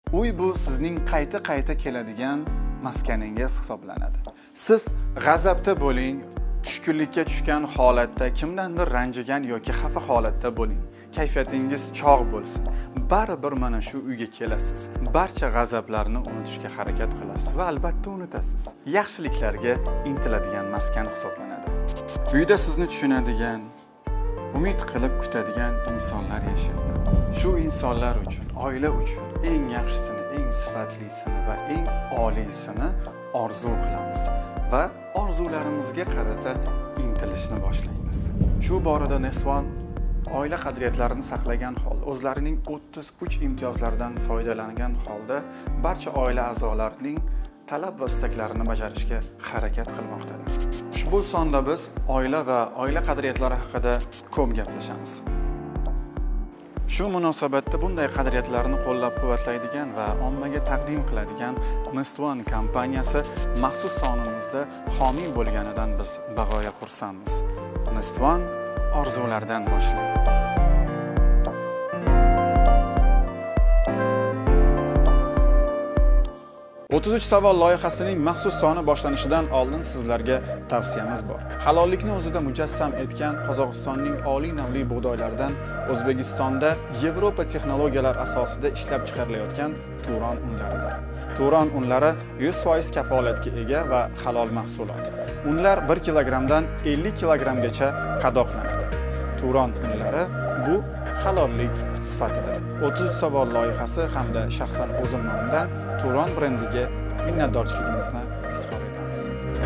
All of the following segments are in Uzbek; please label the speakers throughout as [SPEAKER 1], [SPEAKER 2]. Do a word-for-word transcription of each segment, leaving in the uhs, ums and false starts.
[SPEAKER 1] Uy bu sizning qayta-qayta keladigan maskaningiz hisoblanadi. Siz g'azabda bo'ling, tushkunlikka tushgan holatda, kimdandir ranjigan yoki xafa holatda bo'ling. Kayfiyatingiz chog' bo'lsin. Baribir mana shu uyga kelasiz. Barcha g'azablarni unutishga harakat qilasiz va albatta unutasiz. Yaxshiliklarga intiladigan maskan hisoblanadi. Uyda sizni tushunadigan, umid qilib kutadigan insonlar yashaydi. Shu insonlar uchun, oila uchun eng yaxshisini, eng sifatlisini va eng oliysini orzu qilamiz va orzularimizga qarata intilishni boshlaymiz. Shu borada Nestwan oila qadriyatlarini saqlagan holda, o'zlarining o'ttiz uch imtiyozlaridan foydalangan holda barcha oila a'zolarining talab va istaklarini bajarishga harakat qilmoqdalar. Ushbu sonda biz oila va oila qadriyatlari haqida ko'p gaplashamiz. Shu munosabatda bunday qadriyatlarni qo'llab-quvvatlaydigan va ommaga taqdim qiladigan Nestwan kompaniyasi maxsus sonimizda homiy bo'lganidan biz bag'oya xursandmiz. Nestwan orzulardan boshlaydi. o'ttiz uch savol loyihasining maxsus soni boshlanishidan oldin sizlarga tavsiyamiz bor. Halollikni o'zida mujassam etgan Qozog'istonning oliy navli bug'doylaridan O'zbekistonda Yevropa texnologiyalar asosida ishlab chiqarilayotgan Turon unlaridir. Turon unlari yuz foiz kafolatga ega va halol mahsulot. Unlar bir kilogrammdan ellik kilogrammgacha qadoqlanadi. Turon unlari bu halollik sifatidir. o'ttiz uch savol loyihasi hamda shaxsan o'zim nomidan Turon brendiga minnatdorchiligimizni izhor etamiz.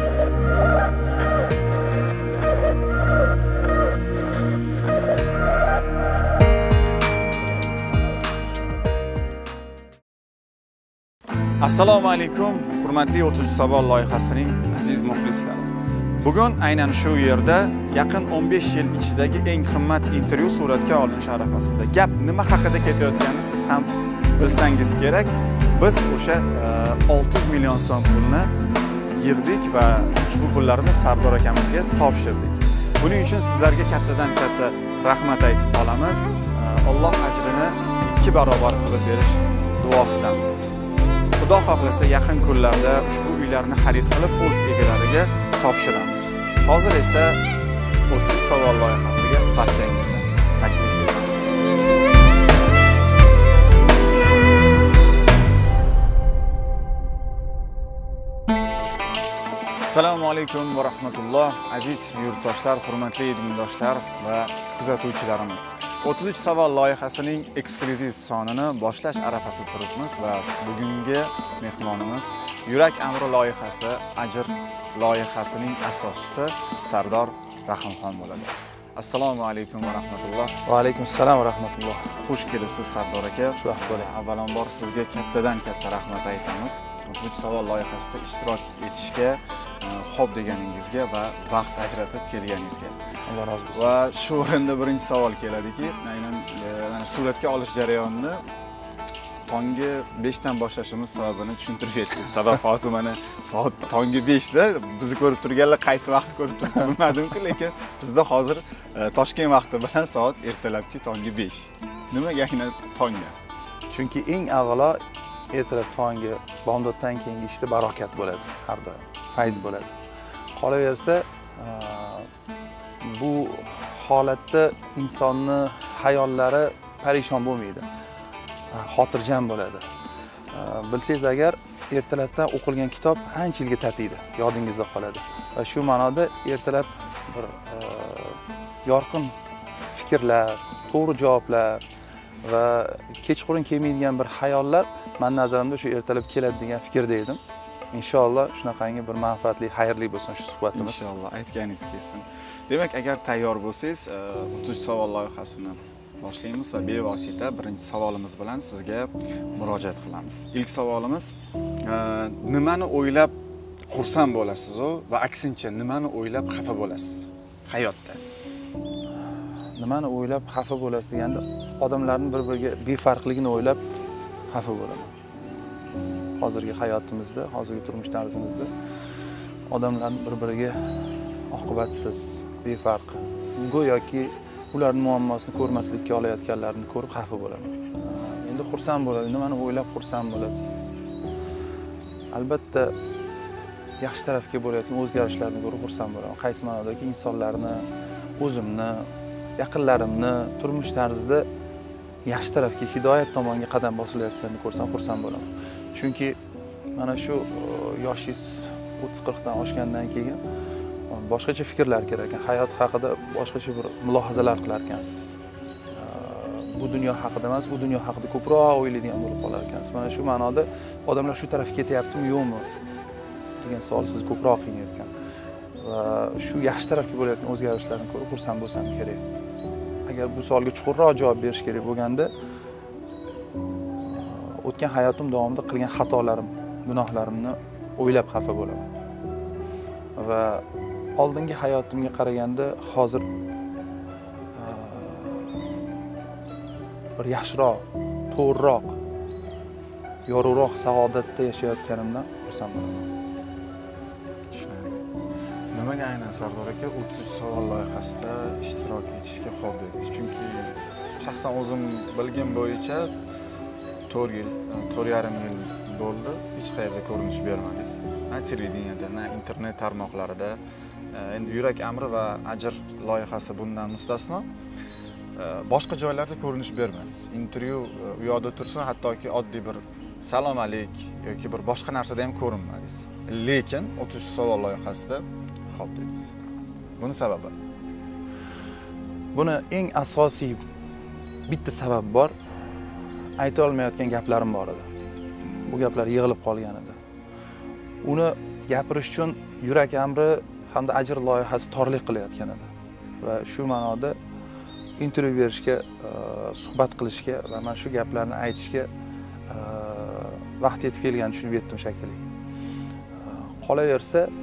[SPEAKER 1] Assalomu alaykum, hurmatli o'ttiz uch savol loyihasining aziz muxlislari. Bugun aynan shu yerda yaqin o'n besh yil ichidagi eng qimmat intervyu suratga olinish arafasida. Gap nima haqida ketayotganini siz ham bilsangiz kerak. Biz o'sha olti yuz million so'm pulni yig'dik va ushbu pullarni Sardor akamizga topshirdik. Buning uchun sizlarga kattadan katta rahmat aytib qolamiz. Alloh ajrini ikki barobar qilib berish duosidamiz. Xudo xohlasa yaqin kunlarda ushbu uylarni xarid qilib o'z egalariga topshiramiz. Hozir esa o'ttiz savol loyihasiga barchangizni taklif etamiz. Assalomu alaykum va rahmatulloh. Aziz yurtdoshlar, hurmatli dindoshlar va kuzatuvchilarimiz. o'ttiz uch savol loyihasining eksklyuziv sonini boshlash arafasida turibmiz va bugungi mehmonimiz Yurak amri loyihasi Ajr loyihasining asoschisi Sardor Rahimxon bo'ladi. Assalomu alaykum va rahmatulloh.
[SPEAKER 2] Va alaykum assalom va rahmatulloh.
[SPEAKER 1] Xush kelibsiz Sardor aka.
[SPEAKER 2] Shu vaqt bo'ling.
[SPEAKER 1] Avvalambor sizga kattadan katta rahmat aytamiz. o'ttiz uch savol loyihasida ishtirok etishga xo'p deganingizga va vaqt ajratib kelganingizga.
[SPEAKER 2] Alloh rozi bo'lsin.
[SPEAKER 1] Va shu o'rinda birinchi savol keladiki, aynan mana suratga olish jarayonini tongi besh dan boshlashimiz sababini tushuntirib bersangiz. Sabab hozir mana soat tongi besh da, bizni ko'rib turganlar qaysi vaqt ko'rib turibdi bilmadim-ku, lekin bizda hozir Toshkent vaqti bilan soat ertalabki tongi besh. Nimaga aynan tongi?
[SPEAKER 2] Chunki eng avvalo ertalab tongi bomdoddan keyingi ishda barokat bo'ladi, har doim fayz bo'ladi. Qolaversa, bu holatda insonni hayollari parishon bo'lmaydi. Xotirjam bo'ladi. Bilsangiz agar ertalabdan o'qilgan kitob ancha yilga tatiydi, yodingizda qoladi. Va shu ma'noda ertalab bir yorqin fikrlar, to'g'ri javoblar va kechqurun kelmaydigan bir xayollar men nazarimda shu ertalab keladi degan fikrda edim. Inshaalloh shunaqangi bir manfaatli, xayrli bo'lsin shu suhbatimiz.
[SPEAKER 1] Inshaalloh aytganingiz kelsin. Demak, agar tayyor bo'lsangiz, o'ttiz savol loyihasini boshlaymiz va bevosita birinchi savolimiz bilan sizga murojaat qilamiz. Ilk savolimiz, nimani o'ylab xursand bo'lasiz va aksincha nimani o'ylab xafa bo'lasiz hayotda?
[SPEAKER 2] Nimani o'ylab xafa bo'lasiz deganda, odamlarning bir-biriga befarqligini o'ylab xafa bo'laman. Hozirgi hayotimizda, hozirgi turmush tarzimizda odamlarning bir-biriga oqibatsiz, befarq, go'yoki ularning muammosini ko'rmaslikka olayotganlarini ko'rib xafa bo'laman. Endi xursand bo'ladi, nimani o'ylab xursand bo'lasiz? Albatta yaxshi tarafga bo'layotgan o'zgarishlarni ko'rib xursand bo'laman. Qaysi ma'nodagi insonlarni, o'zimni, yaqinlarimni turmush tarzida yaxshi tarafga, hidoyat tomonga qadam bosilayotganini ko'rsam xursand bo'laman. Chunki mana shu yoshingiz o'ttiz qirqdan oshgandan keyin boshqacha fikrlar kerak ekan, hayot haqida boshqacha bir mulohazalar qilar ekansiz. Bu dunyo haqida emas, u dunyo haqida ko'proq o'ylaydigan bo'lib qolar ekansiz. Mana shu ma'noda odamlar shu tarafga ketyaptimi, yo'qmi degan savol sizni ko'proq qiynayotgan. Va shu yaxshi tarafga bo'layotgan o'zgarishlarni ko'rib xursand bo'lsam kerak. Agar bu savolga chuqurroq javob berish kerak bo'lganda, o'tgan hayotim davomida qilgan xatolarim, gunohlarimni o'ylab xafa bo'laman. Va oldingi hayotimga qaraganda hozir bir yaxshiroq, to'g'riroq, yorug'roq saodatda yashayotganimdan xursand bo'laman.
[SPEAKER 1] Tushunarli. Nimaga aynan Sardor aka o'ttiz uch savol loyihasida ishtirok etishga xoh dedingiz? Chunki shaxsan o'zim bilgim bo'yicha to'rt yil, to'rt yarim yil bo'ldi, hech qayerda ko'rinish bermadingiz. Na televideniyada, na internet tarmoqlarida. Endi Yurak amri va ajr loyihasi bundan mustasno. Boshqa joylarda ko'rinish bermadingiz. Intervyu u yoqda tursin, hattoki oddiy bir salom alik yoki bir boshqa narsada ham ko'rinmadingiz. Lekin o'ttiz uch savol loyihasida xo'p dedingiz. Buni sababi?
[SPEAKER 2] Buni eng asosiy bitta sabab bor. Ayta olmayotgan gaplarim bor edi. Bu gaplar yig'ilib qolgan edi. Uni gapirish uchun Yurak amri hamda ajr loyihasi torlik qilayotgan edi. Va shu ma'noda intervyu berishga, suhbat qilishga va mana shu gaplarni aytishga vaqt yetib kelganini tushunib yetdim shekilli. Qolaversa,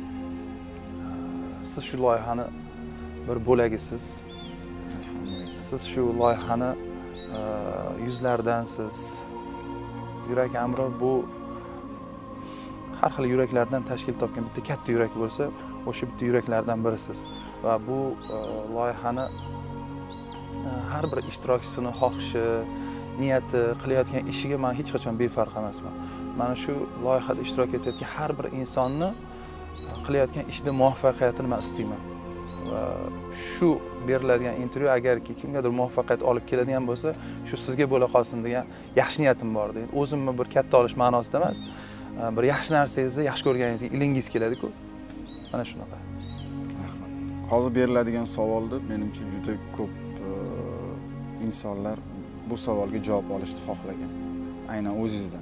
[SPEAKER 2] siz shu loyihani bir bo'lagisiz. Siz shu loyihani yuzlardansiz. Yurak amri bu har xil yuraklardan tashkil topgan bitta katta yurak bo'lsa, o'sha bitta yuraklardan birisiz. Va bu loyihani har bir ishtirokchisini xohishi, niyati, qilayotgan ishiga men hech qachon befarq emasman. Mana shu loyihada ishtirok etayotgan har bir insonni qilayotgan ishida muvaffaqiyatini men istayman. Va shu beriladigan intervyu agarki kimgadir muvaffaqiyat olib keladigan bo'lsa, shu sizga bo'la qolsin degan yaxshi niyatim bor edi. O'zimni bir katta olish ma'nosida emas, bir yaxshi narsangizni yaxshi ko'rganingizga ilingiz keladi-ku. Mana shunaqa.
[SPEAKER 1] Rahmat. Hozir beriladigan savolda menimcha juda ko'p insonlar bu savolga javob olishni xohlagan. Aynan o'zingizdan.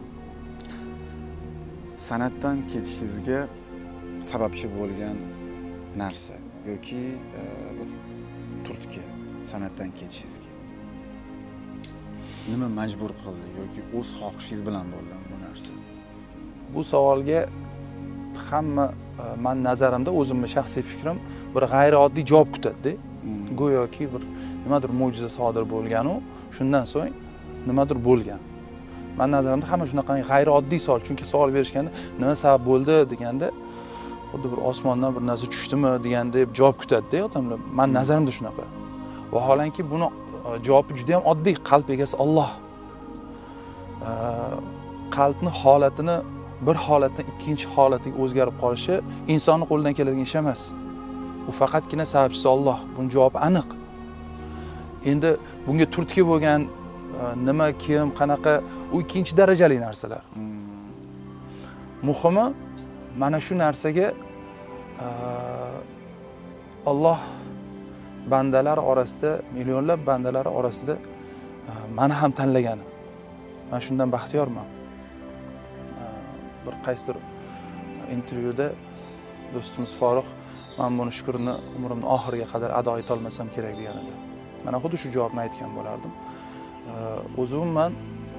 [SPEAKER 1] San'atdan ketishingizga sababchi bo'lgan narsa yoki bir turtki san'atdan ketishingizga. Nima majbur qildi yoki o'z xohishingiz bilan bo'lgan bu narsa?
[SPEAKER 2] Bu savolga hamma men nazarimda o'zimning shaxsiy fikrim bir g'ayrioddiy javob kutadi. Go'yoki bir nimadir mo'jiza sodir bo'lgan u, shundan so'ng nimadir bo'lgan. Men nazarimda hamma shunaqa g'ayrioddiy savol, chunki savol berishganda nima sabab bo'ldi deganda xuddi bir osmondan bir narsa tushdimi deganda javob kutadi-da odamlar. Men nazarimda shunaqa. Vaholanki buni javobi juda ham oddiy, qalb egasi Alloh. Qalbning holatini bir holatdan ikkinchi holatiga o'zgarib qolishi insonning qo'lidan keladigan ish emas. U faqatgina sababchisi Alloh. Buning javobi aniq. Endi bunga turtki bo'lgan nima, kim, qanaqa, u ikkinchi darajali narsalar. Muhimi mana shu narsaga Alloh bandalar orasida, millionlab bandalar orasida meni ham tanlagan. Men shundan baxtiyorman. Bir qaysidir intervyuda do'stimiz Faruq men buni shukrini umrimning oxiriga qadar ado eta olmasam kerak degan edi. Mana xuddi shu javobni aytgan bo'lardim. O'zim men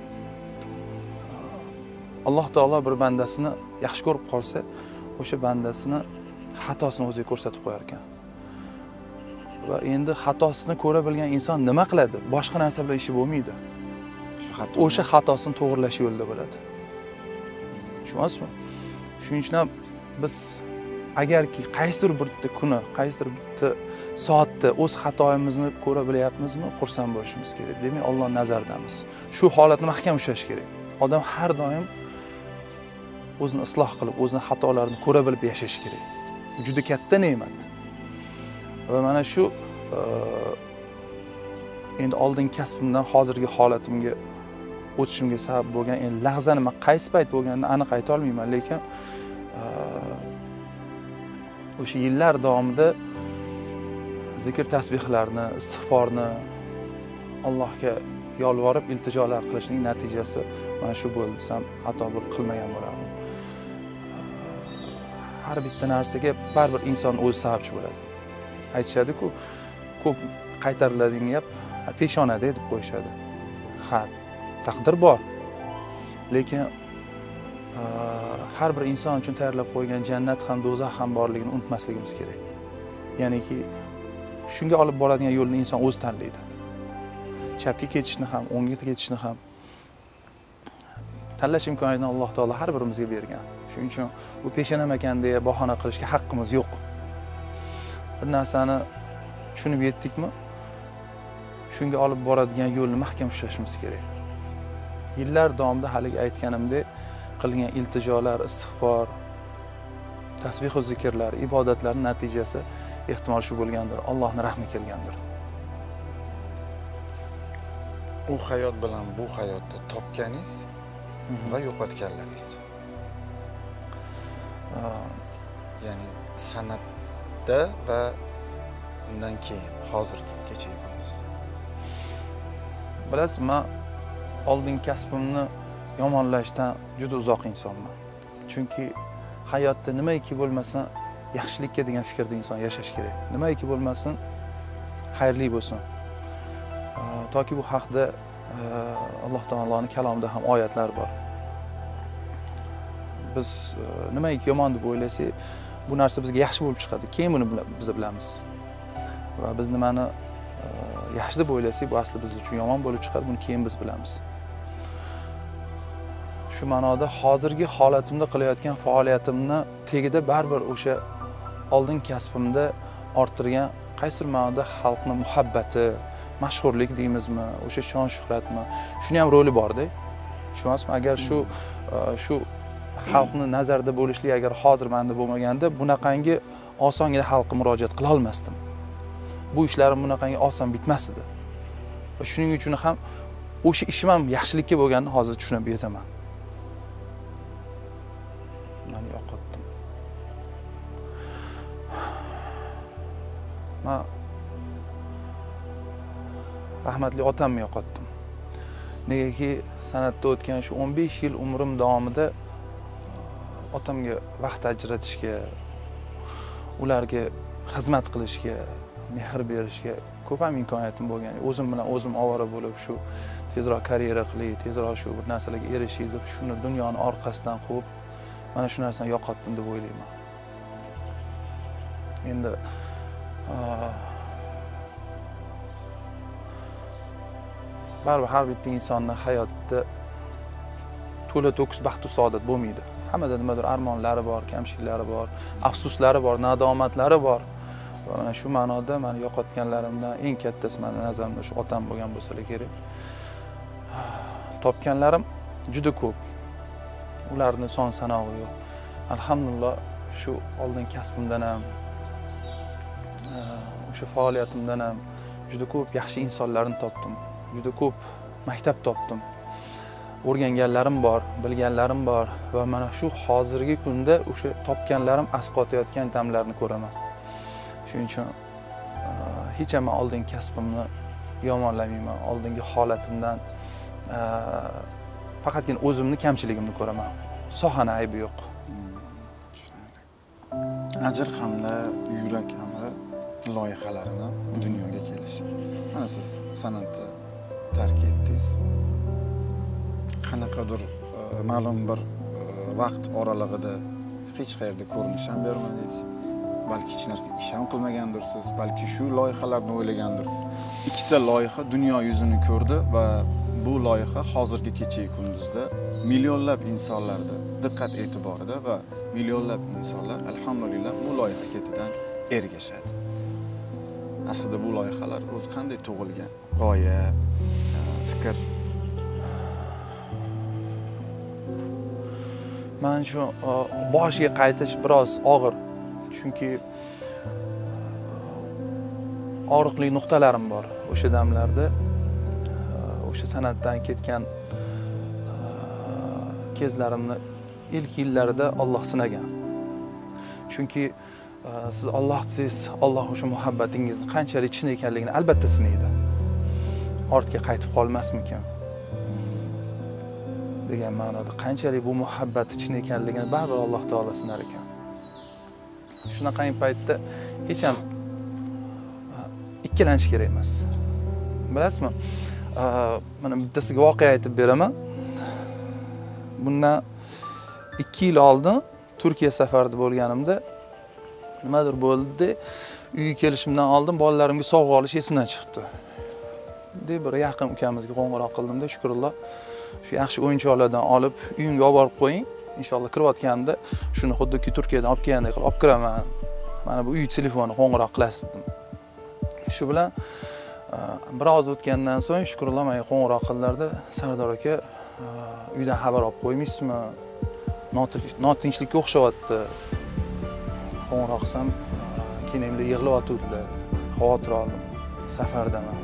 [SPEAKER 2] Alloh taolo bir bandasini yaxshi ko'rib qolsa, o'sha bandasini xatosini o'ziga ko'rsatib qo'yar ekan. Va endi xatosini ko'ra bilgan inson nima qiladi? Boshqa narsa bilan ishi bo'lmaydi. O'sha xatosini to'g'rilash yo'lida bo'ladi. Tushunasizmi? Shuning uchun ham biz agarki qaysidir bir kuni, qaysidir bitta soatda o'z xatoyimizni ko'ra bilyapmizmi, xursand bo'lishimiz kerak. Demak, Alloh nazaridamiz. Shu holatni mahkam ushlash kerak. Odam har doim o'zini isloh qilib, o'zini xatolarini ko'ra bilib yashash kerak. Bu juda katta ne'mat. Va mana shu endi oldin kasbimdan hozirgi holatimga o'tishimga sabab bo'lgan, endi lahzani men qaysi payt bo'lganini aniq ayta olmayman, lekin o'sha yillar davomida zikr tasbihlarni, istig'forni Allohga yolvorib iltijolar qilishning natijasi mana shu bo'ldi desam xato bo'lib qilmagan bo'lardim. Har bitta narsaga baribir inson o'zi sababchi bo'ladi. Aytishadi-ku, ko'p qaytariladigan gap peshonada deb qo'yishadi. Ha, taqdir bor. Lekin har bir inson uchun tayyorlab qo'ygan jannat ham, do'zax ham borligini unutmasligimiz kerak. Ya'niki shunga olib boradigan yo'lni inson o'zi tanlaydi. Chapga ketishni ham, o'ngga ketishni ham tanlash imkoniyatini Alloh taolo har birimizga bergan. Shuning uchun bu peshonam ekan deya bahona qilishga haqqimiz yo'q. Bir narsani tushunib yetdikmi, shunga olib boradigan yo'lni mahkam ushlashimiz kerak. Yillar davomida haligi aytganimdek qilgan iltijolar, istig'for, tasbih va zikrlar, ibodatlarning natijasi ehtimol shu bo'lgandir. Allohning rahmi kelgandir.
[SPEAKER 1] U hayot bilan bu hayotda topganingiz va yo'qotganlaringiz. Ya'ni san'atda va undan keyin hozirgi kechagi kunimizda.
[SPEAKER 2] Bilasiz, men oldin kasbimni yomonlashdan juda uzoq insonman. Chunki hayotda nimaiki bo'lmasin, yaxshilikka degan fikrda inson yashash kerak. Nimaiki bo'lmasin, xayrli bo'lsin. Toki bu haqda Alloh taoloning kalomida ham oyatlar bor. Biz nimaiki yomon deb o'ylasak, bu narsa bizga yaxshi bo'lib chiqadi. Keyin buni biz bilamiz. Va biz nimani yaxshi deb o'ylasak, bu asli biz uchun yomon bo'lib chiqadi. Buni keyin biz bilamiz. Shu ma'noda hozirgi holatimda qilayotgan faoliyatimni tegida baribir o'sha oldin kasbimda orttirgan qaysidir ma'noda xalqning muhabbati, mashhurlik deymizmi, o'sha shon shuhratmi, shuni ham roli bor-da. Tushunasizmi? Agar shu shu xalqni nazarda bo'lishlik agar hozir menda bo'lmaganda, bunaqangi osongina xalqqa murojaat qila olmasdim. Bu ishlarim bunaqangi oson bitmas edi. Va shuning uchun ham o'sha ishim ham yaxshilikka bo'lganini hozir tushunib yetaman. Meni yo'qotdim. Men rahmatli otamni yo'qotdim. Negaki san'atda o'tgan shu o'n besh yil umrim davomida otamga vaqt ajratishga, ularga xizmat qilishga, mehr berishga ko'p ham imkoniyatim bo'lgan. O'zim bilan o'zim ovora bo'lib, shu tezroq karyera qilay, tezroq shu bir narsalarga erishay deb shuni dunyoni orqasidan quvib, mana shu narsani yo'qotdim deb o'ylayman. Endi baribir har bitta insonning hayotda to'la to'kis baxt va saodat bo'lmaydi. Hammada nimadir armonlari bor, kamchiliklari bor, afsuslari bor, nadomatlari bor. Va mana shu ma'noda meni yo'qotganlarimdan eng kattasi meni nazarimda shu otam bo'lgan bo'lsa kerak. Topganlarim juda ko'p. Ularning son sanog'i yo'q. Alhamdulillah, shu oldin kasbimdan ham, o'sha faoliyatimdan ham juda ko'p yaxshi insonlarni topdim. Juda ko'p maktab topdim. O'rganganlarim bor, bilganlarim bor va mana shu hozirgi kunda o'sha topganlarim asqotayotgan damlarni ko'raman. Shuning uchun hech ham oldin kasbimni yomonlamayman. Oldingi holatimdan faqatgina o'zimni kamchiligimni ko'raman. Sohani aybi yo'q.
[SPEAKER 1] Ajr hamda yurak amri loyihalarini dunyoga kelishi. Mana siz san'atni tark etdingiz. Qanaqadir ma'lum bir vaqt oralig'ida hech qayerda ko'rinish ham bermadingiz. Balki hech narsa ish ham qilmagandirsiz, balki shu loyihalarni o'ylagandirsiz. Ikkita loyiha dunyo yuzini ko'rdi va bu loyiha hozirgi kechagi kunduzda millionlab insonlarda diqqat e'tiborida va millionlab insonlar alhamdulillah bu loyiha ketidan ergashadi. aslida bu loyihalar o'zi qanday tug'ilgan? G'oya, fikr.
[SPEAKER 2] Men shu boshiga qaytish biroz og'ir. Chunki og'riqli nuqtalarim bor. O'sha damlarda o'sha san'atdan ketgan kezlarimni ilk yillarida Alloh sinagan. Chunki siz Alloh desiz, Alloh o'sha muhabbatingizni qanchalik chin ekanligini albatta sinaydi. Ortga qaytib qolmasmikan degan ma'noda qanchalik bu muhabbat chin ekanligini baribir Alloh taolo sinar ekan. Shunaqa paytda hech ham ikkilanish kerak emas. Bilasizmi? Mana bittasiga voqea aytib beraman. Bundan ikki yil oldin Turkiya safarida bo'lganimda nimadir bo'ldi. Uyga kelishimdan oldin bolalarimga sovg'a olish esimdan chiqibdi. Deb bir yaqin ukamizga qo'ng'iroq qildimda, shukrulloh, shu yaxshi o'yinchoqlardan olib uyimga olib borib qo'ying. Inshaalloh kirayotganimda shuni xuddiki Turkiyadan olib kelgandek qilib olib kiraman. Mana bu uy telefoni qo'ng'iroq qilasiz dedim. Shu bilan biroz o'tgandan so'ng shukrulloh menga qo'ng'iroq qildilarda, Sardor aka, uydan xabar olib qo'ymaysizmi? Notinchlikka o'xshayapti. Qo'ng'iroq qilsam, kelinimlar yig'layotganlar. Xavotir oldim. Safardaman.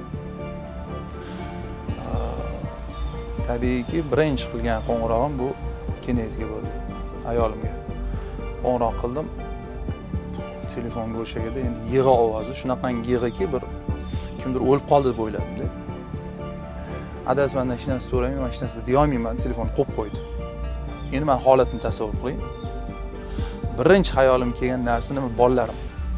[SPEAKER 2] Tabiiyki, birinchi qilgan qo'ng'irog'im bu kenezga bo'ldi. Ayolimga qo'ng'iroq qildim. Telefon go'shagida endi yig'i ovozi, shunaqangi yig'iki, bir kimdir o'lib qoldi deb o'yladim-da. Adasi mendan hech narsa so'ramayman, hech narsa deya olmayman, telefonni qo'yib qo'ydi. Endi men holatni tasavvur qiling. Birinchi xayolim kelgan narsa nima? Bolalarim.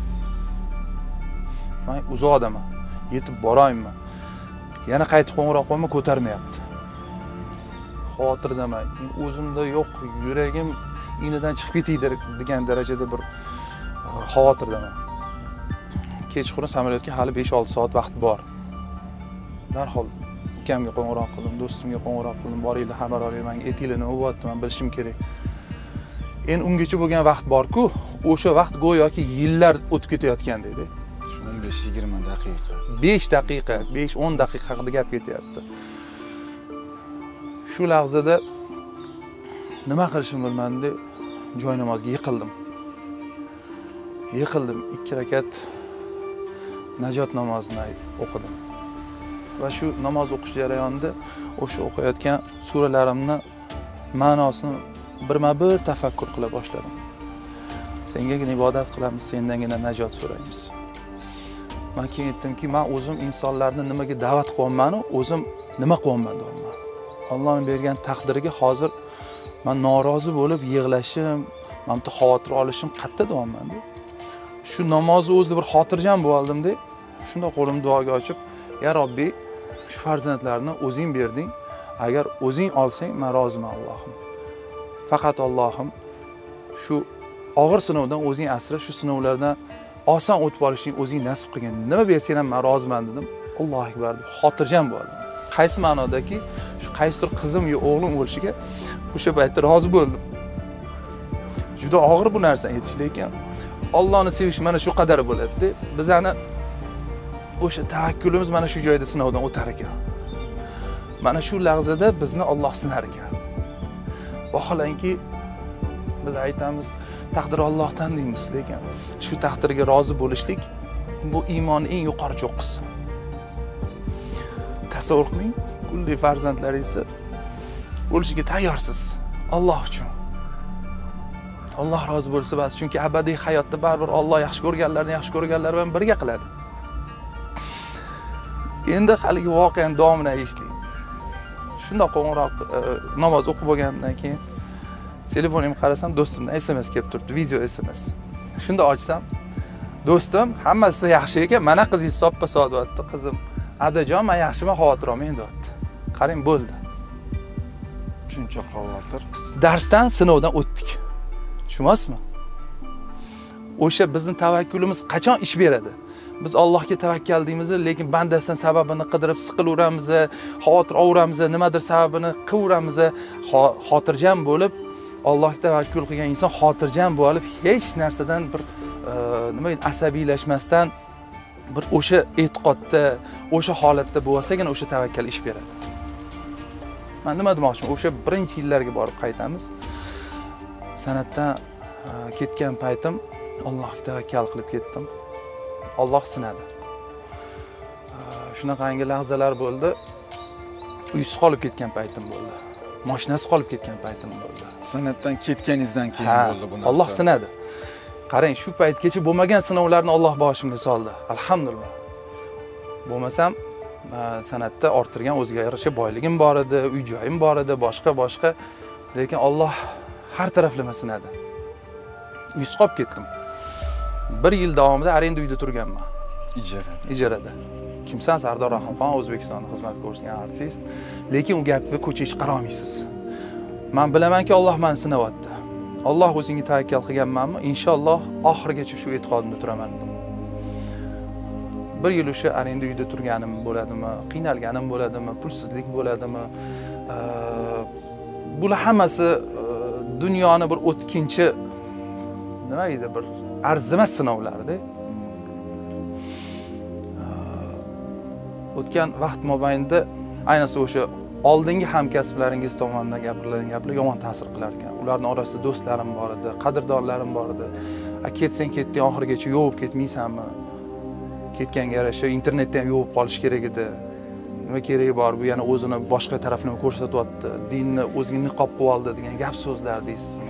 [SPEAKER 2] Men uzoqdaman, yetib borayman. Yana qaytib qo'ng'iroq qilma, ko'tarmayapti. Xotirdaman. O'zimda yo'q, yuragim inidan chiqib ketaydi degan darajada bir xavotirdaman. Kechqurun samolyotga hali besh olti soat vaqt bor. Darhol ukamga qo'ng'iroq qildim, do'stimga qo'ng'iroq qildim, boringlar xabar oling, menga aytinglar nima bo'lyapti, men bilishim kerak. Endi ungacha bo'lgan vaqt bor-ku, o'sha vaqt go'yoki yillar o'tib ketayotgandek.
[SPEAKER 1] o'n besh yigirma daqiqa.
[SPEAKER 2] besh daqiqa, besh o'n daqiqa haqida gap ketyapti. Shu lahzada nima qilishim bilmadi, joy namozga yiqildim. Yiqildim, ikki rakat najot namozini o'qidim. Va shu namoz o'qish jarayonida o'sha o'qiyotgan suralarimni ma'nosini birma-bir tafakkur qila boshladim. Sengagina ibodat qilamiz, sendangina najot so'raymiz. Men keyin aytdimki, men o'zim insonlarni nimaga da'vat qilyapman-u, o'zim nima qilyapman deyman. Allohning bergan taqdiriga hozir men norozi bo'lib yig'lashim, men bitta xavotir olishim qatta deyapman-da. Shu namozni o'zida bir xotirjam bo'ldim-da. Shunda qo'limni duoga ochib, "Ya Robbi, shu farzandlarni o'zing berding. Agar o'zing olsang, men roziman Allohim. Faqat Allohim shu og'ir sinovdan o'zing asra, shu sinovlardan oson o'tib olishing o'zing nasib qilgin. Nima bersang ham men roziman" dedim. Allohu akbar, xotirjam bo'ldim. Qaysi ma'nodaki, shu qaysidir qizim yo o'g'lim bo'lishiga o'sha paytda rozi bo'ldim. Juda og'ir bu narsani aytish, lekin Allohni sevish mana shu qadar bo'ladi-da. Bizani o'sha tavakkulimiz mana shu joyda sinovdan o'tar ekan. Mana shu lahzada bizni Alloh sinar ekan. Vaholanki biz aytamiz, taqdir Allohdan deymiz, lekin shu taqdirga rozi bo'lishlik bu iymonning eng yuqori cho'qqisi. Tasavvur qiling, kulli farzandlaringizni bo'lishiga tayyorsiz Alloh uchun. Alloh rozi bo'lsa bas, chunki abadiy hayotda baribir Alloh yaxshi ko'rganlarni yaxshi ko'rganlar bilan birga qiladi. Endi haligi voqeani davomini eshiting. Shunda qo'ng'iroq namoz o'qib bo'lgandan keyin telefonimga qarasam, do'stimdan S M S kelib turibdi, video S M S. Shunda ochsam, do'stim, hammasi yaxshi ekan, mana qizingiz soppa so'dyapti, qizim. Adajon, men yaxshiman, xavotir olmang deyapti. Qarang, bo'ldi.
[SPEAKER 1] Shuncha xavotir.
[SPEAKER 2] Darsdan, sinovdan o'tdik. Tushunasizmi? O'sha bizning tavakkulimiz qachon ish beradi? Biz Allohga tavakkal deymiz, lekin bandasidan sababini qidirib siqilaveramiz, xavotir olaveramiz, nimadir sababini qilaveramiz, xotirjam bo'lib, Allohga tavakkul qilgan inson xotirjam bo'lib, hech narsadan bir nima asabiylashmasdan bir o'sha e'tiqodda, o'sha holatda bo'lsagina o'sha tavakkal ish beradi. Men nima demoqchiman? O'sha birinchi yillarga borib qaytamiz. San'atdan ketgan paytim Allohga tavakkal qilib ketdim. Alloh sinadi. Shunaqangi lahzalar bo'ldi. Uysiz qolib ketgan paytim bo'ldi. Mashinasi qolib ketgan paytim bo'ldi.
[SPEAKER 1] San'atdan ketganingizdan keyin bo'ldi bu narsa.
[SPEAKER 2] Alloh sinadi. Qarang, shu paytgacha bo'lmagan sinovlarni Alloh boshimga soldi. Alhamdulillah. Bo'lmasam san'atda orttirgan o'ziga yarasha boyligim bor edi, uy joyim bor edi, boshqa boshqa. Lekin Alloh har taraflama sinadi. Uysiz qolib ketdim. bir yil davomida arenda uyda turganman.
[SPEAKER 1] Ijarada.
[SPEAKER 2] Ijarada. Kimsan? Sardor Rahimxon, O'zbekistonda xizmat ko'rsatgan artist. Lekin u gapni ko'cha chiqara olmaysiz. Men bilamanki, Alloh meni sinayapti. Alloh o'zingga tavakkal qilganmanmi? Inshaalloh oxirigacha shu e'tiqodimda turaman dedim. Bir yil o'sha arenda uyda turganim bo'ladimi, qiynalganim bo'ladimi, pulsizlik bo'ladimi? Bular hammasi dunyoni bir o'tkinchi nima edi, bir arzimas sinovlardi. O'tgan vaqt mobaynida ayniqsa o'sha oldingi hamkasblaringiz tomonidan gapirilgan gaplar yomon ta'sir qilar ekan. Ularning orasida do'stlarim bor edi, qadrdonlarim bor edi. A ketsang ketding, oxirigacha yovib ketmaysanmi? Ketganga yarasha internetda ham yovib qolish kerak edi. Nima keragi bor? Bu yana o'zini boshqa tarafini ko'rsatyapti. Dinni o'ziga niqob qilib oldi degan gap so'zlar deysizmi?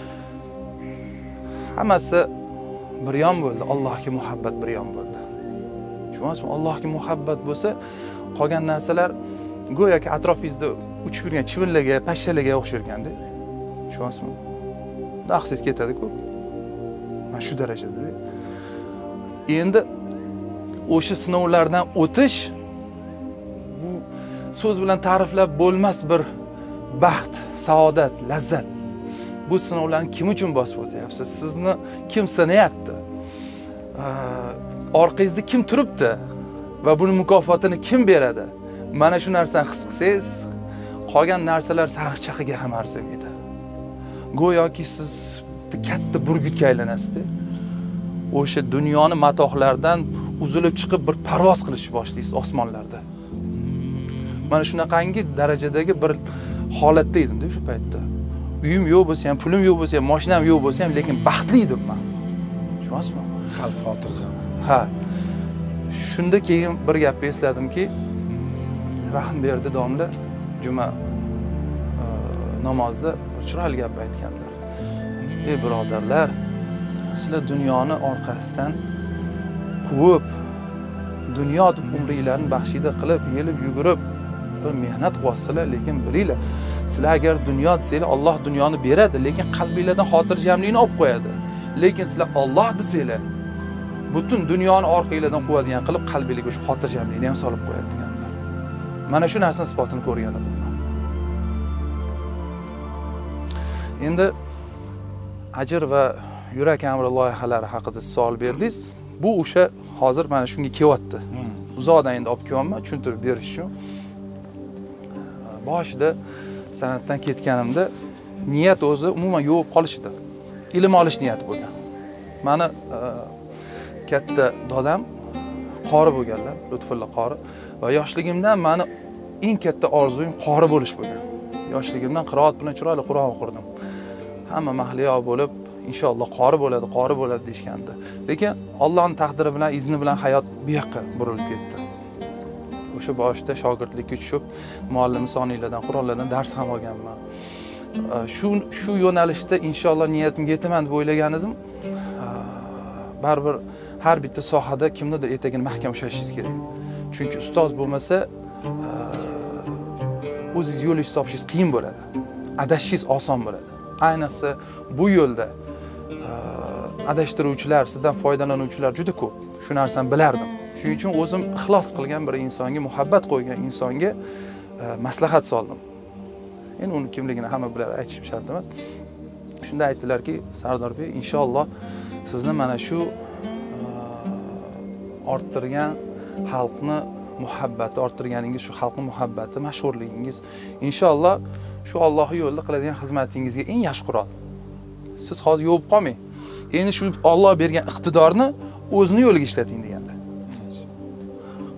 [SPEAKER 2] Hammasi bir yon bo'ldi. Allohga muhabbat bir yon bo'ldi. Tushunasizmi? Allohga muhabbat bo'lsa, qolgan narsalar go'yoki atrofingizda uchib yurgan chivinlarga, pashshalarga o'xshar ekanda. Tushunasizmi? Dahsiz ketadi-ku. Mana shu darajada. Endi o'sha sinovlardan o'tish bu so'z bilan ta'riflab bo'lmas bir baxt, saodat, lazzat. Bu sinovlarni kim uchun bosib o'tyapsiz? Sizni kim sinayapti? Orqangizda kim turibdi va buning mukofotini kim beradi? Mana shu narsani his qilsangiz, qolgan narsalar sariqchaqiga ham arzimaydi. Go'yoki siz katta burgutga aylanasiz. O'sha dunyoni matohlardan uzilib chiqib bir parvoz qilishni boshlaysiz osmonlarda. Mana shunaqangi darajadagi bir holatda edim-da o'sha paytda. Uyim yo'q bo'lsa ham, pulim yo'q bo'lsa ham, mashinam yo'q bo'lsa ham, lekin baxtli edim men. Tushunasizmi?
[SPEAKER 1] Xalq xotirjam.
[SPEAKER 2] Ha. Shunda keyin bir gapni esladimki, Rahimberdi domla juma namozida chiroyli gap aytganlar. Ey birodarlar, sizlar dunyoni orqasidan quvib, dunyo deb umringlarni baxshida qilib, yelib yugurib bir mehnat qilasizlar, lekin bilinglar, sizlar agar dunyo desanglar, Alloh dunyoni beradi, lekin qalbingizdan xotirjamlikni olib qo'yadi. Lekin sizlar Alloh desanglar, butun dunyoni orqangizdan quvadigan qilib qalbingizga o'sha xotirjamlikni ham solib qo'yadi deganlar. Mana shu narsaning isbotini ko'rgan edim. Endi ajr va yurak amri loyihalari haqida savol berdingiz. Bu o'sha hozir mana shunga kelyapti. Uzoqdan endi olib kelyapman, tushuntirib berish uchun. Boshida san'atdan ketganimda niyat o'zi umuman yo'q qolish edi. Ilm olish niyati bo'lgan. Mani katta dadam qori bo'lganlar, Lutfulla qori va yoshligimdan meni eng katta orzuyim qori bo'lish bo'lgan. Yoshligimdan qiroat bilan chiroyli Qur'on o'qirdim. Hamma mahliyo bo'lib, inshaalloh qori bo'ladi, qori bo'ladi deyshgandi. Lekin Allohning taqdiri bilan, izni bilan hayot bu yoqqa burilib ketdi. O'sha boshida shogirdlikka tushib, muallim soniylardan, Qur'onlardan dars ham olganman. Shu shu yo'nalishda inshaalloh niyatimga yetaman deb o'ylagan edim. Baribir har bitta sohada kimnidir etagini mahkam ushlashingiz kerak. Chunki ustoz bo'lmasa, o'zingiz yo'lingizni topishingiz qiyin bo'ladi. Adashishingiz oson bo'ladi. Ayniqsa bu yo'lda adashtiruvchilar, sizdan foydalanuvchilar juda ko'p. Shu narsani bilardim. Shuning uchun o'zim ixlos qilgan bir insonga, muhabbat qo'ygan insonga maslahat soldim. Endi uni kimligini hamma biladi, aytishim shart emas. Shunda aytdilarki, Sardor bey, inshaalloh sizni mana shu orttirgan xalqni muhabbati, orttirganingiz shu xalqning muhabbati, mashhurligingiz, inshaalloh shu Allohning yo'lida qiladigan xizmatingizga eng yaxshi qurol. Siz hozir yo'q qolmang. Endi shu Alloh bergan iqtidorni o'zini yo'liga ishlating deganlar.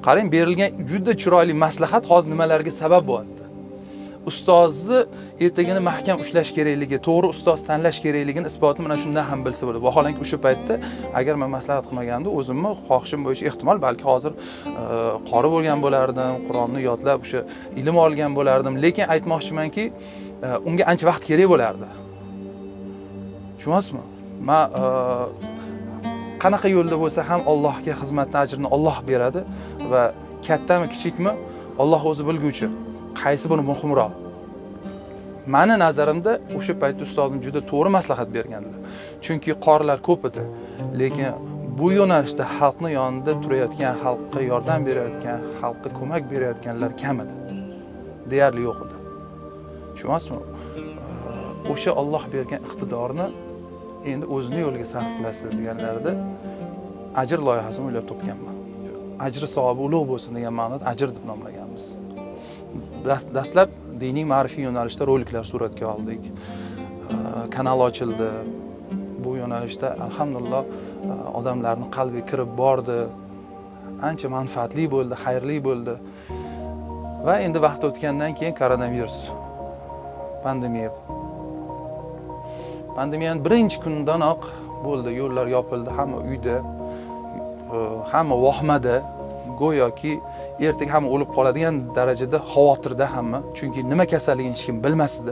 [SPEAKER 2] Qarang, berilgan juda chiroyli maslahat hozir nimalarga sabab bo'lyapti. Ustozni etagini mahkam ushlash kerakligi, to'g'ri ustoz tanlash kerakligini isbotini mana shundan ham bilsa bo'ladi. Vaholanki o'sha paytda agar men maslahat qilmaganimda, o'zimni xohishim bo'yicha ehtimol balki hozir qori bo'lgan bo'lardim, Qur'onni yodlab o'sha ilm olgan bo'lardim, lekin aytmoqchimanki, unga ancha vaqt kerak bo'lardi. Tushunasizmi? Men qanaqa yo'lda bo'lsa ham Allohga xizmatning ajrini Alloh beradi va kattami, kichikmi, Alloh o'zi bilguvchi. Qaysi buni muhimroq? Meni nazarimda o'sha paytda ustozim juda to'g'ri maslahat berganlar. Chunki qorilar ko'p edi, lekin bu yo'nalishda xalqning yonida turayotgan, xalqqa yordam berayotgan, xalqqa ko'mak berayotganlar kam edi. Deyarli yo'q edi. Tushunasizmi? O'sha Alloh bergan iqtidorni endi o'zini yo'liga sarf qilasiz deganlarda ajr loyihasini o'ylab topganman. Ajri savobi ulug' bo'lsin degan ma'noda ajr deb nomlaganmiz. Dastlab diniy ma'rifiy yo'nalishda roliklar suratga oldik. Kanal ochildi. Bu yo'nalishda alhamdulillah odamlarning qalbiga kirib bordi. Ancha manfaatli bo'ldi, xayrli bo'ldi. Va endi vaqt o'tgandan keyin koronavirus, pandemiya. Pandemiyaning birinchi kundanoq bo'ldi, yo'llar yopildi, hamma uyda, hamma vahmada, go'yoki ertaga hamma o'lib qoladigan darajada xavotirda hamma, chunki nima kasalligini hech kim bilmasdi.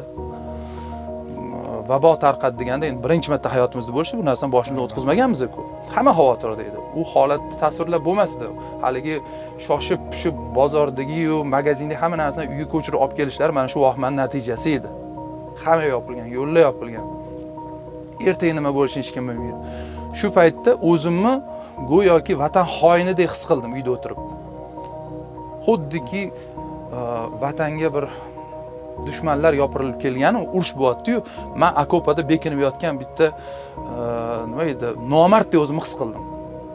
[SPEAKER 2] Vabo tarqadi deganda endi birinchi marta hayotimizda bo'lishi, bu narsani boshimizdan o'tkazmaganmiz-ku. Hamma xavotirda edi. U holatni tasvirlab bo'lmasdi. Haligi shoshib pishib bozordagi-yu, magazindagi hamma narsani uyga ko'chirib olib kelishlar mana shu vahmaning natijasi edi. Hamma yopilgan, yo'llar yopilgan. Ertaga nima bo'lishini hech kim bilmaydi. Shu paytda o'zimni go'yoki vatan xoinidek his qildim uyda o'tirib. Xuddiki vatanga bir dushmanlar yopirilib kelgan, urush bo'lyapti-yu, men akopada bekinib yotgan bitta nima edi, nomard deb o'zimni his qildim.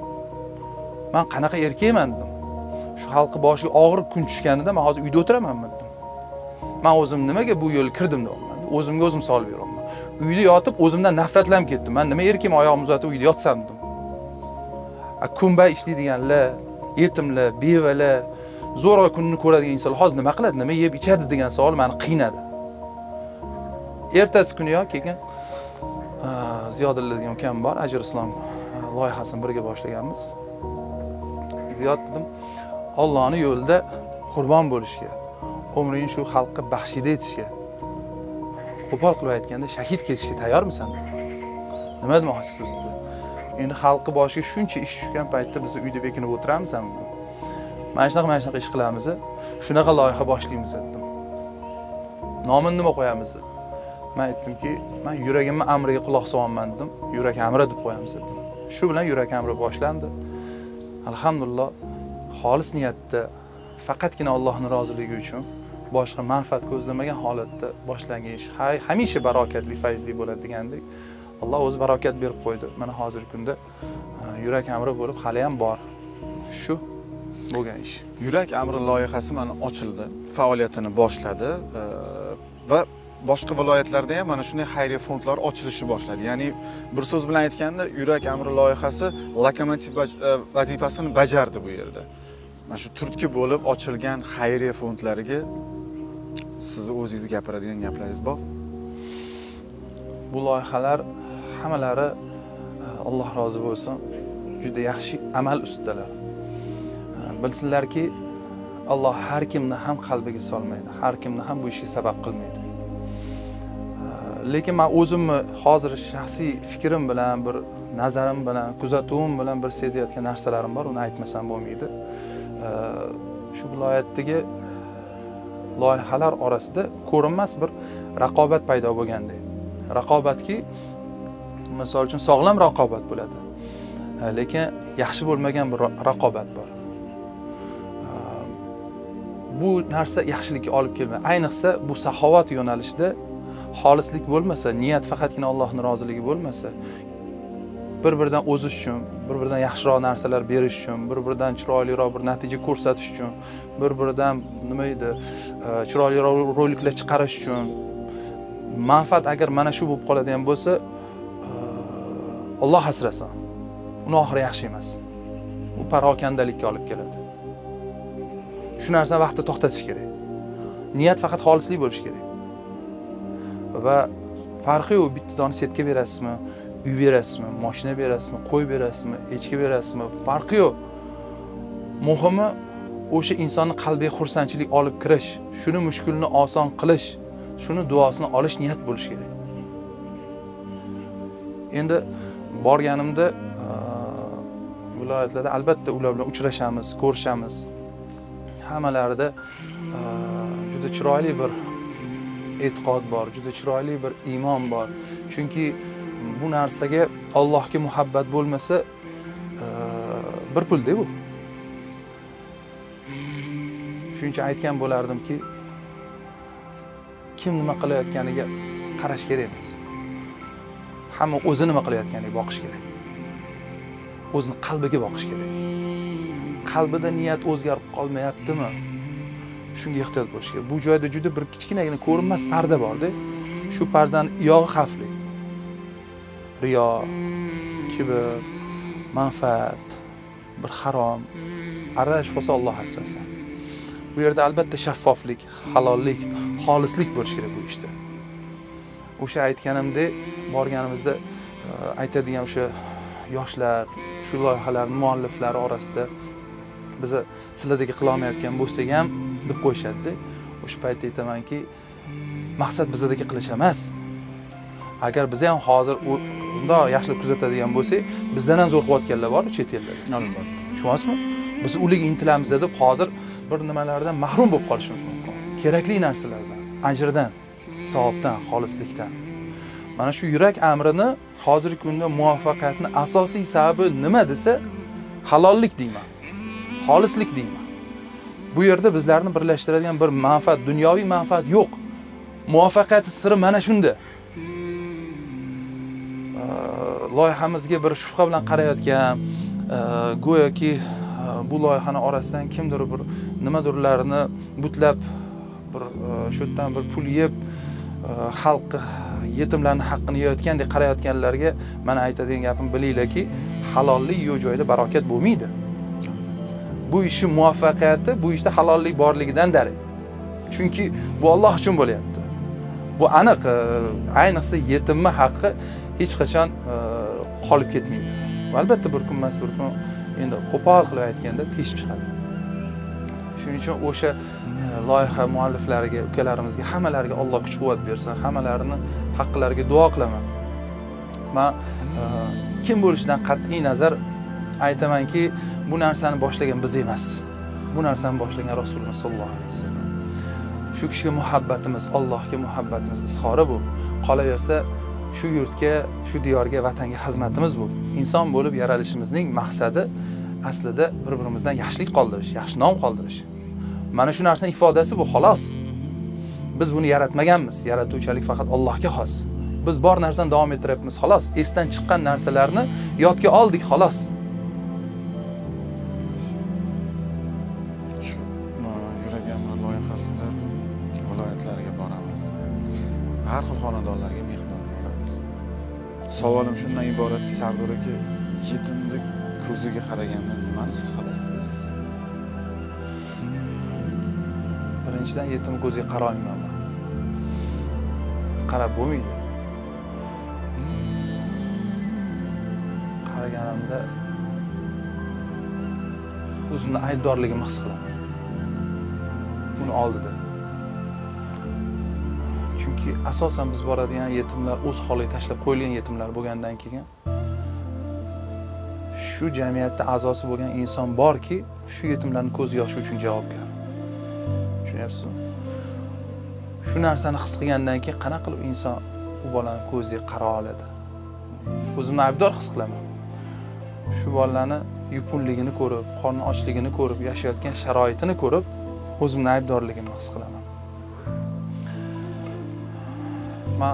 [SPEAKER 2] Men qanaqa erkakman dedim. Shu xalqi boshiga og'ir kun tushganida men hozir uyda o'tiramanmi dedim. Men o'zim nimaga bu yo'l kirdim deyapman. O'zimga o'zim solib beraman. Uyda yotib o'zimdan nafratlanib ketdim. Men nima erkim oyoqimni uzatib uyda yotsam dedim. Kunbay ishlaydiganlar, yetimlar, bevalar, zo'rg'a kunni ko'radigan insonlar hozir nima qiladi, nima yeb ichadi degan savol meni qiynadi. Ertasi kuni yo keyin Ziyodilla degan ukam bor, Ajr Islom loyihasini birga boshlaganmiz. Ziyod dedim, Allohning yo'lida qurbon bo'lishga, umring shu xalqqa baxshida etishga, qo'pol qilib aytganda shahid ketishga tayyormisan? Nima demoqchisiz dedi. Endi xalqi boshiga shuncha ish tushgan paytda biz uyda bekinib o'tiramizmi? Mana shunaqa mana shunaqa ish qilamiz, shunaqa loyiha boshlaymiz dedim. Nomini nima qo'yamiz? Men aytdimki, men yuragimni amriga quloq solman dedim. Yurak amri deb qo'yamiz dedim. Shu bilan yurak amri boshlandi. Alhamdulillah, xolis niyatda faqatgina Allohning roziligi uchun boshqa manfaat ko'zlamagan holatda boshlangan ish hamisha barokatli, fayzli bo'ladi degandek. Alloh o'zi barokat berib qo'ydi. Mana hozirgi kunda yurak amri bo'lib hali ham bor. Shu bo'lgan ish.
[SPEAKER 1] Yurak amri loyihasi mana ochildi, faoliyatini boshladi va boshqa viloyatlarda ham mana shunday xayriya fondlar ochilishi boshladi. Ya'ni bir so'z bilan aytganda, yurak amri loyihasi lokomotiv vazifasini bajardi bu yerda. Mana shu turtki bo'lib ochilgan xayriya fondlariga sizni o'zingiz gapiradigan gaplaringiz bor?
[SPEAKER 2] Bu loyihalar hammalari Alloh rozi bo'lsin, juda yaxshi amal ustidalar. Bilsinlarki, Alloh har kimni ham qalbiga solmaydi, har kimni ham bu ishga sabab qilmaydi. Lekin men o'zimni hozir shaxsiy fikrim bilan, bir nazarim bilan, kuzatuvim bilan bir sezayotgan narsalarim bor, uni aytmasam bo'lmaydi. Shu viloyatdagi loyihalar orasida ko'rinmas bir raqobat paydo bo'lgandek. Raqobatki, misol uchun sog'lom raqobat bo'ladi. Lekin yaxshi bo'lmagan bir raqobat bor. Bu narsa yaxshilikka olib kelmaydi. Ayniqsa bu saxovat yo'nalishida xolislik bo'lmasa, niyat faqatgina Allohning roziligi bo'lmasa, bir-biridan o'zish uchun, bir-biridan yaxshiroq narsalar berish uchun, bir-biridan chiroyliroq bir natija ko'rsatish uchun, bir-biridan nima edi, chiroyliroq roliklar chiqarish uchun manfaat agar mana shu bo'lib qoladigan bo'lsa, Alloh asrasin. Uni oxiri yaxshi emas. U parokandalikka olib keladi. Shu narsani vaqtida to'xtatish kerak. Niyat faqat xolislik bo'lishi kerak. Va farqi yo'q, bitta dona setka berasizmi, uy berasizmi, mashina berasizmi, qo'y berasizmi, echki berasizmi, farqi yo'q. Muhimi o'sha insonni qalbiga xursandchilik olib kirish, shuni mushkulni oson qilish, shuni duosini olish niyat bo'lishi kerak. Endi borganimda viloyatlarda albatta ular bilan uchrashamiz, ko'rishamiz. Hammalarida juda chiroyli bir e'tiqod bor, juda chiroyli bir iymon bor. Chunki bu narsaga Allohga muhabbat bo'lmasa, bir pulda bu. Shuncha aytgan bo'lardimki, kim nima qilayotganiga qarash kerak emas. Hamma o'zi nima qilayotganiga boqish kerak. O'zini qalbiga boqish kerak. Qalbida niyat o'zgarib qolmayaptimi? Shunga ehtiyot bo'lish kerak. Bu joyda juda bir kichkinagina ko'rinmas parda bor-da. Shu pardaning yog'i xavfli. Riyo, kibr, manfaat, bir harom arash bo'lsa Alloh asrasin. Bu yerda albatta shaffoflik, halollik, xolislik bo'lishi kerak bu ishda. O'sha aytganimdek, borganimizda aytadigan o'sha yoshlar, shu loyihalarning mualliflari orasida bizni sizlardagi qila olmayotgan bo'lsak ham deb qo'yishadi. O'sha paytda aytamanki, maqsad bizdagi qilish emas. Agar biz ham hozir unda yaxshilik kuzatadigan bo'lsak, bizdan ham zo'r qilayotganlar bor chet ellarda.
[SPEAKER 1] Albatta.
[SPEAKER 2] Tushunasizmi? Biz ularga intilamiz deb hozir bir nimalardan mahrum bo'lib qolishimiz mumkin. Kerakli narsalardan, ajrdan, savobdan, xolislikdan. Mana shu yurak amrini hozirgi kunda muvaffaqiyatning asosiy sababi nima desa, halollik deyman. Xolislik deyman. Bu yerda bizlarni birlashtiradigan bir manfaat, dunyoviy manfaat yo'q. Muvaffaqiyat siri mana shunda. Loyihamizga bir shubha bilan qarayotgan, go'yoki bu loyihaning orasidan kimdir bir nimadirlarni butlab bir shu yerdan bir pul yeb xalq yetimlarning haqqini yeyotgandek qarayotganlarga mana aytadigan gapim, bilinglarki, halollik yo'q joyda barokat bo'lmaydi. Bu ishning muvaffaqiyati bu ishda halollik borligidan darak. Chunki bu Alloh uchun bo'lyapti. Bu aniq, ayniqsa yetimning haqqi hech qachon qolib ketmaydi. Albatta bir kun emas, bir kun endi qo'pol qilib aytganda teshib chiqadi. Shuning uchun o'sha loyiha mualliflariga, ukalarimizga, hammalariga Alloh kuch-quvvat bersin, hammalarini haqqlariga duo qilaman. Men kim bo'lishidan qat'iy nazar aytamanki, bu narsani boshlagan biz emas. Bu narsani boshlagan Rasululloh sollallohu alayhi vasallam. Shu kishiga muhabbatimiz, Allohga muhabbatimiz izhori bu. Qolaversa, shu yurtga, shu diyorga, vatanga xizmatimiz bu. Inson bo'lib yaralishimizning maqsadi aslida bir-birimizdan yaxshilik qoldirish, yaxshi nom qoldirish. Mana shu narsaning ifodasi bu, xolos. Biz buni yaratmaganmiz. Yaratuvchilik faqat Allohga xos. Biz bor narsani davom ettiryapmiz, xolos. Esdan chiqqan narsalarni yodga oldik, xolos.
[SPEAKER 1] Shu yurak amri loyihasida viloyatlarga boramiz. Har xil xonadonlarga mehmon bo'lamiz. Savolim shundan iboratki, Sardor aka, yetimlik ko'ziga qaraganda nimani his qilasiz o'zingiz? Birinchidan, yetim ko'ziga qarayman. Qarab bo'lmaydi. Qaraganimda o'zimni aybdorligimni his qilaman. Buni oldida. Chunki asosan biz boradigan yetimlar o'z holiga tashlab qo'yilgan yetimlar bo'lgandan keyin shu jamiyatda a'zosi bo'lgan inson borki, shu yetimlarning ko'z yoshi uchun javobgar. Tushunyapsizmi? Shu narsani his qilgandan keyin qanaqa qilib inson u bolaning ko'ziga qara oladi? O'zimni aybdor his qilaman. Shu bolalarni yupunligini ko'rib, qorni ochligini ko'rib, yashayotgan sharoitini ko'rib, o'zimni aybdorligimni his qilaman. Men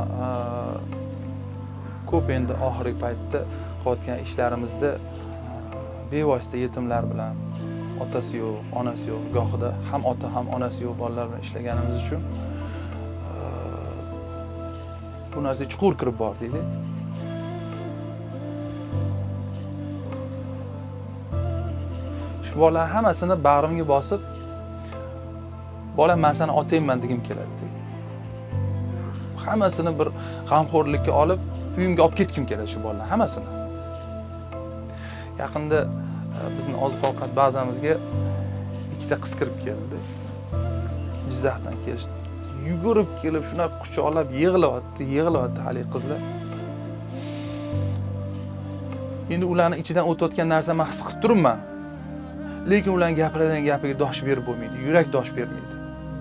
[SPEAKER 1] ko'p endi oxirgi paytda qilayotgan ishlarimizda bevosita yetimlar bilan, otasi yo'q, onasi yo'q, gohida ham ota ham onasi yo'q bolalar bilan ishlaganimiz uchun bu narsa chuqur kirib bordik-da. Shu bolalar hammasini bag'rimga bosib,
[SPEAKER 2] bolam men seni otayman degim keladi. Hammasini bir g'amxo'rlikka olib, uyimga olib ketkim keladi shu bolalar hammasini. Yaqinda bizning oziq-ovqat bazamizga ikkita qiz kirib keldi. Jizzaxdan kelishdi. Yugurib kelib shuna quchoqlab yig'layapti, yig'layapti hali qizlar. Endi ularning ichidan o'tayotgan narsa men his qilib turibman. Lekin ularning gapiradigan gapiga dosh berib bo'lmaydi, yurak dosh bermaydi.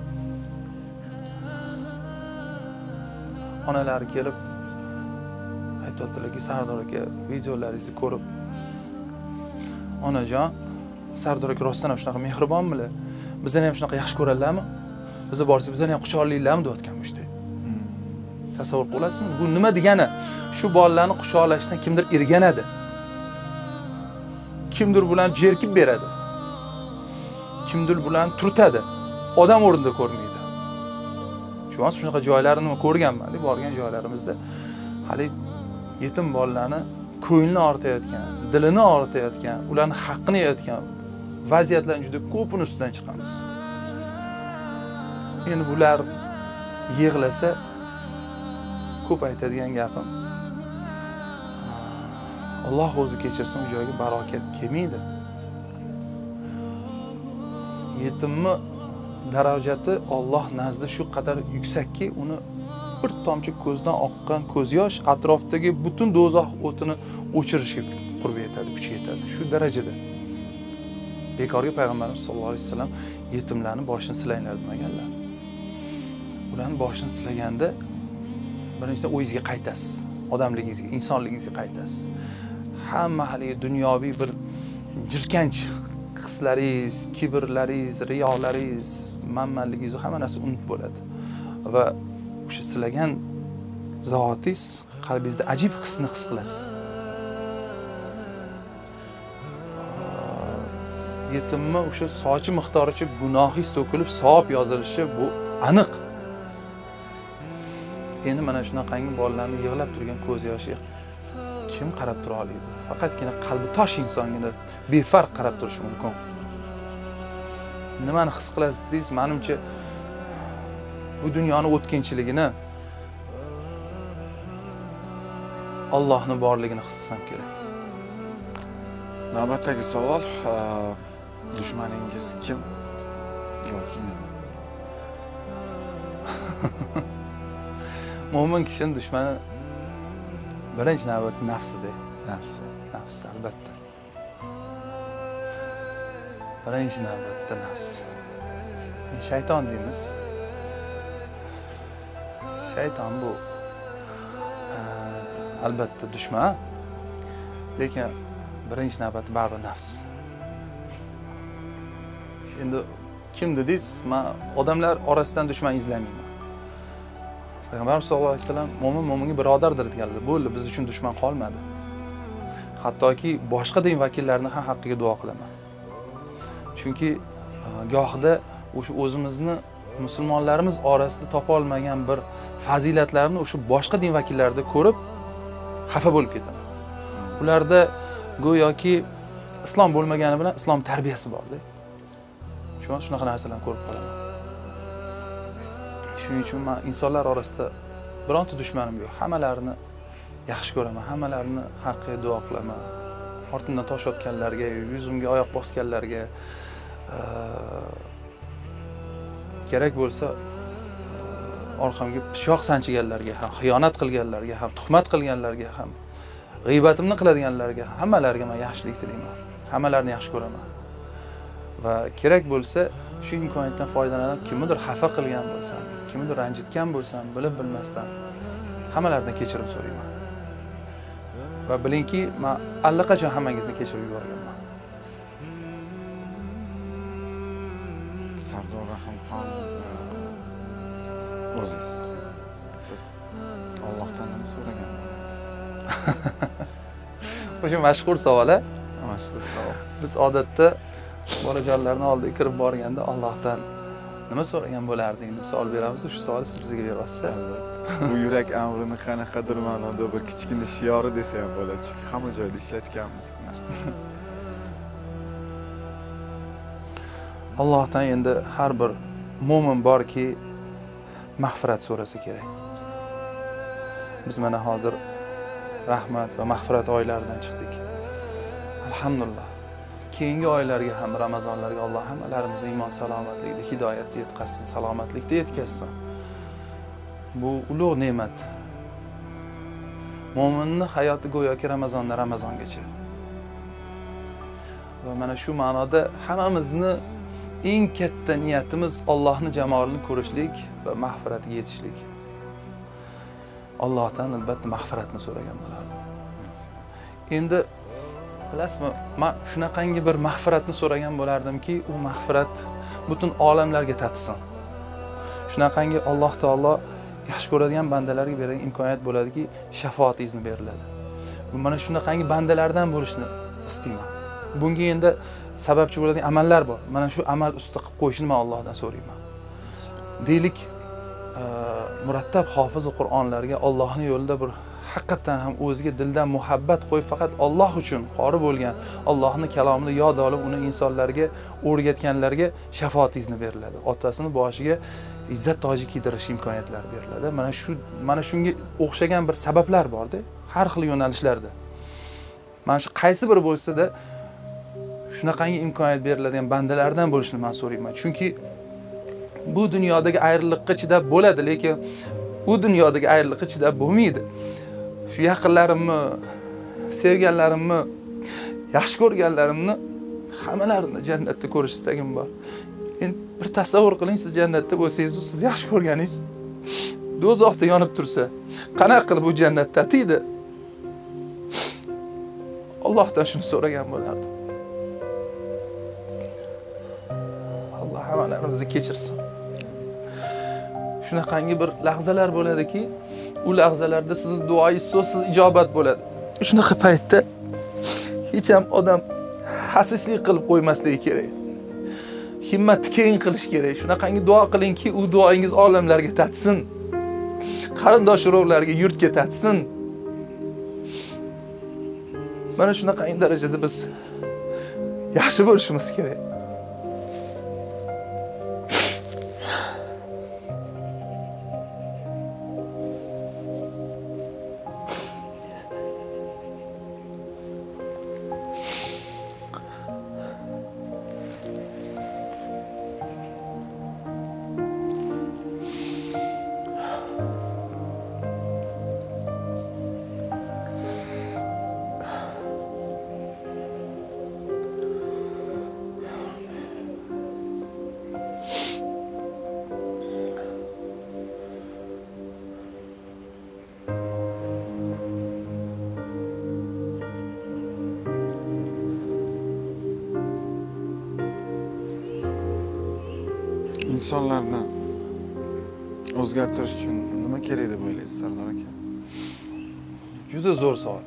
[SPEAKER 2] Onalari kelib aytayotdilarki, Sardor aka videolaringizni ko'rib, onajon, Sardor aka rostdan ham shunaqa mehribonmilar? Bizni ham shunaqa yaxshi ko'radilarmi? Bizni borsa bizni ham quchoqlaylarmi deyotganmishdi. Tasavvur qilasizmi? Bu nima degani? Shu bolalarni quchoqlashdan kimdir irganadi. Kimdir bilan jerkib beradi. Kimdir bilan turtadi. Odam o'rnida ko'rmaydi. Shu an shunaqa joylarni ko'rganman, deb borgan joylarimizda hali yetim bolalarni ko'nglini ortayotgan, dilini ortayotgan, ularning haqqini yeyotgan vaziyatlarning juda ko'pini ustidan chiqamiz. Endi bular yig'lasa ko'p aytadigan gapim, Alloh o'zi kechirsin, u joyga barokat kelmaydi. Yetimni darajati Alloh nazdida shu qadar yuksakki, uni bir tomchi ko'zdan oqqan ko'z yosh atrofdagi butun do'zax o'tini o'chirishga qurbi yetadi, kuchi yetadi. Shu darajada. Bekorga payg'ambarimiz sollallohu alayhi vasallam yetimlarning boshini silanglar demaganlar. Ularning boshini silaganda birinchidan o'zingizga qaytasiz, odamligingizga, insonligingizga qaytasiz. Hamma haligi dunyoviy bir jirkanch hislaringiz, kibrlaringiz, riyolaringiz, manmanligingiz hamma narsa unut bo'ladi. Va o'sha silagan zotingiz qalbingizda ajib hisni his qilasiz. Yetimni o'sha sochi miqdoricha gunohingiz to'kilib savob yozilishi bu aniq. Endi mana shunaqangi bolalarni yig'lab turgan ko'z yoshi kim qarab tura oladi? Faqatgina qalbi tosh insongina befarq qarab turishi mumkin. Nimani his qilasiz deysiz? Menimcha bu dunyoning o'tkinchiligini, Allohning borligini his qilsam kerak.
[SPEAKER 1] Navbatdagi savol, dushmaningiz kim yoki nima?
[SPEAKER 2] Mo'min kishining dushmani birinchi navbatda nafsida.
[SPEAKER 1] Nafsi.
[SPEAKER 2] Nafs albatta. Birinchi navbatda nafs. Shayton deymiz. Shayton bu albatta dushman. Lekin birinchi navbatda baribir nafs. Endi kim dedingiz? Men odamlar orasidan dushman izlamayman. Payg'ambarimiz sollallohu alayhi vasallam mo'min mo'minga birodardir deganlar. Bo'ldi, biz uchun dushman qolmadi. Hattoki boshqa din vakillarini ham haqqiga duo qilaman. Chunki gohida o'sha o'zimizni musulmonlarimiz orasida topa olmagan bir fazilatlarni o'sha boshqa din vakillarida ko'rib xafa bo'lib ketaman. Ularda go'yoki islom bo'lmagani bilan islom tarbiyasi bor-da. Shuning uchun shunaqa narsalarni ko'rib qolaman. Shuning uchun men insonlar orasida bironta dushmanim yo'q. Hammalarini yaxshi ko'raman, hammalarini haqqiga duo qilaman. Ortimdan tosh otganlarga, yuzimga oyoq bosganlarga, kerak bo'lsa orqamga pichoq sanchiganlarga ham, xiyonat qilganlarga ham, tuhmat qilganlarga ham, g'iybatimni qiladiganlarga, hammalariga men yaxshilik tilayman. Hammalarini yaxshi ko'raman. Va kerak bo'lsa shu imkoniyatdan foydalanib kimnidir xafa qilgan bo'lsam, kimnidir ranjitgan bo'lsam, bilib bilmasdan hammalaridan kechirim so'rayman. Va bilingki, men allaqachon hammangizni kechirib yuborganman.
[SPEAKER 1] Sardor Rahimxon, o'zingiz, siz Allohdan nima so'ragan bo'ldingiz?
[SPEAKER 2] O'sha mashhur savol-a?
[SPEAKER 1] Mashhur savol.
[SPEAKER 2] Biz odatda bolajonlarning oldiga kirib borganda Allohdan nima so'ragan bo'larding deb savol beramiz. Shu savolni siz bizga berasiz.
[SPEAKER 1] Albatta. Bu yurak amrini qanaqadir ma'noda bir kichkina shiori desa ham bo'ladi. Chunki hamma joyda ishlatganmiz bu narsani.
[SPEAKER 2] Allohdan endi har bir mo'min borki mag'firat so'rasa kerak. Biz mana hozir rahmat va mag'firat oylaridan chiqdik. Alhamdulillah. Keyingi oylarga ham, Ramazonlarga Alloh hammalarimizni iymon salomatlikda, hidoyatda yetkazsin, salomatlikda yetkazsin. Bu ulug' ne'mat. Mo'minning hayoti go'yoki Ramazondan Ramazongacha. Va mana shu ma'noda hammamizni eng katta niyatimiz Allohning jamolini ko'rishlik va mag'firatiga yetishlik. Allohdan albatta mag'firatni so'ragan bo'lardim. Endi bilasizmi, men shunaqangi bir mag'firatni so'ragan bo'lardimki, u mag'firat butun olamlarga tatsin. Shunaqangi Alloh taolo yaxshi ko'radigan bandalarga beradigan imkoniyat bo'ladiki, shafoat izni beriladi. Mana shunaqangi bandalardan bo'lishni istayman. Bunga endi sababchi bo'ladigan amallar bor. Mana shu amal ustida qilib qo'yishni men Allohdan so'rayman. Deylik, murattab hofiz Qur'onlarga Allohning yo'lida bir haqiqatan ham o'ziga dildan muhabbat qo'yib, faqat Alloh uchun qori bo'lgan, Allohning kalomini yod olib, uni insonlarga o'rgatganlarga shafoat izni beriladi. Otasini boshiga izzat toji kiydirish imkoniyatlari beriladi. Mana shu mana shunga o'xshagan bir sabablar bor-da, har xil yo'nalishlarda. Mana shu qaysi biri bo'lsa-da shunaqangi imkoniyat beriladigan bandalardan bo'lishni men so'rayman. Chunki bu dunyodagi ayriliqqa chidab bo'ladi, lekin u dunyodagi ayriliqqa chidab bo'lmaydi. Shu yaqinlarimni, sevganlarimni, yaxshi ko'rganlarimni hammalarini jannatda ko'rish istagim bor. Endi bir tasavvur qiling, siz jannatda bo'lsangiz, siz yaxshi ko'rganingiz do'zaxda yonib tursa, qanaqa qilib bu jannat tatiydi? Allohdan shuni so'ragan bo'lardim. Alloh hammalarimizni kechirsin. Shunaqangi bir lahzalar bo'ladiki, u lahzalarda siz duoingiz so'zsiz ijobat bo'ladi. Shunaqa paytda hech ham odam xasislik qilib qo'ymasligi kerak. Himmat keng qilish kerak. Shunaqangi duo qilingki, u duoingiz olamlarga tatsin. Qarindosh urug'larga, yurtga tatsin. Mana shunaqangi darajada biz yaxshi bo'lishimiz kerak.
[SPEAKER 1] insonlarni o'zgartirish uchun nima kerak deb o'ylaysiz Sardor aka?
[SPEAKER 2] Juda zo'r savol.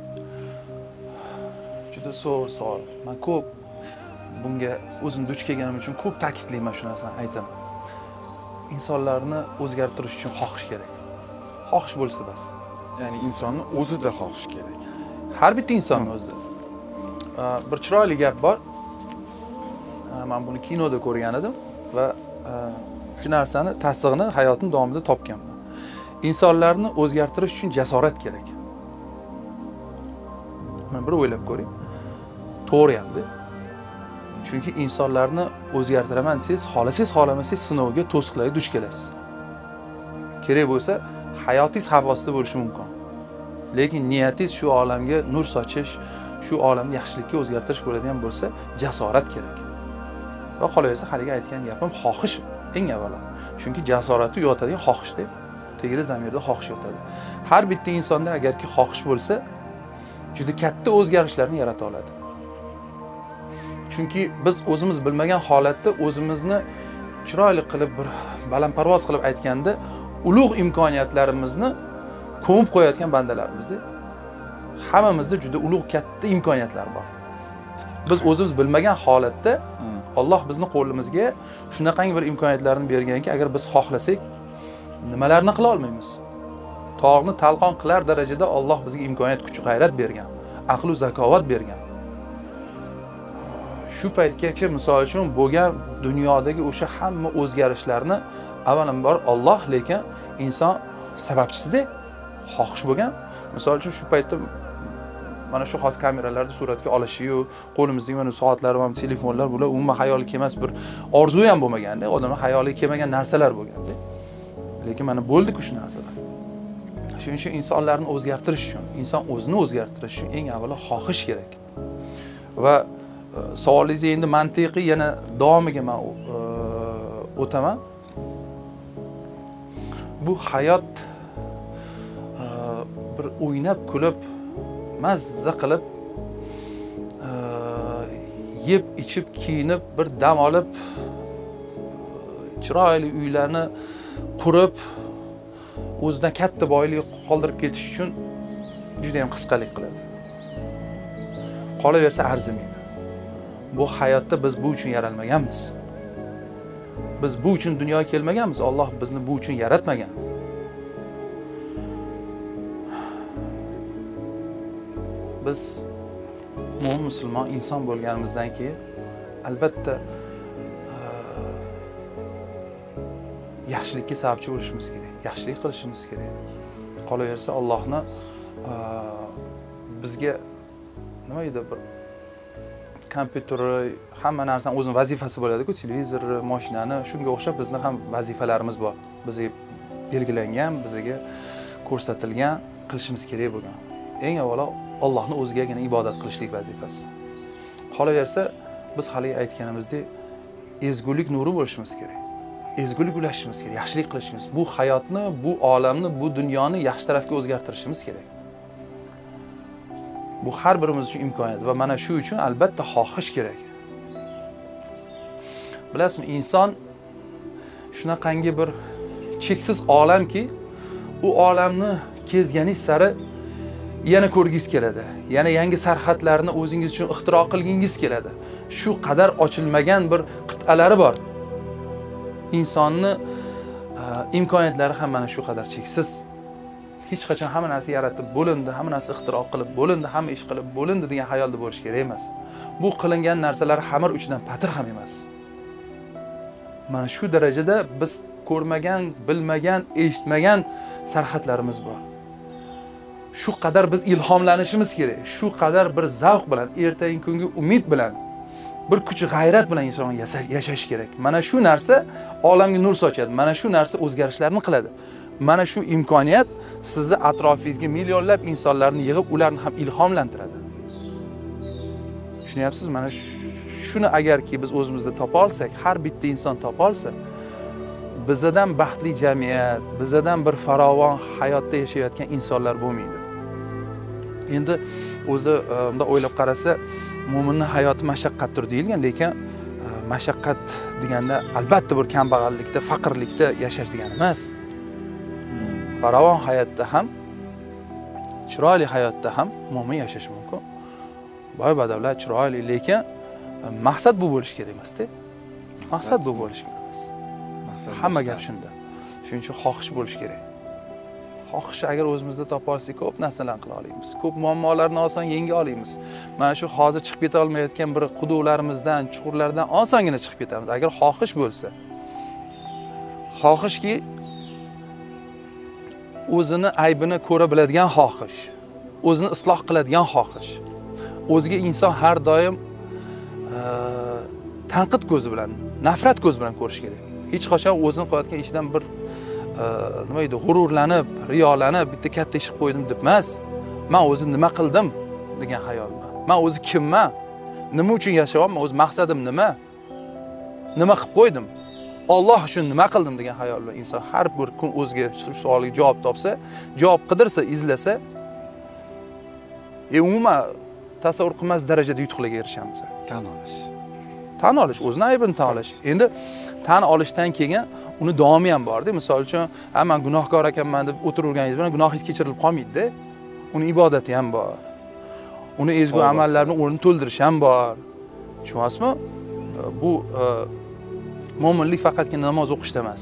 [SPEAKER 2] Juda zo'r savol. Men ko'p bunga o'zim duch kelganim uchun ko'p ta'kidlayman shu narsani aytaman. İnsanlarni o'zgartirish uchun xohish kerak. Xohish bo'lsa bas.
[SPEAKER 1] Ya'ni insonni o'zida xohish kerak.
[SPEAKER 2] Har bitta insonning o'zida. Bir chiroyli gap bor. Men buni kinoda ko'rgan edim va shu narsani tasdig'ini hayotim davomida topganman. İnsanlarni o'zgartirish uchun jasorat kerak. Men bir o'ylab ko'ring. To'g'ri hamda. Chunki insonlarni o'zgartiraman desangiz, xolasangiz, xolamasangiz sinovga, to'siqlarga duch kelasiz. Kerak bo'lsa, hayotingiz xavf ostida bo'lishi mumkin. Lekin niyatingiz shu olamga nur sochish, shu olamni yaxshilikka o'zgartirish bo'ladigan bo'lsa, jasorat kerak. Va qolaversa, haliga aytgan gapim xohish eng avvalo. Chunki jasorati yotadigan xohishda, tegida zamirda xohish yotadi. Har bitta insonda agarki xohish bo'lsa, juda katta o'zgarishlarni yarata oladi. Chunki biz o'zimiz bilmagan holatda o'zimizni chiroyli qilib bir balandparvoz qilib aytganda ulug' imkoniyatlarimizni ko'mib qo'yayotgan bandalarimizda. Hammamizda juda ulug' katta imkoniyatlar bor. Biz o'zimiz bilmagan holatda Alloh bizni qo'limizga shunaqangi bir imkoniyatlarni berganki, agar biz xohlasak nimalarni qila olmaymiz. Tog'ni talqon qilar darajada Alloh bizga imkoniyat, kuch, g'ayrat bergan, aql va zakovat bergan. shu paytgacha misol uchun bo'lgan dunyodagi o'sha hamma o'zgarishlarni avvalambor Alloh, lekin inson sababchisida xohish bo'lgan. Misol uchun shu paytda mana shu xos kameralarda suratga olishiyu qo'limizdagi mana soatlar va telefonlar bular umuman xayoliga kelmas bir orzu ham bo'lmaganda, odamlar xayoliga kelmagan narsalar bo'lganda. Lekin mana bo'ldi-ku shu narsalar. Shuning uchun insonlarni o'zgartirish uchun, inson o'zini o'zgartirish uchun eng avvalo xohish kerak. Va savolingizni endi mantiqiy yana davomiga men o'taman. Bu hayot bir o'ynab kulib, mazza qilib, yeb, ichib, kiyinib, bir dam olib, chiroyli uylarni qurib, o'zidan katta boylik qoldirib ketish uchun juda ham qisqalik qiladi. Qolaversa arzimaydi. Bu hayotda biz bu uchun yaralmaganmiz. Biz bu uchun dunyoga kelmaganmiz. Alloh bizni bu uchun yaratmagan. Biz mo'min musulmon inson bo'lganimizdan keyin albatta yaxshilikka sababchi bo'lishimiz kerak, yaxshilik qilishimiz kerak. Qolaversa Allohni bizga nima edi bir kompyuter, hamma narsani o'zining vazifasi bo'ladi-ku, televizor, mashinani, shunga o'xshab bizning ham vazifalarimiz bor. Bizga belgilangan, bizga ko'rsatilgan, qilishimiz kerak bo'lgan. Eng avvalo Allohni o'zigagina ibodat qilishlik vazifasi. Qolaversa biz hali aytganimizdek ezgulik nuri bo'lishimiz kerak. Ezgulik ulashishimiz kerak, yaxshilik qilishimiz, bu hayotni, bu olamni, bu dunyoni yaxshi tarafga o'zgartirishimiz kerak. Bu har birimiz uchun imkoniyat va mana shu uchun albatta xohish kerak. Bilasizmi, inson shunaqangi bir cheksiz olamki, u olamni kezganingiz sari yana ko'rgingiz keladi. Yana yangi sarhadlarni o'zingiz uchun ixtiro qilgingiz keladi. Shu qadar ochilmagan bir qit'alari bor. İnsonni imkoniyatlari ham mana shu qadar cheksiz. Hech qachon hamma narsa yaratib bo'lindi, hamma narsa ixtiro qilib bo'lindi, hamma ish qilib bo'lindi degan xayolda bo'lish kerak emas. Bu qilingan narsalar xamir uchidan patir ham emas. Mana shu darajada biz ko'rmagan, bilmagan, eshitmagan sarhadlarimiz bor. Shu qadar biz ilhomlanishimiz kerak. Shu qadar bir zavq bilan, ertangi kunga umid bilan, bir kuch g'ayrat bilan inson yashash kerak. Mana shu narsa olamga nur sochadi. Mana shu narsa o'zgarishlarni qiladi. Mana shu imkoniyat sizni atrofingizga millionlab insonlarni yig'ib, ularni ham ilhomlantiradi. Tushunyapsiz? Mana shuni agarki biz o'zimizda topa olsak, har bitta inson topa olsa, bizdan baxtli jamiyat, bizdan bir farovon hayotda yashayotgan insonlar bo'lmaydi. Endi o'zi unda o'ylab qarasa, mo'minning hayoti mashaqqatdir deyilgan, lekin mashaqqat deganda albatta bir kambag'allikda, faqirlikda yashash degani emas. Farovon hayotda ham, chiroyli hayotda ham mo'min yashash mumkin. Boy badavlat, chiroyli, lekin maqsad bu bo'lish kerak emas-da. Maqsad bu bo'lish kerak emas. Hamma gap shunda. Shuning uchun xohish bo'lish kerak. Xohish agar o'zimizda topa olsak, ko'p narsalarni qila olamiz. Ko'p muammolarni oson yenga olamiz. Mana shu hozir chiqib keta olmayotgan bir quduqlarimizdan, chuqurlardan osongina chiqib ketamiz. Agar xohish bo'lsa. Xohishki o'zini aybini ko'ra biladigan xohish, o'zini isloh qiladigan xohish. O'ziga inson har doim tanqid ko'zi bilan, nafrat ko'zi bilan ko'rish kerak. Hech qachon o'zini qilayotgan ishidan bir nima edi, g'ururlanib, riyolanib, bitta katta ish qo'ydim deb emas. Men o'zim nima qildim degan xayolman. Men o'zi kimman? Nima uchun yashayapman? O'z maqsadim nima? Nima qilib qo'ydim? Alloh uchun nima qildim degan xayol bilan inson har bir kun o'ziga shu savolga javob topsa, javob qidirsa, izlasa, e umuman tasavvur qilmas darajada yutuqlarga erishamiz.
[SPEAKER 1] Tan olish.
[SPEAKER 2] Tan olish, o'zini aybini tan olish. Endi tan olishdan keyin uni davomi ham bor-da. Misol uchun, "Ha, men gunohkor ekanman" deb o'tirganingiz bilan gunohingiz kechirilib qolmaydi-da. Uni ibodati ham bor. Uni ezgu amallarni o'rnini to'ldirish ham bor. Tushunyapsizmi? Bu mo'minlik faqatgina namoz o'qishda emas.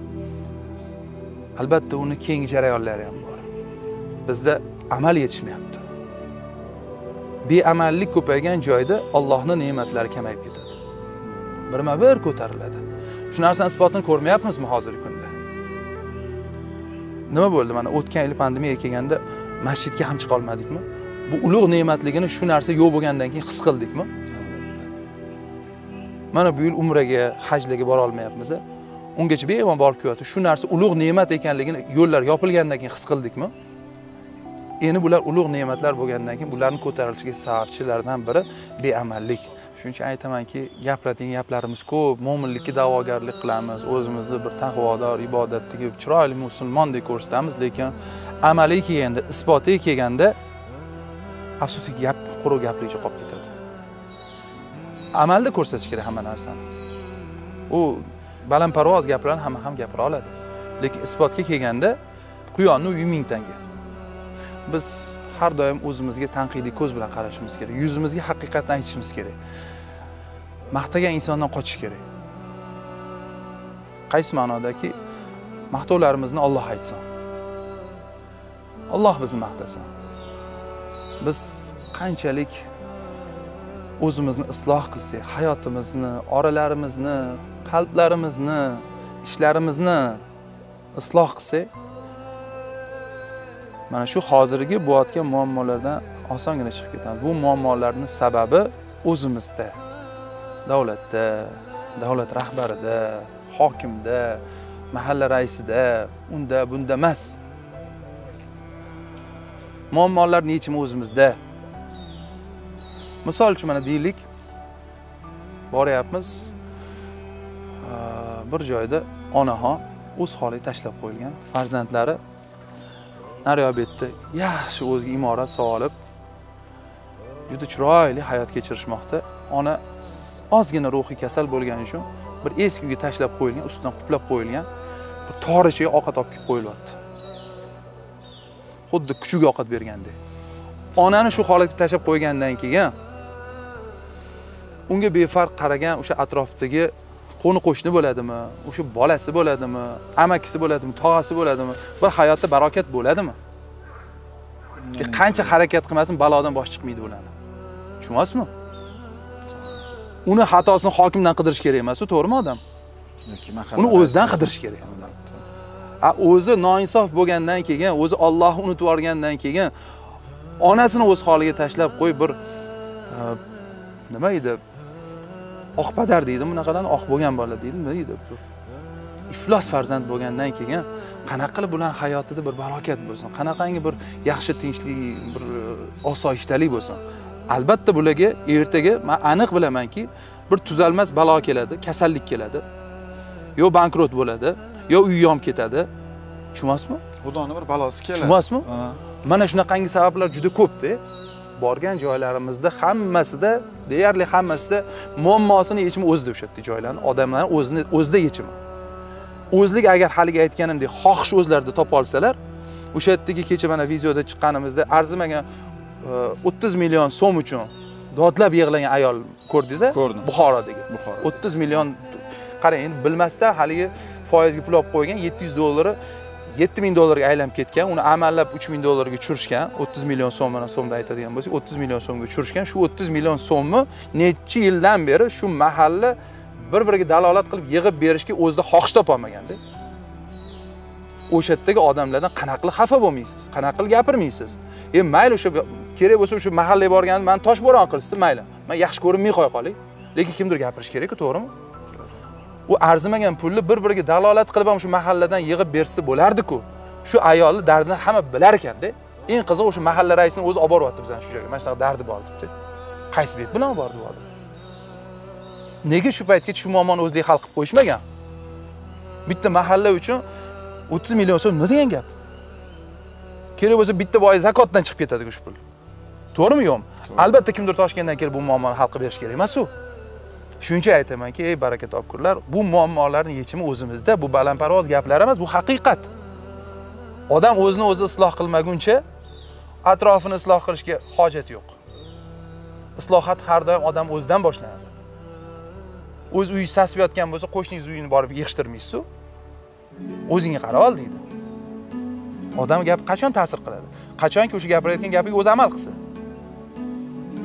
[SPEAKER 2] Albatta uni keyingi jarayonlari ham bor. Bizda amal yetishmayapti. beamallik ko'paygan joyda Allohning ne'matlari kamayib ketadi. Birma-bir ko'tariladi. Shu narsani isbotini ko'rmayapmizmi hozirgi kunda? Nima bo'ldi? Mana o'tgan yil pandemiya kelganda masjidga ham chiqa olmadikmi? Bu ulug' ne'matligini shu narsa yo'q bo'lgandan keyin his qildikmi?
[SPEAKER 1] Albatta.
[SPEAKER 2] Mana bu yil umraga, hajlarga bora olmayapmiz. Ungacha bemalol borib kelyapti. Shu narsa ulug' ne'mat ekanligini yo'llar yopilgandan keyin his qildikmi? Endi bular ulug' ne'matlar bo'lgandan keyin bularni ko'tarilishiga sababchilardan biri beamallik. Shuning uchun aytamanki, gapiradigan gaplarimiz ko'p, mo'minlikka da'vogarlik qilamiz, o'zimizni bir taqvodor, ibodatdagi chiroyli musulmondek ko'rsatamiz, lekin amaliy kelganda, isbotiy kelganda afsuski gap quruq gaplikcha qolib ketadi. Amalda ko'rsatish kerak hamma narsani. U balandparvoz gaplarni hamma ham gapira oladi. Lekin isbotga kelganda quyonni uyi ming tanga. Biz har doim o'zimizga tanqidiy ko'z bilan qarashimiz kerak. Yuzimizga haqiqatni aytishimiz kerak. Maqtagan insondan qochish kerak. Qaysi ma'nodaki maqtovlarimizni Alloh aytsin. Alloh bizni maqtasin. Biz qanchalik o'zimizni isloh qilsak, hayotimizni, oralarimizni, qalblarimizni, ishlarimizni isloh qilsak, mana shu hozirgi bo'layotgan muammolardan osongina chiqib ketamiz. Bu muammolarning sababi o'zimizda. Davlatda, davlat rahbarida, hokimda, mahalla raisida, unda, bunda emas. Muammolarning yechimi o'zimizda. Misol uchun mana deylik, boryapmiz bir joyda onaxon o'z holiga tashlab qo'yilgan, farzandlari nariyobetda yaxshi o'ziga imorat solib, juda chiroyli hayot kechirishmoqda. Ona ozgina ruhiy kasal bo'lgani uchun bir eski uyga tashlab qo'yilgan, ustidan quplab qo'yilgan bir torichaga ovqat olib kelib qo'yilyapti. Xuddi kuchuga ovqat bergandek. Onani shu holatga tashlab qo'ygandan keyin unga befarq qaragan o'sha atrofdagi qo'ni qo'shni bo'ladimi, o'sha bolasi bo'ladimi, amakisi bo'ladimi, tog'asi bo'ladimi, bir hayotda barokat bo'ladimi? Qancha harakat qilmasin, balodan bosh chiqmaydi ularni. Tushunasizmi? Uni xatosini hokimdan qidirish kerak emas, to'g'rimi odam?
[SPEAKER 1] Yoki mahalla.
[SPEAKER 2] Uni o'zidan qidirish kerak. A o'zi noinsof bo'lgandan keyin, o'zi Allohni unutib olgandan keyin onasini o'z holiga tashlab qo'y, bir nima edi? Oqpadar deydi, bunaqadan oq bo'lgan bola deydi, nima deydi? Iflos farzand bo'lgandan keyin qanaqa qilib ular hayotida bir barokat bo'lsin, qanaqangi bir yaxshi tinchlik, bir osoyishtalik bo'lsin. Albatta bularga ertaga men aniq bilamanki, bir tuzalmas balo keladi, kasallik keladi. Yo bankrot bo'ladi, yo uy yom ketadi. Tushunasizmi?
[SPEAKER 1] Xudoning bir balosi keladi.
[SPEAKER 2] Tushunasizmi? Mana shunaqangi sabablar juda ko'p-da. Borgan joylarimizda hammasida, deyarli hammasida muammosini yechimi o'zida o'shatdi joylarning, odamlarning o'zini o'zida yechimi. O'zlik agar haliga aytganimdek xohish o'zlarida topa olsalar, o'sha yerdagi kecha mana videoda chiqqanimizda arzimagan o'ttiz million so'm uchun dodlab yig'lagan ayol ko'rdingiz-a?
[SPEAKER 1] Ko'rdim.
[SPEAKER 2] Buxorodagi.
[SPEAKER 1] Buxoro.
[SPEAKER 2] o'ttiz million qarang, endi bilmasdan haligi foizga pul olib qo'ygan yetti yuz dollari yetti ming dollarga aylanib ketgan, uni amallab uch ming dollarga tushirishgan, o'ttiz million so'm mana so'mda aytadigan bo'lsak, o'ttiz million so'mga tushirishgan. Shu o'ttiz million so'mni necha yildan beri shu mahalla bir-biriga dalolat qilib yig'ib berishga o'zida xohish topa olmaganda. O'sha yerdagi odamlardan qanaqa qilib xafa bo'lmaysiz? Qanaqa qilib gapirmaysiz? E mayli, o'sha kerak bo'lsa o'sha mahallaga borganimda men tosh bo'ron qilsin, mayli. Men yaxshi ko'rinmay qo'ya qolay. Lekin kimdir gapirish kerak-ku, to'g'rimi? U arzimagan pulni bir-biriga dalolat qilib ham shu mahalladan yig'ib bersa bo'lardi-ku. Shu ayolning dardini hamma bilar ekan-da. Eng qiziq o'sha mahalla raisini o'zi olib boryapti bizdan shu joyga. Mana shunaqa dardi bor debdi. Qaysi bet bilan bordi bu odam? Nega shu paytgacha shu muammoni o'zlik hal qilib qo'yishmagan? Bitta mahalla uchun o'ttiz million so'm nima degan gap? Kerak bo'lsa bitta boy zakotdan chiqib ketadi shu pul. To'g'rimi yo'qmi? Albatta kimdir Toshkentdan kelib bu muammoni hal qilib berish kerak emas-ku. Shuncha aytamanki, ey baraka topkurlar, bu muammolarning yechimi o'zimizda, bu balandparvoz gaplar emas, bu haqiqat. Odam o'zini o'zi isloh qilmaguncha atrofini isloh qilishga hojat yo'q. Islohot har doim odam o'zidan boshlanadi. O'z uyi sasib yotgan bo'lsa, qo'shningiz uyini borib yig'ishtirmaysiz-ku. O'zingga qara ol deydi. Odam gap qachon ta'sir qiladi? Qachonki o'sha gapirayotgan gapiga o'zi amal qilsa.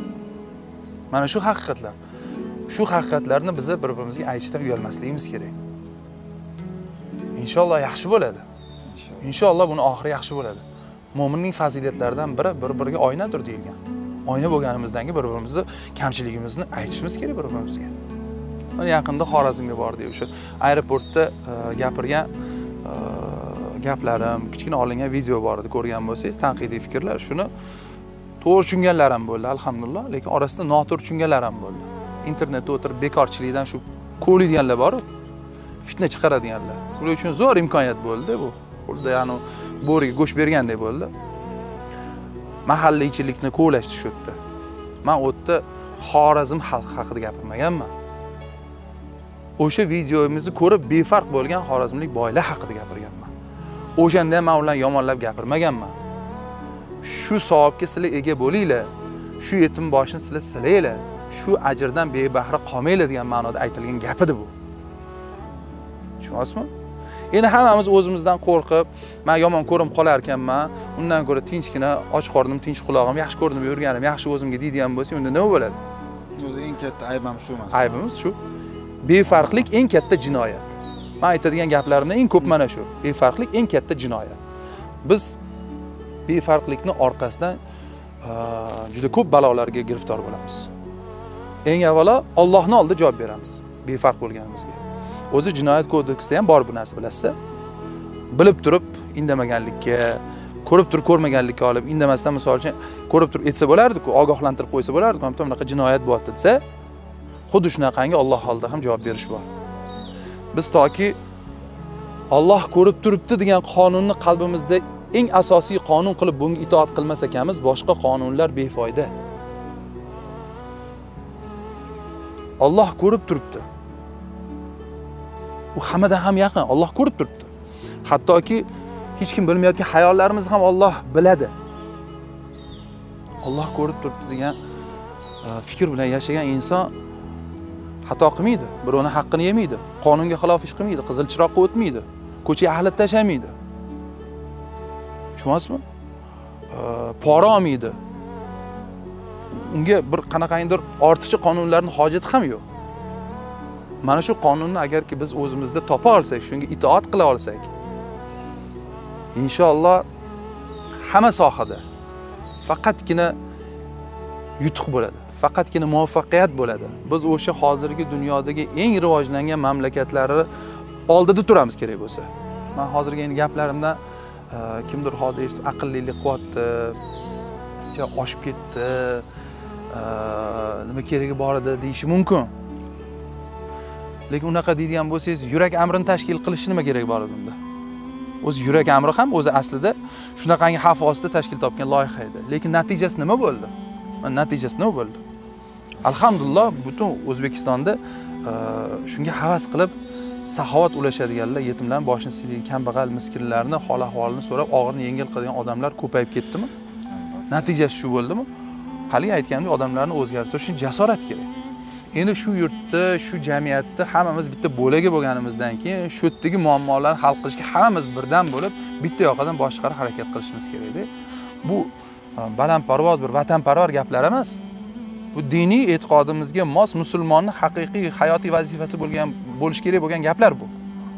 [SPEAKER 2] Mana shu haqiqatlar. Shu haqiqatlarni biz bir-birimizga aytishdan uyalmasligimiz kerak. Inshaalloh yaxshi bo'ladi. Inshaalloh buni oxiri yaxshi bo'ladi. Mo'minning fazilatlaridan biri bir-biriga oynadir deyilgan. Oyna bo'lganimizdan keyin bir-birimizni kamchiligimizni aytishimiz kerak bir-birimizga. Mana yaqinda Xorazmga bordik, o'sha aeroportda gapirgan gaplarim, kichkina olingan video bor edi, ko'rgan bo'lsangiz, tanqidiy fikrlar, shuni to'g'ri tushunganlar ham bo'ldi, alhamdulillah, lekin orasida noto'g'ri tushunganlar ham bo'ldi. Internetda o'tirib bekorchilikdan shu ko'radiganlar bor, fitna chiqaradiganlar. Ular uchun zo'r imkoniyat bo'ldi bu. Xuddi ya'ni bo'riga go'sht bergandek bo'ldi. Mahalliychilikni qo'llash tushibdi. Men u yerda Xorazm xalqi haqida gapirmaganman. O'sha videomizni ko'rib befarq bo'lgan xorazmlik boylar haqida gapirganman. O'shanda men ularni yomonlab gapirmaganman. Shu savobga sizlar ega bo'linglar, shu yetim boshini sizlar silanglar, shu ajrdan bebahra qolmanglar degan ma'noda aytilgan gap edi bu. Tushunasizmi? Endi hammamiz o'zimizdan qo'rqib, men yomon ko'rib qolar ekanman, undan ko'ra tinchgina och qornim, tinch qulog'im, yaxshi ko'rinib yurganim, yaxshi o'zimga deydigan bo'lsa, unda nima bo'ladi?
[SPEAKER 1] O'zi eng katta aybim shu emas.
[SPEAKER 2] Aybimiz shu. Befarqlik eng katta jinoyat. Men aytadigan gaplarimning eng ko'p mana shu. Befarqlik eng katta jinoyat. Biz befarqlikni orqasidan juda ko'p balolarga giriftor bo'lamiz. Eng avvalo Allohning oldida javob beramiz befarq bo'lganimizga. O'zi jinoyat kodeksida ham bor bu narsa, bilasizlar. Bilib turib indamaganlikka, ko'rib turib ko'rmaganlikka olib, indamasdan misol uchun ko'rib turib etsa bo'lardi-ku, ogohlantirib qo'ysa bo'lardi-ku, mana bunaqa jinoyat bo'lyapti desa, xuddi shunaqangi Alloh oldida ham javob berish bor. Biz toki Alloh ko'rib turibdi degan qonunni qalbimizda eng asosiy qonun qilib bunga itoat qilmas ekanmiz, boshqa qonunlar befoyda. Alloh ko'rib turibdi. U hammadan ham yaqin, Alloh ko'rib turibdi. Hattoki hech kim bilmayotgan hayollarimizni ham Alloh biladi. Alloh ko'rib turibdi degan fikr bilan yashagan inson xato qilmaydi, birovning haqqini yemaydi, qonunga xilof ish qilmaydi, qizil chiroqqa o'tmaydi, ko'chaga ahlat tashamaydi. Tushunasizmi? Pora olmaydi. Unga bir qanaqangidir ortiqcha qonunlarning hojati ham yo'q. Mana shu qonunni agarki biz o'zimizda topa olsak, shunga itoat qila olsak, inshaalloh hamma sohada faqatgina yutuq bo'ladi. Faqatgina muvaffaqiyat bo'ladi. Biz o'sha hozirgi dunyodagi eng rivojlangan mamlakatlarni oldida turamiz kerak bo'lsa. Men hozirgi endi gaplarimdan kimdir hozir eshitib aqllilik qilyapti, jo oshib ketdi, nima keragi bor edi deyishi mumkin. Lekin unaqa deydigan bo'lsangiz, yurak amrini tashkil qilishi nima kerak bor edi unda? O'zi yurak amri ham o'zi aslida shunaqangi xavf ostida tashkil topgan loyiha edi. Lekin natijasi nima bo'ldi? Natijasi nima bo'ldi? Alhamdulillah, butun O'zbekistonda shunga havas qilib saxovat ulashadiganlar, yetimlar boshini silgan, kambag'al, miskinlarni hol ahvolini so'rab, og'irini yengil qiladigan odamlar ko'payib ketdimi? Natijasi shu bo'ldimi? Hali aytgandek, odamlarni o'zgartirish uchun jasorat kerak. Endi shu yurtda, shu jamiyatda hammamiz bitta bo'laga bo'lganimizdan keyin shu yerdagi muammolarni hal qilishga hammamiz birdan bo'lib, bitta yoqadan boshqara harakat qilishimiz kerak-da. Bu balandparvoz bir vatanparvar gaplar emas. Bu diniy e'tiqodimizga mos musulmonning haqiqiy hayotiy vazifasi bo'lgan bo'lish kerak bo'lgan gaplar bu.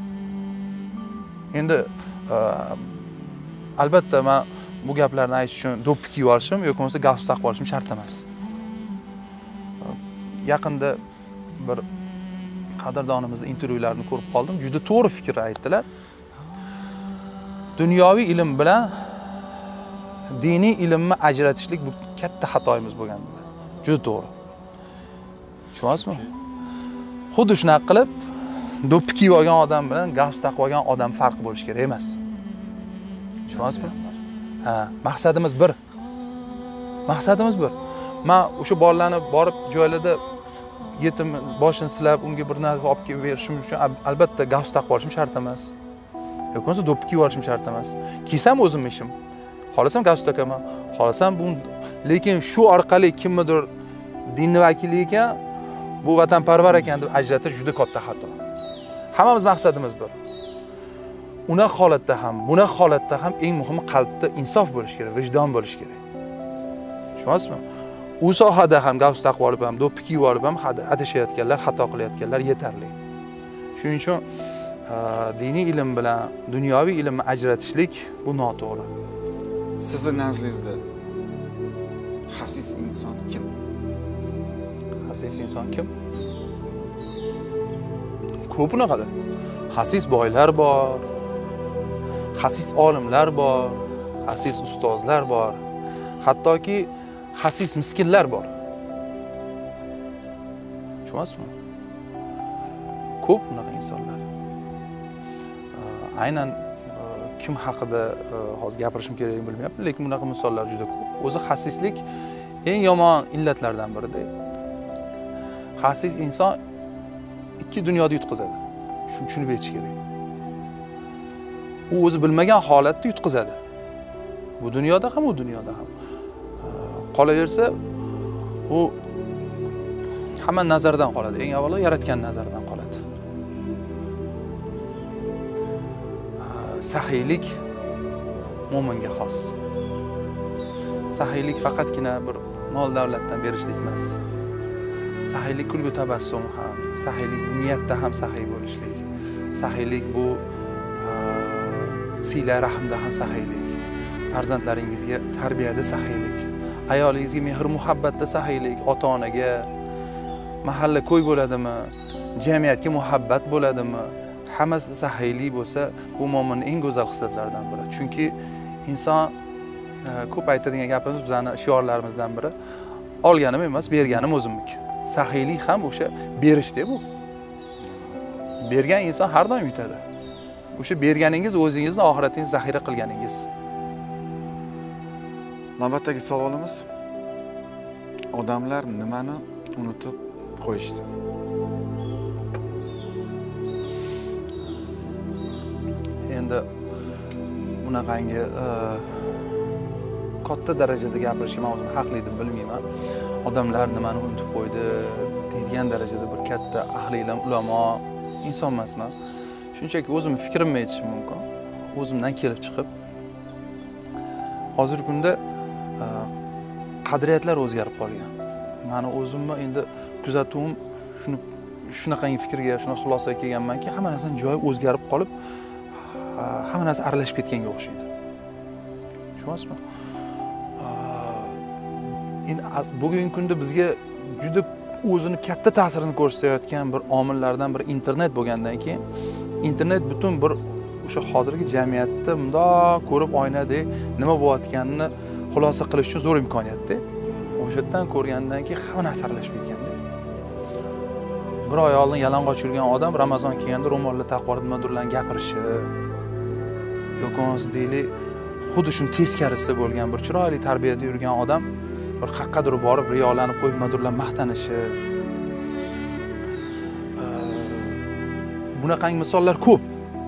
[SPEAKER 2] Endi albatta men bu gaplarni aytish uchun do'ppi kiyib olishim yoki bo'lmasa galstuk taqib olishim shart emas. Yaqinda bir qadrdonimizning intervyularini ko'rib qoldim. Juda to'g'ri fikr aytdilar. Dunyoviy ilm bilan diniy ilmni ajratishlik bu katta xatoyimiz bo'lgan. Juda to'g'ri. Tushunasizmi? Xuddi shunaqa qilib do'ppi kiyib olgan odam bilan galstuk taqib olgan odam farq bo'lish kerak emas. Tushunasizmi? Ha, maqsadimiz bir. Maqsadimiz bir. Men o'sha bolalarni borib joylarda yetim boshini silab, unga bir narsa olib kelib berishim uchun albatta galstuk taqib olishim shart emas. Yo'q bo'lsa do'ppi kiyib olishim shart emas. Kiysam o'zim ishim. Xohlasam galstuk taqaman, xohlasam bu, lekin shu orqali kimnidir dinni vakili ekan, bu vatanparvar ekan deb ajratish juda katta xato. Hammamiz maqsadimiz bir. Unaqa holatda ham, bunaqa holatda ham eng muhimi qalbda insof bo'lish kerak, vijdon bo'lish kerak. Tushunasizmi? u sohada ham gavs taqvolib ham do'ppi kiyib olib ham adashayotganlar, xato qilayotganlar yetarli. Shuning uchun diniy ilm bilan dunyoviy ilmni ajratishlik bu noto'g'ri.
[SPEAKER 1] Sizni nazdingizda xasis inson kim?
[SPEAKER 2] Xasis inson kim? Ko'p unaqada. Xasis boylar bor, xasis olimlar bor, xasis ustozlar bor, hattoki xasis miskinlar bor. Tushunasizmi? Ko'p unaqa insonlar. Aynan kim haqida hozir gapirishim kerakligini bilmayapman, lekin bunaqa misollar juda ko'p. O'zi xasislik eng yomon illatlardan biridir. Xasis inson ikki dunyoda yutqizadi. Shuni tushunib yetish kerak. U o'zi bilmagan holatda yutqizadi. Bu dunyoda ham, u dunyoda ham. Qolaversa, u hamma nazardan qoladi. Eng avvalo yaratgan nazardan qoladi. Saxiylik mo'minga xos. Saxiylik faqatgina bir mol davlatdan berishlik emas. Saxiylik kulgu tabassum ham, saxiylik bu niyatda ham saxiy bo'lishlik. Saxiylik bu sila rahmda ham saxiylik. Farzandlaringizga tarbiyada saxiylik. Ayolingizga mehr muhabbatda saxiylik, ota-onaga mahalla ko'y bo'ladimi, jamiyatga muhabbat bo'ladimi? Hammasi saxiylik bo'lsa, bu mo'minning eng go'zal xislatlaridan biri. Chunki inson ko'p aytadigan gapimiz bizning shiorlarimizdan biri, olganim emas, berganim o'zimniki. Saxiylik ham o'sha berishda bu. Bergan inson har doim yutadi. O'sha berganingiz o'zingizni oxiratingizni zaxira qilganingiz.
[SPEAKER 1] Navbatdagi savolimiz: odamlar nimani unutib qo'yishdi?
[SPEAKER 2] Endi bunaqangi katta darajada gapirishga men o'zim haqli deb bilmayman. Odamlar nimani unutib qo'ydi deydigan darajada bir katta ahli ilm, ulamo inson emasman. Shunchaki o'zimning fikrimni aytishim mumkin. O'zimdan kelib chiqib, hozirgi kunda qadriyatlar o'zgarib qolgan. Meni o'zimni endi kuzatuvim shuni shunaqangi fikrga, shuna xulosaga kelganmanki, hamma narsaning joyi o'zgarib qolib, hamma narsa aralashib ketganga o'xshaydi. Tushunasizmi? Endi bugungi kunda bizga juda o'zini katta ta'sirini ko'rsatayotgan bir omillardan biri internet bo'lgandan keyin, internet butun bir o'sha hozirgi jamiyatda bundoq ko'rib oynadek nima bo'layotganini xulosa qilish uchun zo'r imkoniyatda. O'sha yerdan ko'rgandan keyin hamma narsa aralashib ketganda. Bir oy oldin yalang'och yurgan odam Ramazon kelganda ro'molli taqvorib nimadirlarni gapirishi yoki bo'lmasa deylik, xuddi shuni teskarisi bo'lgan bir chiroyli tarbiyada yurgan odam bir qaqqadir borib riyolanib qo'yib nimadirlar maqtanishi. Bunaqangi misollar ko'p.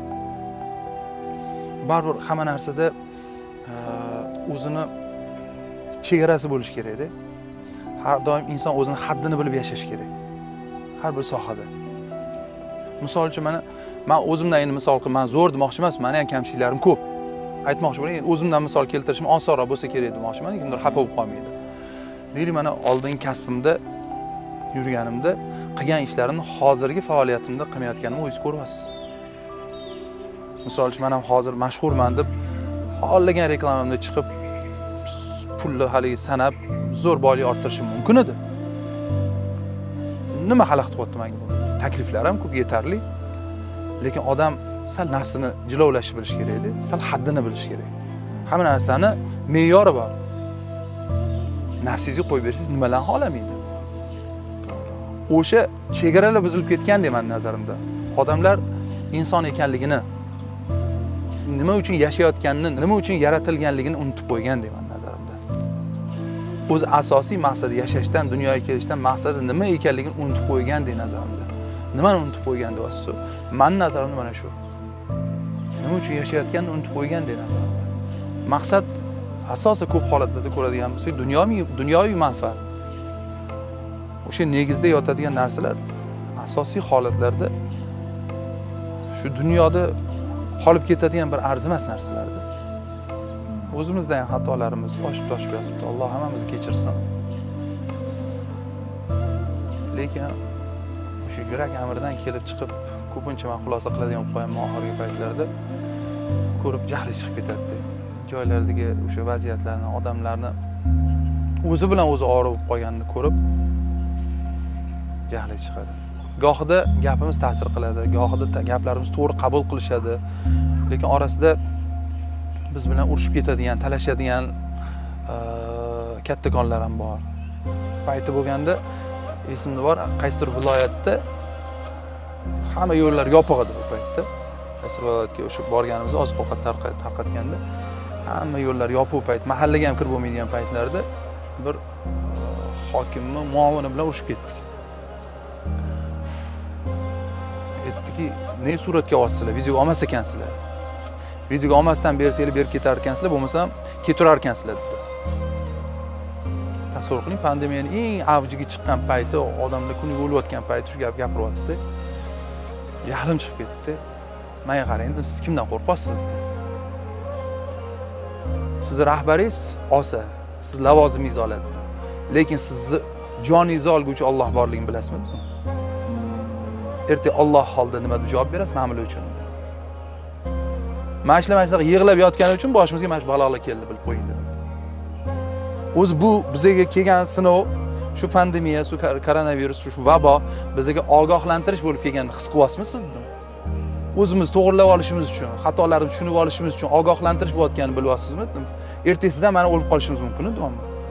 [SPEAKER 2] Baribir hamma narsada o'zini chegarasi bo'lish kerak-da. Har doim inson o'zini haddini bilib yashash kerak. Har bir sohada. Misol uchun mana men o'zimdan endi misol qilib, men zo'r demoqchi emas, meni ham kamchiliklarim ko'p. Aytmoqchi bo'laman, o'zimdan misol keltirishim osonroq bo'lsa kerak demoqchiman, kimdir xafa bo'lib qolmaydi. Deylik, mana oldingi kasbimda yurganimda qilgan ishlarimni hozirgi faoliyatimda qilmayotganimni o'zingiz ko'ryapsiz. Misol uchun men ham hozir mashhurman deb xohlagan reklamamda chiqib pulni haligi sanab zo'r boylik orttirishim mumkin edi. Nima xalaqit qilyapti menga bu? Takliflar ham ko'p, yetarli. Lekin odam sal nafsini jilovlashni bilish kerak edi, sal haddini bilish kerak. Hamma narsani me'yori bor. Nafsingizga qo'yib bersangiz nimalarni xohlamaydi. O'sha chegaralar buzilib ketgan deyman nazarimda. Odamlar inson ekanligini, nima uchun yashayotganini, nima uchun yaratilganligini unutib qo'ygan deyman nazarimda. O'z asosiy maqsadi yashashdan, dunyoga kelishdan maqsadi nima ekanligini unutib qo'ygan dey nazarimda. Nimani unutib qo'ygan deyapsiz? Men nazarimda mana shu. Nima uchun yashayotganini unutib qo'ygan dey nazarimda. Maqsad asosan ko'p holatlarda ko'radigan bo'lsak, dunyoviy dunyoviy manfaat. O'sha negizda yotadigan narsalar asosiy holatlarda shu dunyoda qolib ketadigan bir arzimas narsalardir. O'zimizda ham xatolarimiz oshib toshib yotibdi. Alloh hammamizni kechirsin. lekin o'sha yurak amridan kelib chiqib ko'pincha men xulosa qiladigan bo'lib qo'yaman oxirgi paytlarda ko'rib jahli chiqib ketadi. Joylardagi o'sha vaziyatlarni, odamlarni o'zi bilan o'zi og'rib qolganini ko'rib jahli chiqadi. Gohida gapimiz ta'sir qiladi, gohida gaplarimiz to'g'ri qabul qilishadi, lekin orasida biz bilan urushib ketadigan, talashadigan kattakonlar ham bor. Payti bo'lganda esimda bor, qaysidir viloyatda hamma yo'llar yopiq edi bu paytda. Qaysi viloyatga o'sha borganimizda oziq-ovqat tarqatganda hamma yo'llar yopiq payt, mahallaga ham kirib bo'lmaydigan paytlarda bir hokimni muovini bilan urushib ketdik. Aytdiki, "Ne suratga olsizlar, videoga olmas ekansizlar. Videoga olmasdan bersanglar berib ketar ekansizlar, bo'lmasam ketaverar ekansizlar" dedi. Tasavvur qiling, pandemiyaning eng avjiga chiqqan payti, odamlar kuniga o'layotgan payti shu gap gapiryapti. Yahlim chiqib ketdi. Menga qarang, siz kimdan qo'rqasiz? Sizni rahbaringiz olsa, siz lavozimingiz oladi. Lekin sizni joningizni olguvchi Alloh borligini bilasizmi? Erta Alloh holda nima deb javob berasiz ma'mula uchun? Mana shular mana shunaqa yig'lab yotgani uchun boshimizga mana shu balolar keldi, bilib qo'ying dedim. O'zi bu bizga kelgan sinov, shu pandemiya, shu koronavirus, shu vabo bizga ogohlantirish bo'lib kelganini his qilyapsizmi siz? O'zimiz to'g'rilab olishimiz uchun, xatolarimizni tushunib olishimiz uchun ogohlantirish bo'layotganini bilyapsizmi? Ertasiz ham mana o'lib qolishimiz mumkin edi.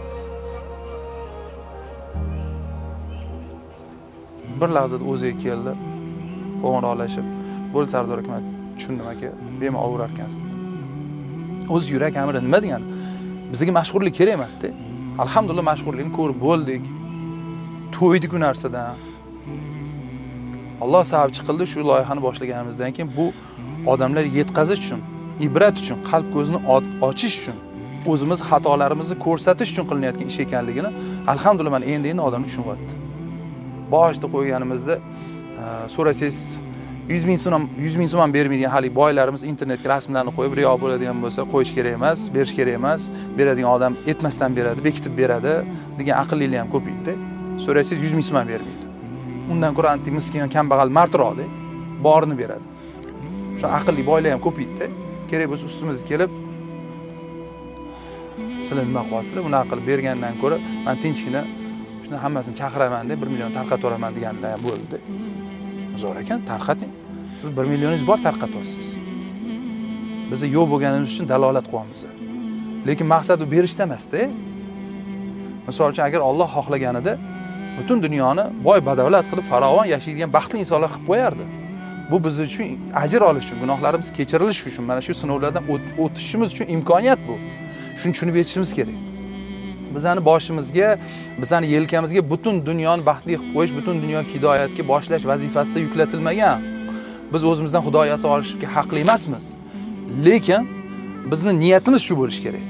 [SPEAKER 2] Bir lahzada o'ziga keldi, qo'ng'iroqlashib, "Bo'ldi Sardor aka, men tushundim aka, bemalol o'rar ekansiz." O'z yurak amri nima degani? Bizga mashhurlik kerak emas-da. Alhamdulillah mashhurlikni ko'rib bo'ldik. To'ydik u narsadan. Alloh sababchi qildi shu loyihani boshlaganimizdan keyin bu odamlar yetkazish uchun, ibrat uchun, qalb ko'zini ochish uchun, o'zimiz xatolarimizni ko'rsatish uchun qilinayotgan ish ekanligini alhamdulillah men endi-endi odamlar tushunyapti. Boshda qo'yganimizda so'rasangiz yuz ming so'm, yuz ming so'm ham bermaydigan hali boylarimiz internetga rasmlarni qo'yib, riyo bo'ladigan bo'lsa qo'yish kerak emas, berish kerak emas, beradigan odam etmasdan beradi, bekitib beradi degan aqllilar ham ko'paydi. So'rasangiz yuz ming so'm ham bermaydi. Undan ko'ra anti miskin, kambag'al martiroqda borini beradi. Shu aqlli boylar ham ko'paydi. Kerak bo'lsa ustimizga kelib sizlar nima qilasizlar, buni qilib bergandan ko'ra men tinchgina shuni hammasini chaqiraman deb bir million tarqatib yuboraman deganlar ham bo'ldi. Zo'r ekan, tarqating. Siz bir millioningiz bor tarqatyapsiz. Biz yo'q bo'lganimiz uchun dalolat qilyapmiz. Lekin maqsad u berishda emas-da. Misol uchun agar Alloh xohlaganida butun dunyoni boy badavlat qilib farovon yashaydigan baxtli insonlar qilib qo'yardi. Bu biz uchun ajr olish uchun, gunohlarimiz kechirilishi uchun, mana shu sinovlardan o'tishimiz uchun imkoniyat bu. Shuni tushunib yetishimiz kerak. Bizani boshimizga, bizani yelkamizga butun dunyoni baxtli qilib qo'yish, butun dunyo hidoyatga boshlash vazifasi yuklatilmagan. Biz o'zimizdan Xudo yasa olishga haqli emasmiz. Lekin bizning niyatimiz shu bo'lish kerak.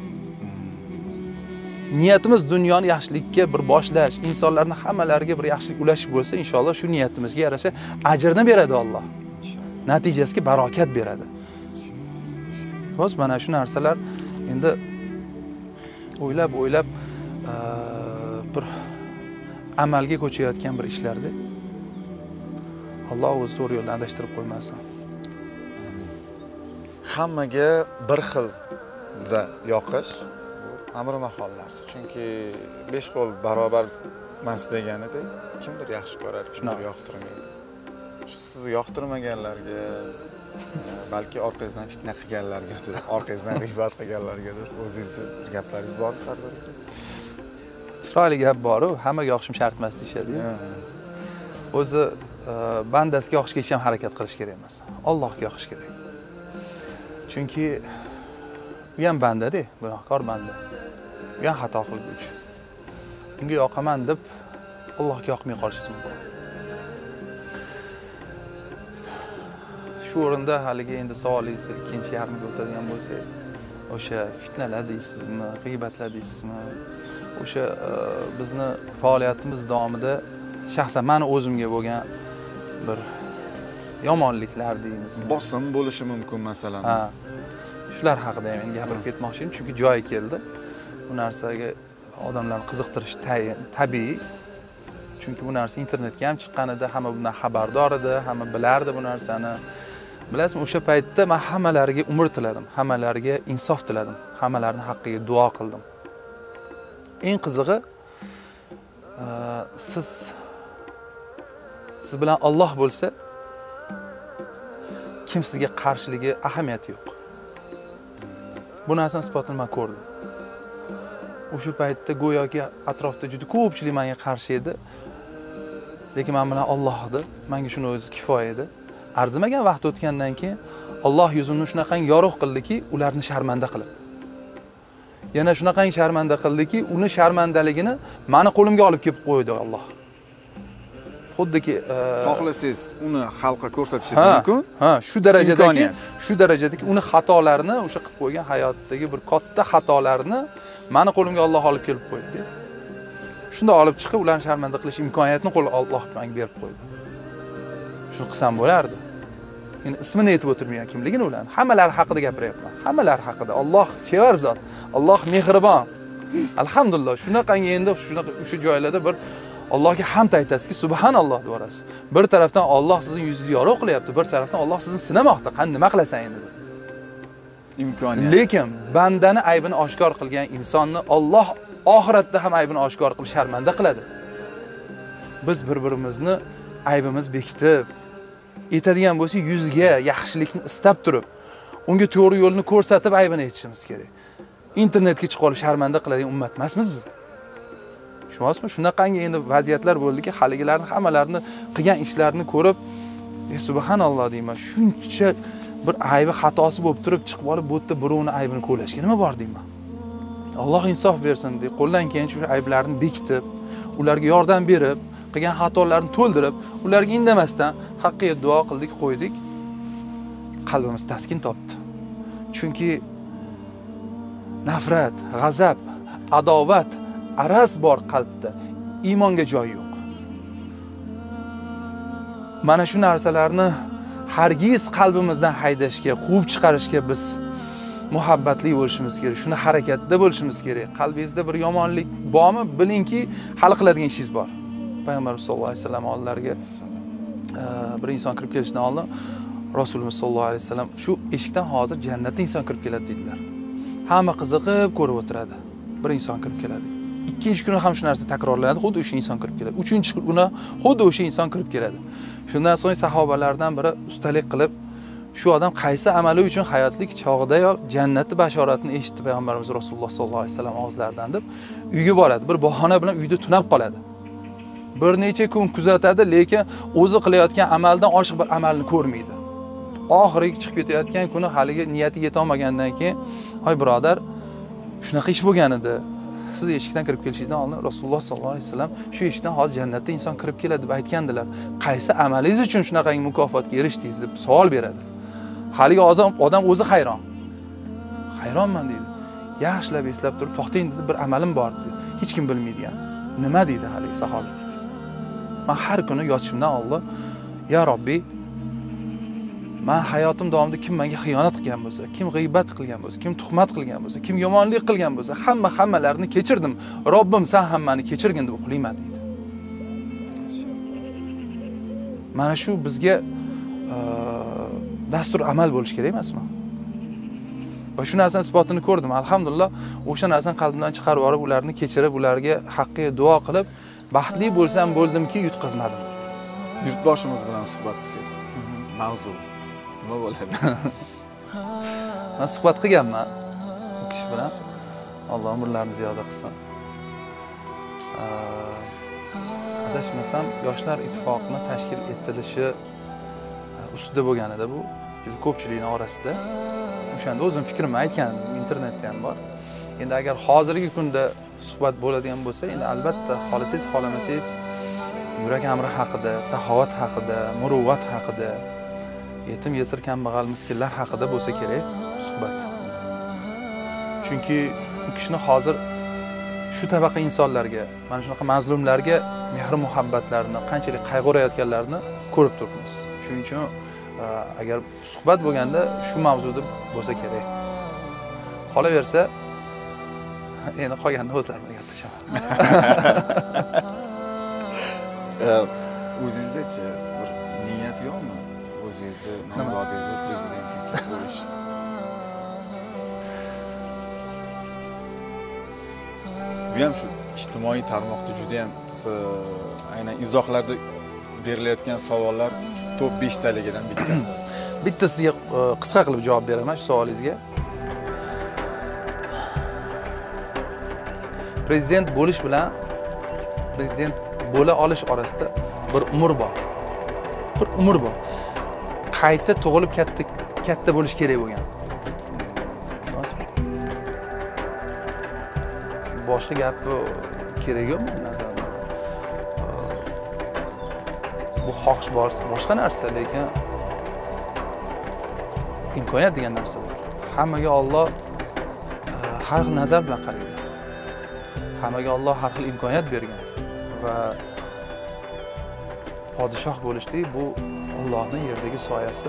[SPEAKER 2] Niyatimiz dunyoni yaxshilikka bir boshlash, insonlarning hammalariga bir yaxshilik ulashish bo'lsa, inshaalloh shu niyatimizga yarasha ajrni beradi Alloh. Natijasiga barokat beradi. Xo'sh, mana shu narsalar endi o'ylab o'ylab bir amalga ko'chayotgan bir ishlarda Alloh o'zi to'g'ri yo'ldan adashtirib qo'ymasin.
[SPEAKER 1] Amin. Hammaga bir xilda yoqish amri mahol narsa. Chunki besh qo'l barobar emas deganidek, kimdir yaxshi ko'radi, kimdir yoqtirmaydi. Shu sizni yoqtirmaganlarga, balki orqangizdan fitna qilganlargadir, orqangizdan g'iybat qilganlargadir o'zingizni bir gaplaringiz bormi Sardor aka?
[SPEAKER 2] Chiroyli gap bor-ku, hammaga yoqishim shart emas deyshadi. O'zi bandasiga yoqishga hech ham harakat qilish kerak emas. Allohga yoqish kerak. Chunki u ham banda-da, gunohkor banda. U ham xato qiluvchi. Unga yoqaman deb Allohga yoqmay qolishingiz mumkin. Shu o'rinda haligi endi savolingiz ikkinchi yarmiga o'tadigan bo'lsak, o'sha fitnalar deysizmi, g'iybatlar deysizmi? O'sha bizni faoliyatimiz davomida shaxsan meni o'zimga bo'lgan bir yomonliklar deymiz.
[SPEAKER 1] Bosim bo'lishi mumkin masalan.
[SPEAKER 2] Ha. Shular haqida men gapirib ketmoqchi edim, chunki joyi keldi. Bu narsaga odamlarni qiziqtirish tabiiy. chunki bu narsa internetga ham chiqqan edi, hamma bundan xabardor edi, hamma bilardi bu narsani. Bilasizmi, o'sha paytda men hammalariga umr tiladim, hammalariga insof tiladim, hammalarining haqqiga duo qildim. Eng qizig'i, siz siz bilan Alloh bo'lsa, kim sizga qarshiligi ahamiyati yo'q. Bu narsani isbotini men ko'rdim. O'sha paytda go'yoki atrofda juda ko'pchilik menga qarshi edi. Lekin men bilan Alloh edi. Menga shuni o'zi kifoya edi. Arzimagan vaqt o'tgandan keyin Alloh yuzini shunaqangi yorug' qildiki, ularni sharmanda qilib. Yana shunaqangi sharmanda qildiki, uni sharmandaligini meni qo'limga olib kelib qo'ydi Alloh. Xuddiki
[SPEAKER 1] xohlasangiz uni xalqqa ko'rsatishingiz mumkin.
[SPEAKER 2] Ha, shu darajadagi, shu darajadagi uni xatolarini, o'sha qilib qo'ygan hayotdagi bir katta xatolarni meni qo'limga Alloh olib kelib qo'ydi. Shunda olib chiqib ularni sharmanda qilish imkoniyatini qo'l Alloh menga berib qo'ydi. Shuni qilsam bo'lardi. Endi ismini aytib o'tirmayman kimligini ularni. Hammalari haqida gapiryapman. Hammalari haqida. Alloh sevar zot. Alloh mehribon. Alhamdulillah. Shunaqangi endi shunaqa o'sha joylarda bir Allohga hamd aytasizki, subhanalloh deysiz. Bir tarafdan Alloh sizning yuzingizni yorug' qilyapti, bir tarafdan Alloh sizni sinamoqda. Qani nima qilasan endi?
[SPEAKER 1] Imkoniyat.
[SPEAKER 2] Lekin bandani aybini oshkor qilgan insonni Alloh oxiratda ham aybini oshkor qilib sharmanda qiladi. Biz bir-birimizni aybimiz bekitib, etadigan bo'lsa yuzga yaxshilikni istab turib, unga to'g'ri yo'lni ko'rsatib aybini aytishimiz kerak. Internetga chiqib olib sharmanda qiladigan ummat emasmiz biz. Tushunasizmi? Shunaqangi endi vaziyatlar bo'ldiki, haligilarning hammalarini qilgan ishlarini ko'rib, "Ey subhanalloh" deyman. Shuncha bir aybi xatosi bo'lib turib, chiqib olib bu yerda birovni aybini qo'llashga nima bor deyman. Alloh insof bersin deb qo'ldan kelgancha shu ayblarni bekitib, ularga yordam berib, qilgan xatolarni to'ldirib, ularga indamasdan haqqiga duo qildik, qo'ydik. Qalbimiz taskin topdi. Chunki nafrat, g'azab, adovat, araz bor qalbda, iymonga joy yo'q. Mana shu narsalarni hargiz qalbimizdan haydashga, quvib chiqarishga biz muhabbatli bo'lishimiz kerak. Shuni harakatda bo'lishimiz kerak. Qalbingizda bir yomonlik bormi, bilingki, hal qiladigan ishingiz bor. Payg'ambar sollallohu alayhi vasallam oldilariga bir inson kirib kelishidan oldin Rasululloh sollallohu alayhi vasallam shu eshikdan hozir jannatga inson kirib keladi dedilar. Hamma qiziqib ko'rib o'tiradi. Bir inson kirib keladi. Ikkinchi kuni ham shu narsa takrorlanadi, xuddi o'sha inson kirib keladi. Uchinchi kuni xuddi o'sha inson kirib keladi. Shundan so'ng sahobalardan biri ustalik qilib, shu odam qaysi amali uchun hayotlik chog'ida yo jannatning bashoratini eshitdi payg'ambarimiz Rasululloh sollallohu alayhi vasallam og'zlaridan deb uyga boradi. Bir bahona bilan uyda tunab qoladi. Bir necha kun kuzatadi, lekin o'zi qilayotgan amaldan oshiq bir amalni ko'rmaydi. Oxiriga chiqib ketayotgan kuni haliga niyatiga yeta olmagandan keyin, "Hoy birodar, shunaqa ish bo'lgan edi. Siz eshikdan kirib kelishingizdan oldin Rasululloh sollallohu alayhi vasallam shu eshikdan hozir jannatda inson kirib keladi deb aytgandilar. Qaysi amalingiz uchun shunaqangi mukofotga erishdingiz?" deb savol beradi. Haligi odam o'zi hayron. Hayronman deydi. Yaxshilab eslab turib, "To'xtang" dedi, "bir amalim bor" dedi. Hech kim bilmaydigan. "Nima?" deydi haligi sahoba. "Men har kuni yotishimdan oldin, ya Robbi, men hayotim davomida kim menga xiyonat qilgan bo'lsa, kim g'iybat qilgan bo'lsa, kim tuhmat qilgan bo'lsa, kim yomonlik qilgan bo'lsa, hamma hammalarini kechirdim. Robbim, sen hammani kechirgin deb uxlayman" deydi. Mana shu bizga dastur amal bo'lish kerak emasmi? Va shu narsani isbotini ko'rdim. Alhamdulillah, o'sha narsani qalbimdan chiqarib olib, ularni kechirib, ularga haqqiga duo qilib, baxtli bo'lsam bo'ldimki, yutqazmadim.
[SPEAKER 1] Yurtboshimiz bilan suhbat qilsangiz, mavzu nima bo'ladi?
[SPEAKER 2] Men suhbat qilganman u kishi bilan. Alloh umrlarini ziyoda qilsin. Adashmasam, Yoshlar ittifoqini tashkil etilishi ustida bo'lgan edi bu. Juda ko'pchilikning orasida. O'shanda o'zim fikrimni aytganim, internetda ham bor. Endi agar hozirgi kunda suhbat bo'ladigan bo'lsa, endi albatta xohlasangiz, xohlamasangiz yurak amri haqida, saxovat haqida, muruvvat haqida, yetim, yesir, kambag'al, miskinlar haqida bo'lsa kerak suhbat. Chunki u kishini hozir shu tabaqa insonlarga, mana shunaqa mazlumlarga mehr muhabbatlarini, qanchalik qayg'urayotganlarini ko'rib turibmiz. Shuning uchun agar suhbat bo'lganda shu mavzuda bo'lsa kerak. Qolaversa, endi qolganini o'zlarim bilan gaplashaman.
[SPEAKER 1] O'zingizda-chi bir niyat yo'qmi? O'zingizni nomzodingizni prezidentlikka qo'yish. Bu ham shu ijtimoiy tarmoqda juda ham aynan izohlarda berilayotgan savollar top besh taligidan bittasi.
[SPEAKER 2] Bittasiga qisqa qilib javob beraman shu savolingizga. Prezident bo'lish bilan prezident bo'la olish orasida bir umr bor. Bir umr bor. Qayta tug'ilib katta katta bo'lish kerak bo'lgan. Boshqa gap kerak yo'q men nazarimda. Bu xohish bor, boshqa narsa, lekin imkoniyat degan narsa bor. Hammaga Alloh har xil nazar bilan qaraydi. Hammaga Alloh har xil imkoniyat bergan va podshoh bo'lishlik bu Allohning yerdagi soyasi.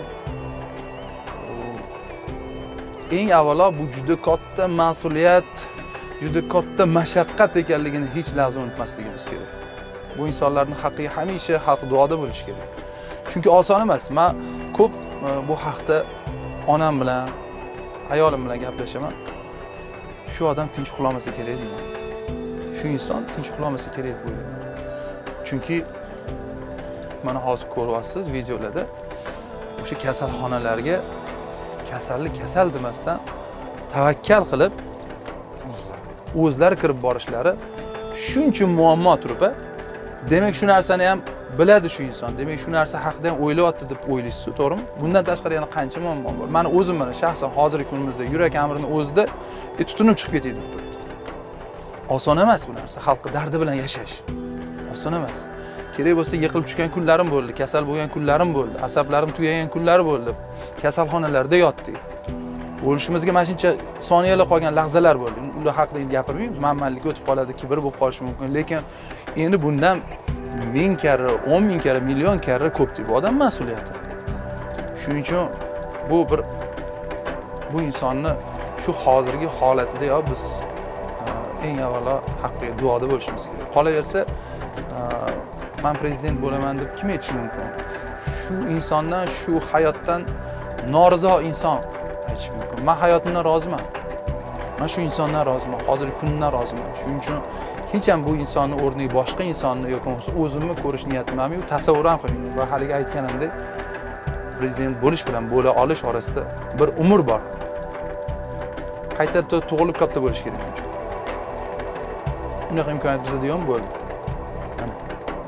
[SPEAKER 2] Eng avvalo bu juda katta mas'uliyat, juda katta mashaqqat ekanligini hech lahza unutmasligimiz kerak. Bu insonlarning haqqiga hamisha xalq duoda bo'lish kerak. Chunki oson emas. Men ko'p bu haqda onam bilan, ayolim bilan gaplashaman. Shu odam tinch uxlamasa kerak deyman. Shu inson tinch uxlamasa kerak bu. Chunki mana hozir ko'ryapsiz videolarda o'sha kasalxonalarga kasallik kasal demasdan tavakkal qilib o'zlari kirib borishlari shuncha muammo turib-a. Demak shu narsani ham biladi shu inson. Demak shu narsa haqida ham o'ylayapti deb o'ylaysiz, to'g'rimi? Bundan tashqari yana qancha muammo bor. Meni o'zim mana shaxsan hozirgi kunimizda yurak amrini o'zida tutunib chiqib ketadi. Oson emas bu narsa. Xalqning dardi bilan yashash. Oson emas. Kerak bo'lsa yiqilib tushgan kunlarim bo'ldi, kasal bo'lgan kunlarim bo'ldi, asablarim tugagan kunlar bo'ldi. Kasalxonalarda yotdik. O'lishimizga mana shuncha soniyalar qolgan lahzalar bo'ldi. Ular haqida endi gapirmaymiz. Manmanlik o'tib qoladi, kibr bo'lib qolishi mumkin, lekin endi bundan ming karra, o'n ming karra, million karra ko'p deb odam mas'uliyati. Shuning uchun bu bir bu insonni shu hozirgi holatida yo biz eng avvalo haqqiga duoda bo'lishimiz kerak. Qolaversa, men prezident bo'laman deb kim aytishi mumkin? Shu insondan, shu hayotdan norizo inson aytishi mumkin. Men hayotimdan roziman. Men shu insondan roziman, hozirgi kunimdan roziman. Shuning uchun hech ham bu insonni o'rniga boshqa insonni yoki o'zimni ko'rish niyatim ham yo'q, tasavvur ham qilmayman. Va haligi aytganimdek, prezident bo'lish bilan bo'la olish orasida bir umr bor. Qayta tug'ilib katta bo'lish kerak uchun. Bunaqa imkoniyat bizda ham bo'ldi. Mana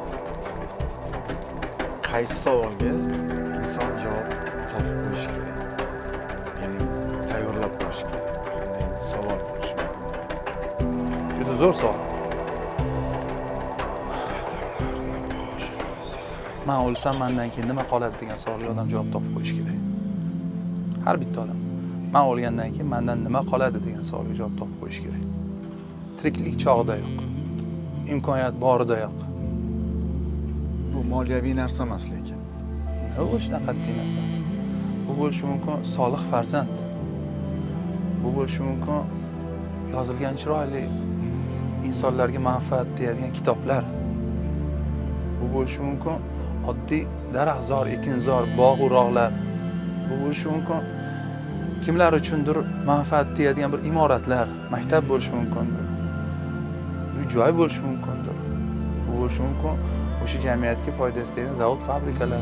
[SPEAKER 1] qaysi savolga inson javob topib qo'yishi kerak? Ya'ni tayyorlab qo'yish kerak. Qanday savol bo'lishi mumkin?
[SPEAKER 2] Juda zo'r savol. Men o'lsam mendan keyin nima qoladi degan savolga odam javob topib qo'yish kerak. Har bitta odam. Men o'lgandan keyin mendan nima qoladi degan savolga javob topib qo'yish kerak. Tiriklik chog'ida yo'q. Imkoniyat borida yo'q.
[SPEAKER 1] Bu moliyaviy narsa emas lekin.
[SPEAKER 2] Bu shunaqa qat'iy narsa. Bu bo'lishi mumkin solih farzand. Bu bo'lishi mumkin yozilgan chiroyli insonlarga manfaat tegadigan kitoblar. Bu bo'lishi mumkin oddiy daraxtzor, ekinzor, bog' uroqlar. Bu bo'lishi mumkin kimlar uchundir manfaat tegadigan bir imoratlar, maktab bo'lishi mumkindir. Uy-joy bo'lishi mumkindir. Bu bo'lishi mumkin o'sha jamiyatga foydasi tegadigan zavod, fabrikalar.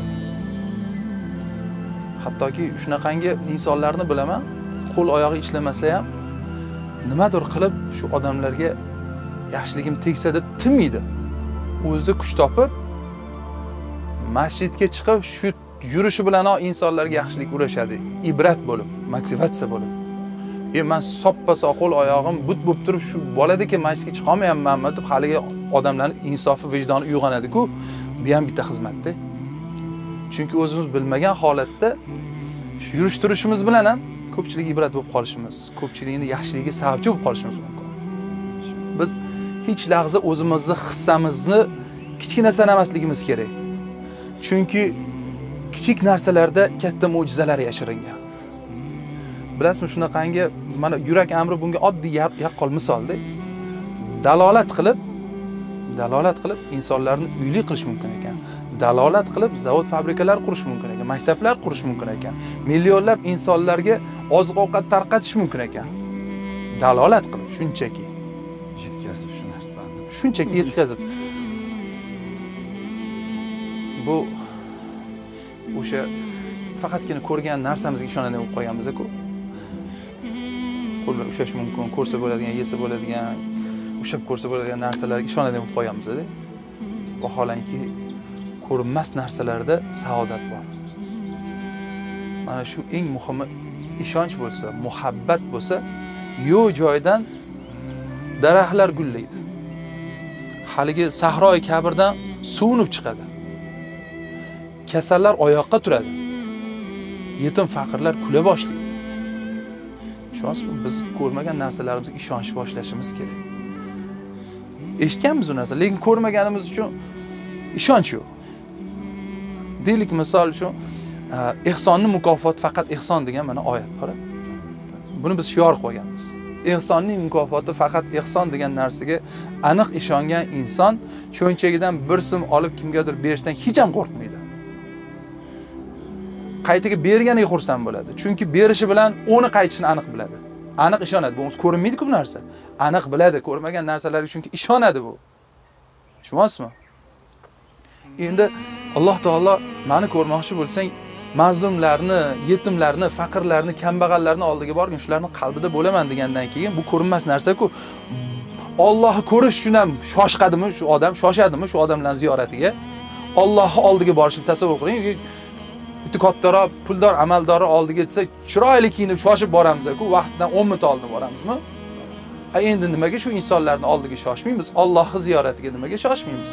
[SPEAKER 2] Hattoki shunaqangi insonlarni bilaman, qo'l oyog'i ishlamasa ham nimadir qilib shu odamlarga yaxshiligim tegsa deb tinmaydi. O'zida kuch topib masjidga chiqib shu yurishi bilan insonlarga yaxshilik ulashadi. Ibrat bo'lib, motivatsiya bo'lib. E men soppa qo'l oyog'im but bo'lib turib shu boladagi masjidga chiqa olmayapmanmi deb haligi odamlarning insofi, vijdoni uyg'onadi-ku, bu ham bitta xizmatda. Chunki o'zimiz bilmagan holatda yurish turishimiz bilan ham ko'pchilik ibrat bo'lib qolishimiz, ko'pchilikning yaxshiligiga sababchi bo'lib qolishimiz mumkin. Biz hech lahza o'zimizni hissamizni kichkina sanamasligimiz kerak. Chunki kichik narsalarda katta mo'jizalar yashiringan. Bilasizmi, shunaqangi mana yurak amri bunga oddiy yaqqol misolda dalolat qilib dalolat qilib insonlarni uyli qilish mumkin ekan. Dalolat qilib zavod fabrikalar qurish mumkin ekan, maktablar qurish mumkin ekan. Millionlab insonlarga oziq-ovqat tarqatish mumkin ekan. Dalolat qilib shunchaki
[SPEAKER 1] yetkazib shu narsani.
[SPEAKER 2] Shunchaki yetkazib. Bu o'sha faqatgina ko'rgan narsamizga ishonadigan bo'lib qolganmiz-ku. Qo'l bilan ushlash mumkin, ko'rsa bo'ladigan, yesa bo'ladigan, ushlab ko'rsa bo'ladigan narsalarga ishonadigan bo'lib qolganmiz-da. Vaholanki ko'rinmas narsalarda saodat bor. Mana shu eng muhimi ishonch bo'lsa, muhabbat bo'lsa, yo'q joydan daraxtlar gullaydi. Haligi sahroi kabrdan suvunib chiqadi. Kasallar oyoqqa turadi. Yetim faqirlar kula boshlaydi. Shunchaki biz ko'rmagan narsalarimizga ishonch boshlashimiz kerak. Eshitganmiz u narsa, lekin ko'rmaganimiz uchun ishonch yo'q. Deylik misol uchun ehsonning mukofoti faqat ehson degan mana oyat bor. Buni biz shior qo'yganmiz. Ehsonning mukofoti faqat ehson degan narsaga aniq ishongan inson cho'nchagidan bir so'm olib kimgadir berishdan hech ham qo'rqmaydi. Qaytaga berganiga xursand bo'ladi. Chunki berishi bilan o'ni qaytishini aniq biladi. Aniq ishonadi. Bu ko'rinmaydi-ku bu narsa. Aniq biladi, ko'rmagan narsalarga chunki ishonadi bu. Tushunasizmi? Endi Alloh taolo meni ko'rmoqchi bo'lsang, mazlumlarni, yetimlarni, faqirlarni, kambag'allarni oldiga borgin, shularning qalbida bo'laman degandan keyin bu ko'rinmas narsa-ku. Allohni ko'rish uchun ham shoshqadimi shu odam, shoshadimi shu odamlarning ziyoratiga? Allohning oldiga borishni tasavvur qiling. Bitta kattaroq puldor amaldori oldiga desa, chiroyli kiyinib shoshib boramizku, vaqtdan o'n minut oldin boramizmi? A endi nimaga shu insonlarning oldiga shoshmaymiz? Allohning ziyoratiga nimaga shoshmaymiz?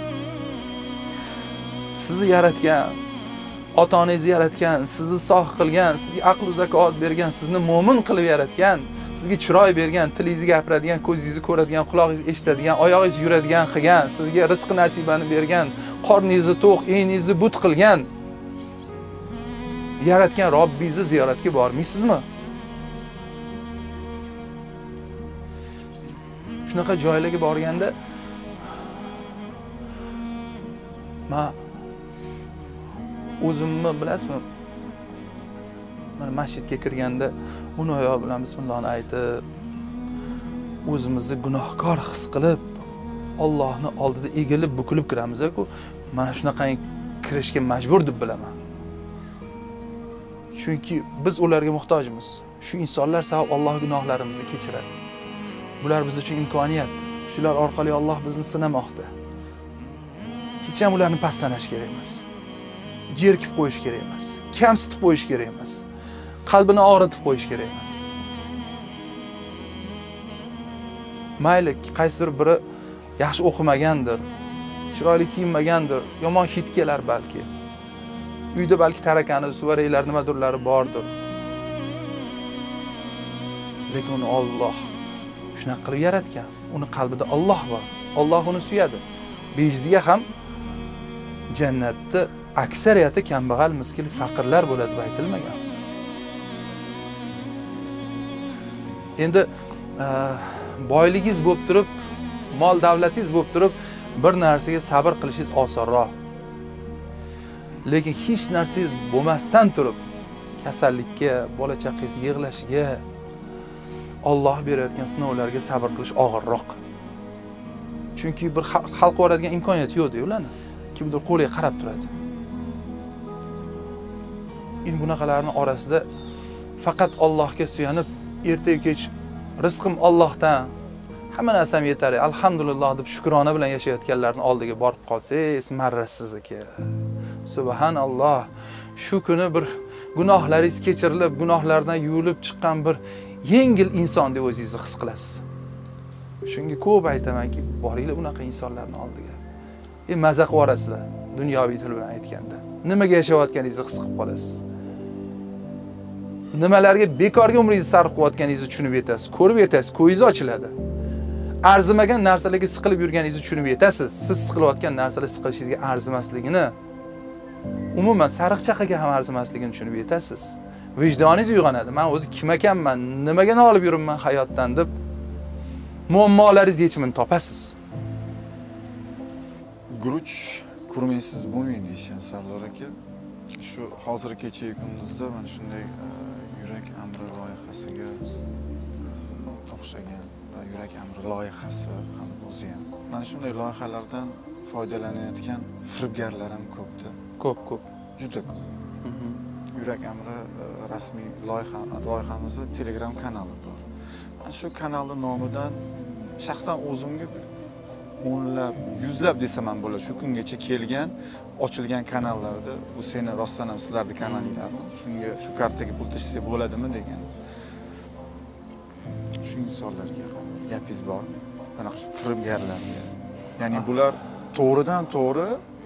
[SPEAKER 2] Sizni yaratgan, ota-onangizni yaratgan, sizni sog' qilgan, sizga aql va zakovat bergan, sizni mo'min qilib yaratgan, sizga chiroy bergan, tilingizni gapiradigan, ko'zingizni ko'radigan, quloqingizni eshitadigan, oyog'ingizni yuradigan qilgan, sizga rizq nasibani bergan, qorningizni to'q, eyningizni but qilgan, yaratgan Robbingizni ziyoratga bormaysizmi? Shunaqa joylarga borganda ma o'zimni bilasizmi? Mana masjidga kirganda uni oyoq bilan bismillohni aytib, o'zimizni gunohkor his qilib, Allohning oldida egilib, bukilib kiramiz-ku. Mana shunaqa kirishga majbur deb bilaman. Chunki biz ularga muhtojmiz. Shu insonlar sabab Alloh gunohlarimizni kechiradi. Bular biz uchun imkoniyat. Shular orqali Alloh bizni sinamoqda. Hech ham ularni past sanash kerak emas. Jerkib qo'yish kerak emas. Kamsitib qo'yish kerak emas. Qalbini og'ritib qo'yish kerak emas. Mayli, qaysidir biri yaxshi o'qimagandir, chiroyli kiyinmagandir, yomon hid kelar balki. Uyda balki tarakani, suvaraylar nimadirlari bordir. Lekin uni Alloh shunaqa qilib yaratgan. Uni qalbida Alloh bor. Alloh uni suyadi. Bejiziga ham jannatda aksariyati kambag'al, miskin, faqirlar bo'ladi deb aytilmagan. Endi boyligingiz bo'lib turib, mol davlatingiz bo'lib turib, bir narsaga sabr qilishingiz osonroq. Lekin hech narsangiz bo'lmasdan turib, kasallikka, bola chaqangiz yig'lashiga, Alloh berayotgan sinovlarga sabr qilish og'irroq. Chunki bir xalq o'radigan imkoniyat yo'q-da ularni. Kimdir qo'liga qarab turadi. In bunaqalarning orasida faqat Allohga suyanib, erta kech rizqim Allohdan, hamma narsam yetadi, alhamdulillah deb shukrona bilan yashayotganlarning oldiga borib qolsangiz, marrasiz aka. Subhanalloh. Shu kuni bir gunohlaringiz kechirilib, gunohlardan yuvilib chiqqan bir yengil inson deb o'zingizni his qilasiz. Shunga ko'p aytamanki, boringlar bunaqa insonlarning oldiga. E maza qilib orasizlar, dunyoviy til bilan aytganda. Nimaga yashayotganingizni his qilib qolasiz. Nimalarga bekorga umringizni sarf qilayotganingizni tushunib yetasiz, ko'rib yetasiz, ko'zingiz ochiladi. Arzimagan narsalarga siqilib yurganingizni tushunib yetasiz. Siz siqilayotgan narsalar siqilishingizga arzimasligini, umuman sariq chaqaga ham arzimasligini tushunib yetasiz. Vijdoningiz uyg'onadi. Men o'zi kim ekanman, nimaga olib yuribman hayotdan deb muammolaringiz yechimini topasiz.
[SPEAKER 1] guruch ko'rmaysiz bo'lmaydi deyishadi Sardor aka. Shu hozirgi kechagi kunduzda mana shunday yurak amri loyihasiga o'xshagan va yurak amri loyihasi ham o'zi ham mana shunday loyihalardan foydalanayotgan firibgarlar ham ko'pda.
[SPEAKER 2] Ko'p, ko'p.
[SPEAKER 1] Juda ko'p. Yurak amri rasmiy loyiha loyihamizni Telegram kanali bor. Mana shu kanalning nomidan shaxsan o'zimga o'nlab, yuzlab desam ham bo'ladi. Shu kungacha kelgan, ochilgan kanallarda bu seni rostdan ham sizlarning kanalinglarmi? Shunga shu kartaga pul tashlasa bo'ladimi degan. Shu insonlarga gapingiz bor. Bunaqa firibgarlarga. Ya'ni bular to'g'ridan to'g'ri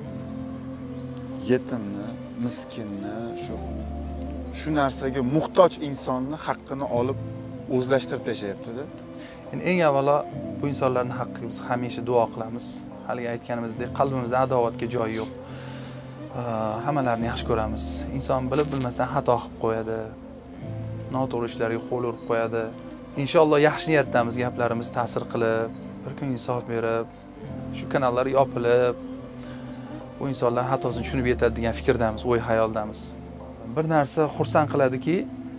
[SPEAKER 1] yetimni, miskinni, shu shu narsaga muhtoj insonni haqqini olib o'zlashtirib tashlayapti-da.
[SPEAKER 2] Endi eng avvalo bu insonlarning haqqiga biz hamisha duo qilamiz. Haligi aytganimizdek, qalbimizda adovatga joy yo'q. Hammalarni yaxshi ko'ramiz. Inson bilib bilmasdan xato qilib qo'yadi. Noto'g'ri ishlarga qo'l urib qo'yadi. Inshaalloh yaxshi niyatdamiz, gaplarimiz ta'sir qilib, bir kun insof berib, shu kanallar yopilib, bu insonlar xatosini tushunib yetadi degan fikrdamiz, o'y hayoldamiz. Bir narsa xursand qiladiki,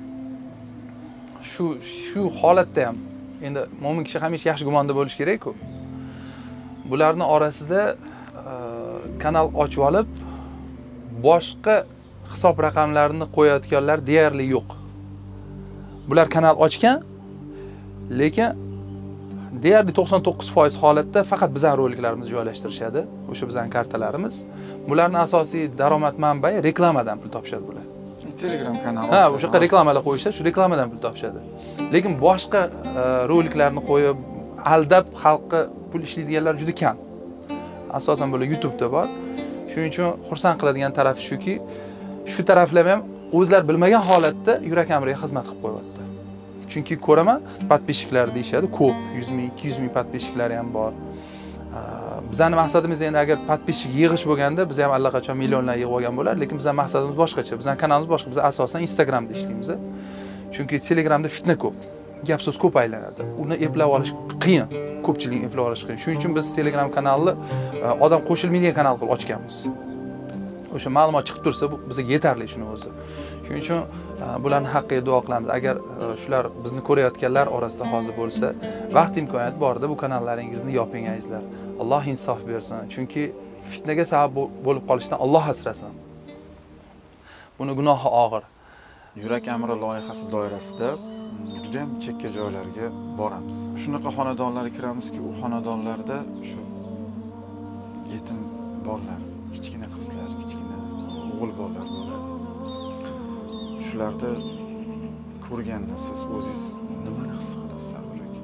[SPEAKER 2] shu shu holatda ham endi mo'min kishi hamisha yaxshi gumonda bo'lish kerak-ku. Bularning orasida kanal ochib olib, boshqa hisob raqamlarini qo'yayotganlar deyarli yo'q. Bular kanal ochgan, lekin deyarli to'qson to'qqiz foiz holatda faqat bizning roliklarimizni joylashtirishadi, o'sha bizning kartalarimiz. Bularning asosiy daromad manbai reklamadan pul topishadi bular.
[SPEAKER 1] Telegram kanali.
[SPEAKER 2] Ha, o'sha yerga reklamalar qo'yishadi, shu reklamadan pul topishadi. Lekin boshqa roliklarni qo'yib, aldab xalqqa pul ishlaydiganlar juda kam. Asosan bular YouTube'da bor. Shuning uchun xursand qiladigan tarafi shuki, shu taraflar ham o'zlar bilmagan holatda yurak amriga xizmat qilib qo'yapti. Chunki ko'raman, podpishchiklar deyshadi, ko'p, yuz ming, ikki yuz ming podpishchiklari ham bor. Bizning maqsadimiz endi agar podpishchik yig'ish bo'lganda, biz ham allaqachon millionlar yig'ib olgan bo'lar, lekin bizning maqsadimiz boshqacha. Bizning kanalimiz boshqa. Biz asosan Instagramda ishlaymiz. Chunki Telegramda fitna ko'p. Gap so'z ko'p aylanadi. Uni eplab olish qiyin. Ko'pchilik eplab olish qiyin. Shuning uchun biz Telegram kanalni odam qo'shilmaydigan kanal qilib ochganmiz. O'sha ma'lumot chiqib tursa, bu bizga yetarli shuni o'zi. Shuning uchun bularning haqqiga duo qilamiz. Agar shular bizni ko'rayotganlar orasida hozir bo'lsa, vaqt imkoniyat borida bu kanallaringizni yoping azizlar. Alloh insof bersin. Chunki fitnaga sabab bo'lib qolishdan Alloh asrasin. Buni gunohi og'ir.
[SPEAKER 1] Yurak amri loyihasi doirasida juda ham chekka joylarga boramiz. Shunaqa xonadonlarga kiramizki, u xonadonlarda shu yetim bolalar, kichkina qizlar, kichkina o'g'il bolalar bo'ladi. Shularda ko'rganda siz o'zingiz nimani his qilasiz, Sardor aka?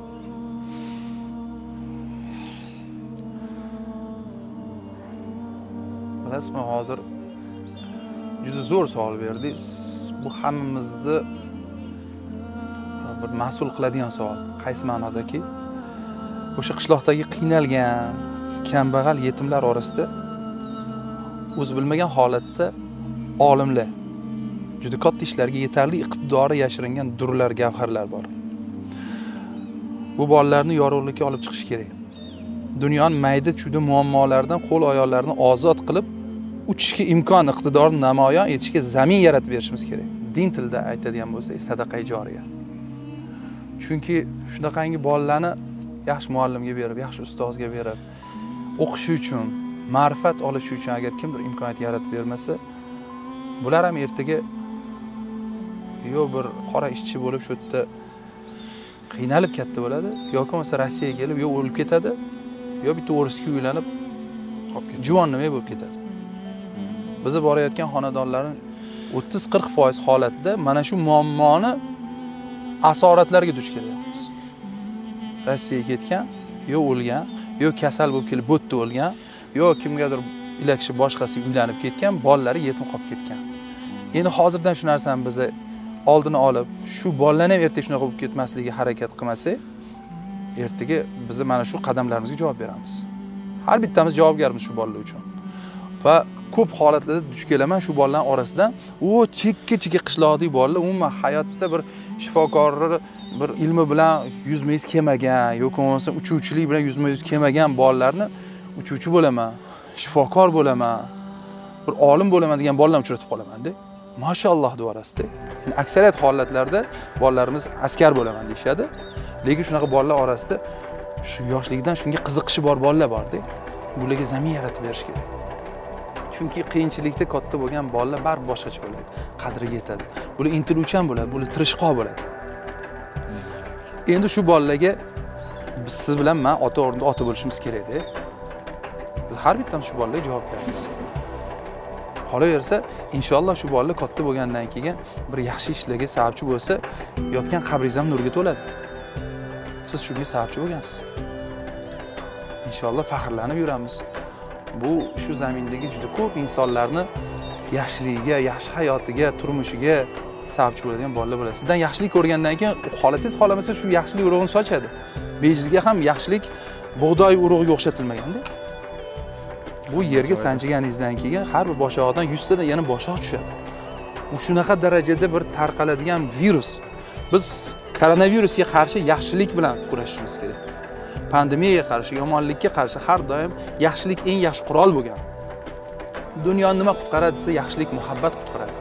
[SPEAKER 2] Bilasizmi, hozir juda zo'r savol berdingiz. Bu hammamizni bir mas'ul qiladigan savol. Qaysi ma'nodaki? O'sha qishloqdagi qiynalgan, kambag'al yetimlar orasida o'zi bilmagan holatda olimlar, juda katta ishlarga yetarli iqtidori yashiringan durlar, gavharlar bor. Bu bolalarni yorug'likka olib chiqish kerak. Dunyoning mayda-chuyda muammolaridan qo'l oyoqlarini ozod qilib, uchishga imkon, iqtidorni namoyon etishga zamin yaratib berishimiz kerak. Din tilida aytadigan bo'lsak, sadaqa-i joriya. Chunki shunaqangi bolalarni yaxshi muallimga berib, yaxshi ustozga berib, o'qishi uchun, ma'rifat olishi uchun agar kimdir imkoniyat yaratib bermasa, bular ham ertaga yo bir qora ishchi bo'lib shu yerda qiynalib katta bo'ladi, yoki bo'lmasa Rossiyaga kelib yo o'lib ketadi, yo bitta o'risga uylanib qolib ketadi. Juvon nima bo'lib ketadi. Biz borayotgan xonadonlarning o'ttiz qirq foiz holatda mana shu muammoni asoratlarga duch kelyapmiz. Rossiyaga ketgan, yo o'lgan, yo kasal bo'lib kelib bo'tda o'lgan, yo kimgadir ilakshi boshqasi uylanib ketgan, bolalari yetim qolib ketgan. Endi hozirdan shu narsani biz oldini olib, shu bolalarni ham ertaga shunaqa bo'lib ketmasligiga harakat qilmasak, ertaga biz mana shu qadamlarimizga javob beramiz. Har bittamiz javobgarmiz shu bolalar uchun. Va ko'p holatlarda duch kelaman shu bolalar orasidan, u chekka-chekka qishloqdagi bolalar umuman hayotda bir shifokorlar bir ilmi bilan yuzma-yuz kelmagan yoki bo'lmasa uchuvchilik bilan yuzma-yuz kelmagan bolalarni uchuvchi bo'laman, shifokor bo'laman, bir olim bo'laman degan bolalarni uchratib qolaman-da. Mashalloh deyorasiz-da. Yani aksariyat holatlarda bolalarimiz askar bo'laman deyshadi. Lekin shunaqa bolalar orasida shu yoshligidan shunga qiziqishi bor bolalar bor-da. Bularga zamin yaratib berish kerak. Chunki qiyinchilikda katta bo'lgan bolalar baribir boshqacha bo'ladi, qadriga yetadi. Bular intiluvchan bo'ladi, bular tirishqoq bo'ladi. Endi shu bolalarga biz siz bilan men ota o'rnida ota bo'lishimiz kerak-da. Biz har bittamiz shu bolalarga javob beramiz. Qolaversa, inshaalloh shu bolalar katta bo'lgandan keyin bir yaxshi ishlarga sababchi bo'lsa, yotgan qabringiz ham nurga to'ladi. Siz shunga sababchi bo'lgansiz. Inshaalloh faxrlanib yuramiz. Bu shu zamindagi juda ko'p insonlarni yaxshiligiga, yaxshi hayotiga, turmushiga sababchi bo'ladigan bolalar bo'ladi. Sizdan yaxshilik ko'rgandan keyin xolasangiz, xohlamasangiz shu yaxshilik urug'ini sochadi. Bejizga ham yaxshilik bug'doy urug'iga o'xshatilmaganda. Bu yerga sanchiganingizdan keyin har bir boshoqdan yuz tadan yana boshoq tushadi. Bu shunaqa darajada bir tarqaladigan virus. Biz koronavirusga qarshi yaxshilik bilan kurashishimiz kerak. Pandemiyaga qarshi, yomonlikka qarshi har doim yaxshilik eng yaxshi qurol bo'lgan. Dunyoni nima qutqaradi desa, yaxshilik, muhabbat qutqaradi.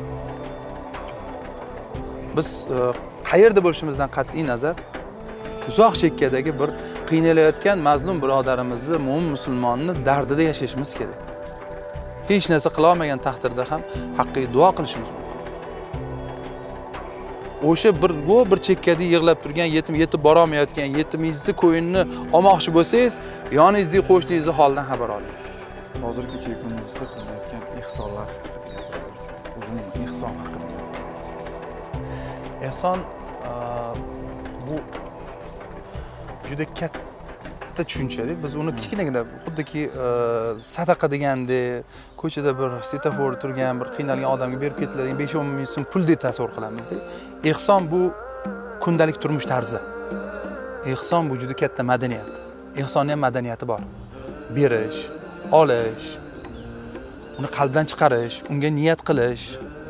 [SPEAKER 2] Biz qayerda bo'lishimizdan qat'iy nazar uzoq chekkadagi bir qiynalayotgan mazlum birodarimizni, mo'min musulmonni dardida yashashimiz kerak. Hech narsa qila olmagan taqdirda ham haqqiga duo qilishimiz mumkin. O'sha bir go bir chekkada yig'lab turgan yetim, yetib bora olmayotgan yetimingizni ko'yinni olmoqchi bo'lsangiz, yoningizdagi qo'shningizni holidan xabar oling.
[SPEAKER 1] Hozirgi kunimizda qilayotgan ihsonlar haqida gapirasiz. Umuman ihson haqida gapirasiz.
[SPEAKER 2] Ihson bu juda katta tushuncha-da. Biz uni kichkinagina xuddiki sadaqa degandek, ko'chada bir svetofor turgan bir qiynalgan odamga berib ketiladigan besh o'n ming so'm pul deb tasavvur qilamiz-da. Ihson bu kundalik turmush tarzi. Ihson bu juda katta madaniyat. Ihsonning ham madaniyati bor. Berish, olish, uni qalbdan chiqarish, unga niyat qilish.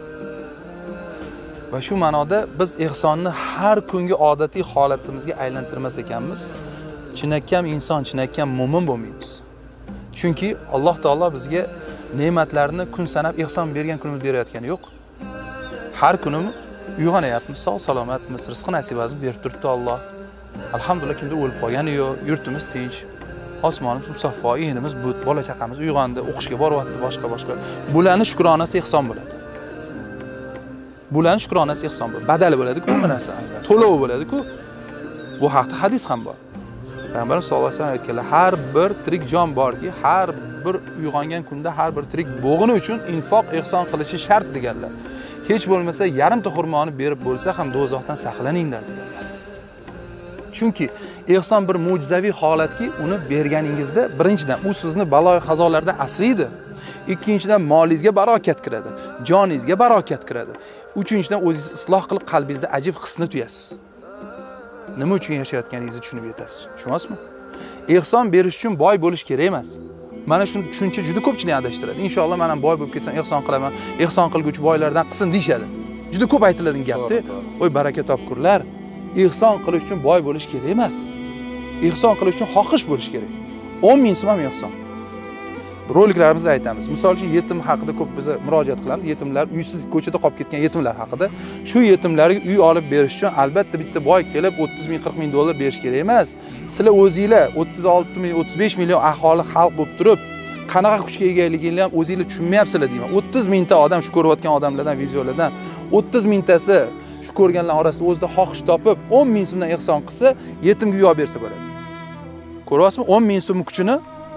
[SPEAKER 2] Va shu ma'noda biz ihsonni har kungi odatiy holatimizga aylantirmas ekanmiz, chinakam inson, chinakam mo'min bo'lmaymiz. Chunki Alloh taolo bizga ne'matlarni kun sanab ihson bergan kunimiz berayotgani yo'q. Har kunim uyg'onayapmiz, sog' salomatmiz, rizq nasibamizni berib turibdi Alloh. Alhamdulillah, kimdir o'lib qolgani yo'q, yurtimiz tinch, osmonimiz musaffo, ehnimiz but, bola chaqamiz uyg'ondi, o'qishga boryapti, boshqa-boshqa. Bularni shukronasi ihson bo'ladi. Bularni shukronasi ihson bo'ladi. Badali bo'ladi-ku bu narsa. To'lovi bo'ladi-ku. Bu haqda hadis ham bor. Payg'ambarimiz sollallohu alayhi vasallam aytganlar, har bir tirik jon borki, har bir uyg'ongan kunda har bir tirik bo'g'ini uchun infoq ihson qilishi shart deganlar. Hech bo'lmasa yarimta xurmoni berib bo'lsa ham do'zaxdan saqlaninglar deganlar. Chunki ihson bir mo'jizaviy holatki, uni berganingizda birinchidan u sizni balo-yu qazolardan asraydi. Ikkinchidan molingizga barokat kiradi, joningizga barokat kiradi. Uchinchidan o'zingizni isloh qilib qalbingizda ajib hisni tuyasiz. Nima uchun yashayotganingizni tushunib yetasiz. Tushunasizmi? Ihson berish uchun boy bo'lish kerak emas. Mana shu tushuncha juda ko'pchilik adashtiradi. Inshaalloh men ham boy bo'lib ketsam ihson qilaman, ihson qilguvchi boylardan qilsin deyshadi. Juda ko'p aytiladigan gapda. Voy baraka topkurlar. Ihson qilish uchun boy bo'lish kerak emas. Ihson qilish uchun xohish bo'lish kerak. o'n ming so'm ham ihson. Roliklarimizda aytamiz. Misol uchun yetim haqida ko'p biz murojaat qilamiz. Yetimlar, uysiz ko'chada qolib ketgan yetimlar haqida. Shu yetimlarga uy olib berish uchun albatta bitta boy kelib o'ttiz ming qirq ming dollar berish kerak emas. Sizlar o'zingizlar o'ttiz olti ming o'ttiz besh million aholi xalq bo'lib turib, qanaqa kuchga egaliginglarni ham o'zingizlar tushunmayapsizlar deyman. o'ttiz mingta odam, shu ko'rayotgan odamlardan, videolardan o'ttiz mingtasi shu ko'rganlar orasida o'zida xohish topib o'n ming so'mdan ihson qilsa, yetimga uy olib bersa bo'ladi. Ko'ryapsizmi? o'n ming so'm kuchini